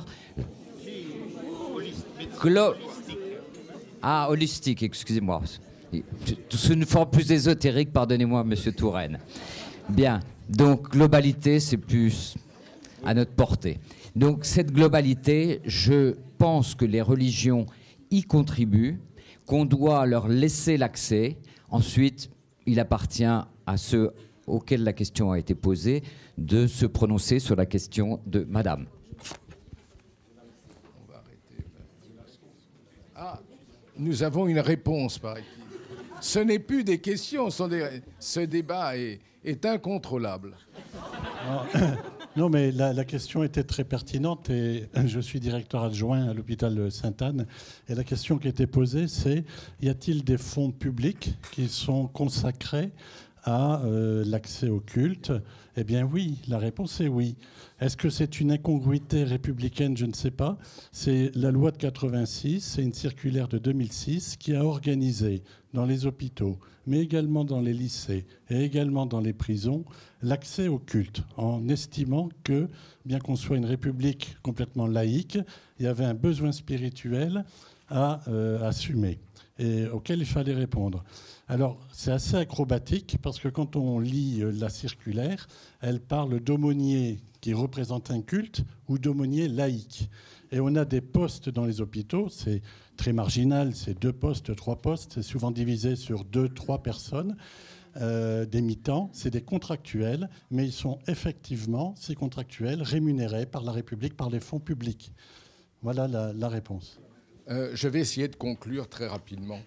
Glo ah, holistique, excusez-moi. C'est une forme plus ésotérique, pardonnez-moi, Monsieur Touraine. Bien, donc globalité, c'est plus à notre portée. Donc cette globalité, je pense que les religions y contribuent, qu'on doit leur laisser l'accès. Ensuite, il appartient à ceux auxquels la question a été posée de se prononcer sur la question de Madame. Ah, nous avons une réponse, paraît-il. Ce n'est plus des questions, ce, sont des... ce débat est, est incontrôlable. Non, mais la, la question était très pertinente et je suis directeur adjoint à l'hôpital Sainte-Anne. Et la question qui était posée, c'est y a-t-il des fonds publics qui sont consacrés à euh, l'accès au culte? Eh bien oui, la réponse est oui. Est-ce que c'est une incongruité républicaine? Je ne sais pas. C'est la loi de quatre-vingt-six, c'est une circulaire de deux mille six qui a organisé dans les hôpitaux, mais également dans les lycées et également dans les prisons, l'accès au culte, en estimant que, bien qu'on soit une république complètement laïque, il y avait un besoin spirituel à euh, assumer et auquel il fallait répondre. Alors, c'est assez acrobatique parce que quand on lit la circulaire, elle parle d'aumônier qui représente un culte ou d'aumônier laïque. Et on a des postes dans les hôpitaux, c'est très marginal, c'est deux postes, trois postes, c'est souvent divisé sur deux, trois personnes, euh, des mi-temps, c'est des contractuels, mais ils sont effectivement, ces contractuels, rémunérés par la République, par les fonds publics. Voilà la, la réponse. Euh, je vais essayer de conclure très rapidement.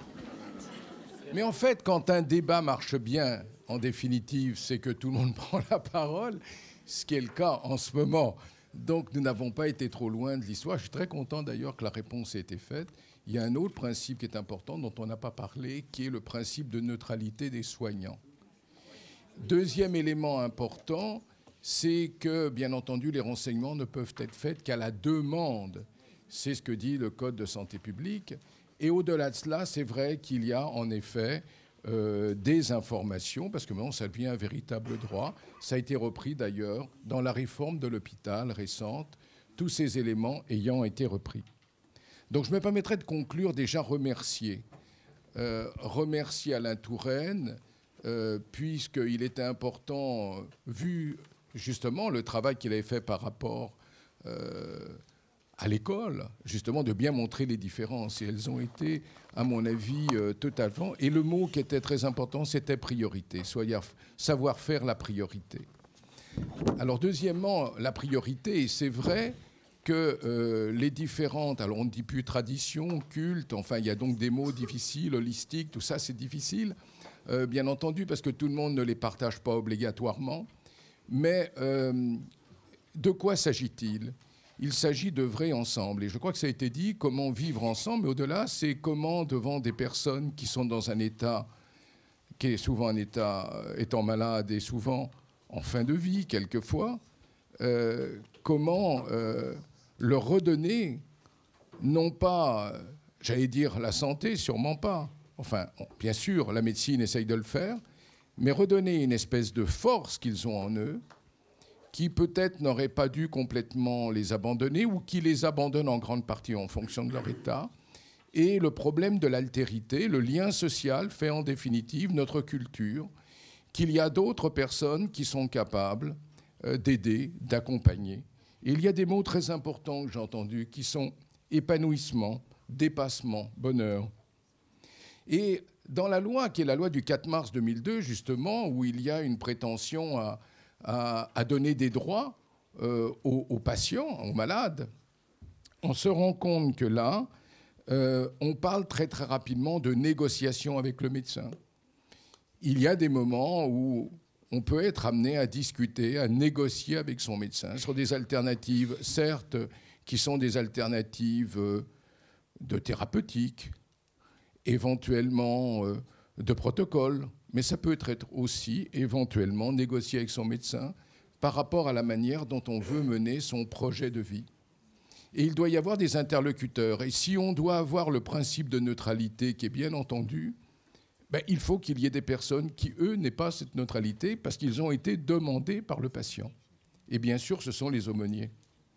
Mais en fait, quand un débat marche bien, en définitive, c'est que tout le monde prend la parole, ce qui est le cas en ce moment. Donc nous n'avons pas été trop loin de l'histoire. Je suis très content d'ailleurs que la réponse ait été faite. Il y a un autre principe qui est important, dont on n'a pas parlé, qui est le principe de neutralité des soignants. Deuxième élément important, c'est que, bien entendu, les renseignements ne peuvent être faits qu'à la demande. C'est ce que dit le Code de santé publique. Et au-delà de cela, c'est vrai qu'il y a en effet euh, des informations, parce que maintenant ça devient un véritable droit. Ça a été repris d'ailleurs dans la réforme de l'hôpital récente, tous ces éléments ayant été repris. Donc je me permettrai de conclure déjà remercier. Euh, remercier Alain Touraine, euh, puisqu'il était important, euh, vu justement le travail qu'il avait fait par rapport euh, à l'école, justement, de bien montrer les différences. Et elles ont été, à mon avis, euh, totalement... Et le mot qui était très important, c'était priorité. Soyez, savoir faire la priorité. Alors, deuxièmement, la priorité, et c'est vrai que euh, les différentes... Alors, on ne dit plus tradition, culte, enfin, il y a donc des mots difficiles, holistique, tout ça, c'est difficile, euh, bien entendu, parce que tout le monde ne les partage pas obligatoirement. Mais euh, de quoi s'agit-il ? Il s'agit d'œuvrer ensemble. Et je crois que ça a été dit, comment vivre ensemble, mais au-delà, c'est comment, devant des personnes qui sont dans un état, qui est souvent un état étant malade et souvent en fin de vie, quelquefois, euh, comment euh, leur redonner, non pas, j'allais dire la santé, sûrement pas, enfin, bien sûr, la médecine essaye de le faire, mais redonner une espèce de force qu'ils ont en eux, qui peut-être n'auraient pas dû complètement les abandonner ou qui les abandonnent en grande partie en fonction de leur état. Et le problème de l'altérité, le lien social fait en définitive notre culture, qu'il y a d'autres personnes qui sont capables euh, d'aider, d'accompagner. Et il y a des mots très importants que j'ai entendus qui sont épanouissement, dépassement, bonheur. Et dans la loi, qui est la loi du quatre mars deux mille deux, justement, où il y a une prétention à À, à donner des droits euh, aux, aux patients, aux malades, on se rend compte que là, euh, on parle très très rapidement de négociation avec le médecin. Il y a des moments où on peut être amené à discuter, à négocier avec son médecin sur des alternatives, certes, qui sont des alternatives euh, de thérapeutique, éventuellement euh, de protocole. mais ça peut être aussi éventuellement négocié avec son médecin par rapport à la manière dont on veut mener son projet de vie. Et il doit y avoir des interlocuteurs. Et si on doit avoir le principe de neutralité qui est bien entendu, ben, il faut qu'il y ait des personnes qui, eux, n'aient pas cette neutralité parce qu'ils ont été demandés par le patient. Et bien sûr, ce sont les aumôniers.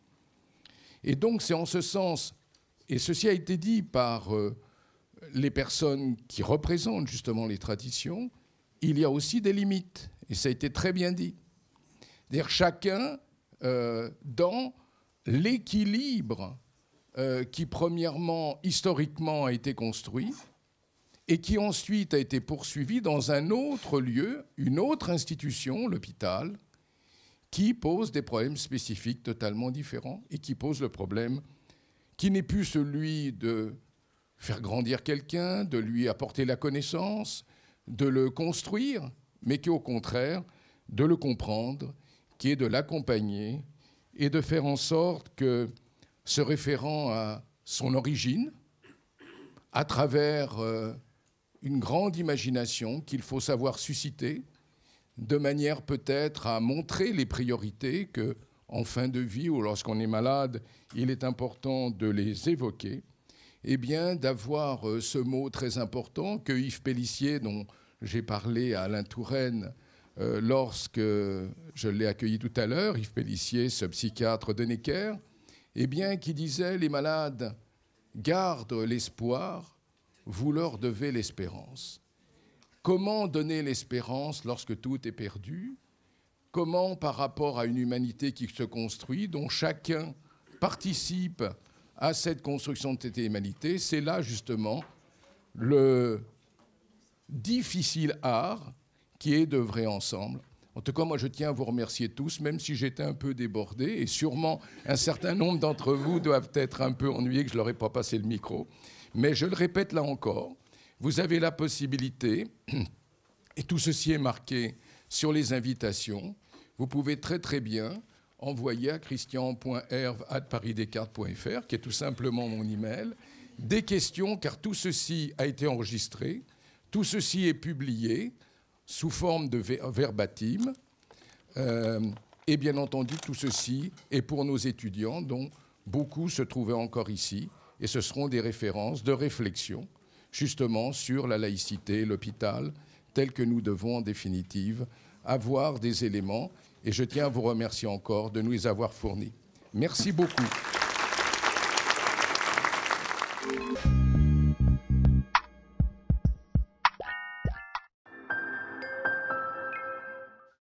Et donc, c'est en ce sens, et ceci a été dit par euh, les personnes qui représentent justement les traditions, il y a aussi des limites. Et ça a été très bien dit. C'est-à-dire chacun euh, dans l'équilibre euh, qui, premièrement, historiquement a été construit et qui ensuite a été poursuivi dans un autre lieu, une autre institution, l'hôpital, qui pose des problèmes spécifiques totalement différents et qui pose le problème qui n'est plus celui de faire grandir quelqu'un, de lui apporter la connaissance, de le construire, mais qui, au contraire, de le comprendre, qui est de l'accompagner et de faire en sorte que, se référant à son origine, à travers euh, une grande imagination qu'il faut savoir susciter, de manière peut-être à montrer les priorités que, en fin de vie ou lorsqu'on est malade, il est important de les évoquer, eh bien d'avoir euh, ce mot très important que Yves Pélissier, dont j'ai parlé à Alain Touraine euh, lorsque je l'ai accueilli tout à l'heure, Yves Pélissier, ce psychiatre de Necker, eh bien qui disait « Les malades gardent l'espoir, vous leur devez l'espérance ». Comment donner l'espérance lorsque tout est perdu? Comment, par rapport à une humanité qui se construit, dont chacun participe à cette construction de cette humanité, c'est là justement le difficile art qui est d'œuvrer ensemble. En tout cas, moi, je tiens à vous remercier tous, même si j'étais un peu débordé, et sûrement un certain nombre d'entre vous doivent être un peu ennuyés que je ne leur ai pas passé le micro. Mais je le répète là encore, vous avez la possibilité, et tout ceci est marqué sur les invitations, vous pouvez très très bien envoyer à christian point herve arobase paris descartes point f r, qui est tout simplement mon email, des questions, car tout ceci a été enregistré, tout ceci est publié sous forme de verbatim, euh, et bien entendu tout ceci est pour nos étudiants, dont beaucoup se trouvaient encore ici, et ce seront des références de réflexion justement sur la laïcité, l'hôpital, tel que nous devons en définitive avoir des éléments. Et je tiens à vous remercier encore de nous les avoir fournis. Merci beaucoup.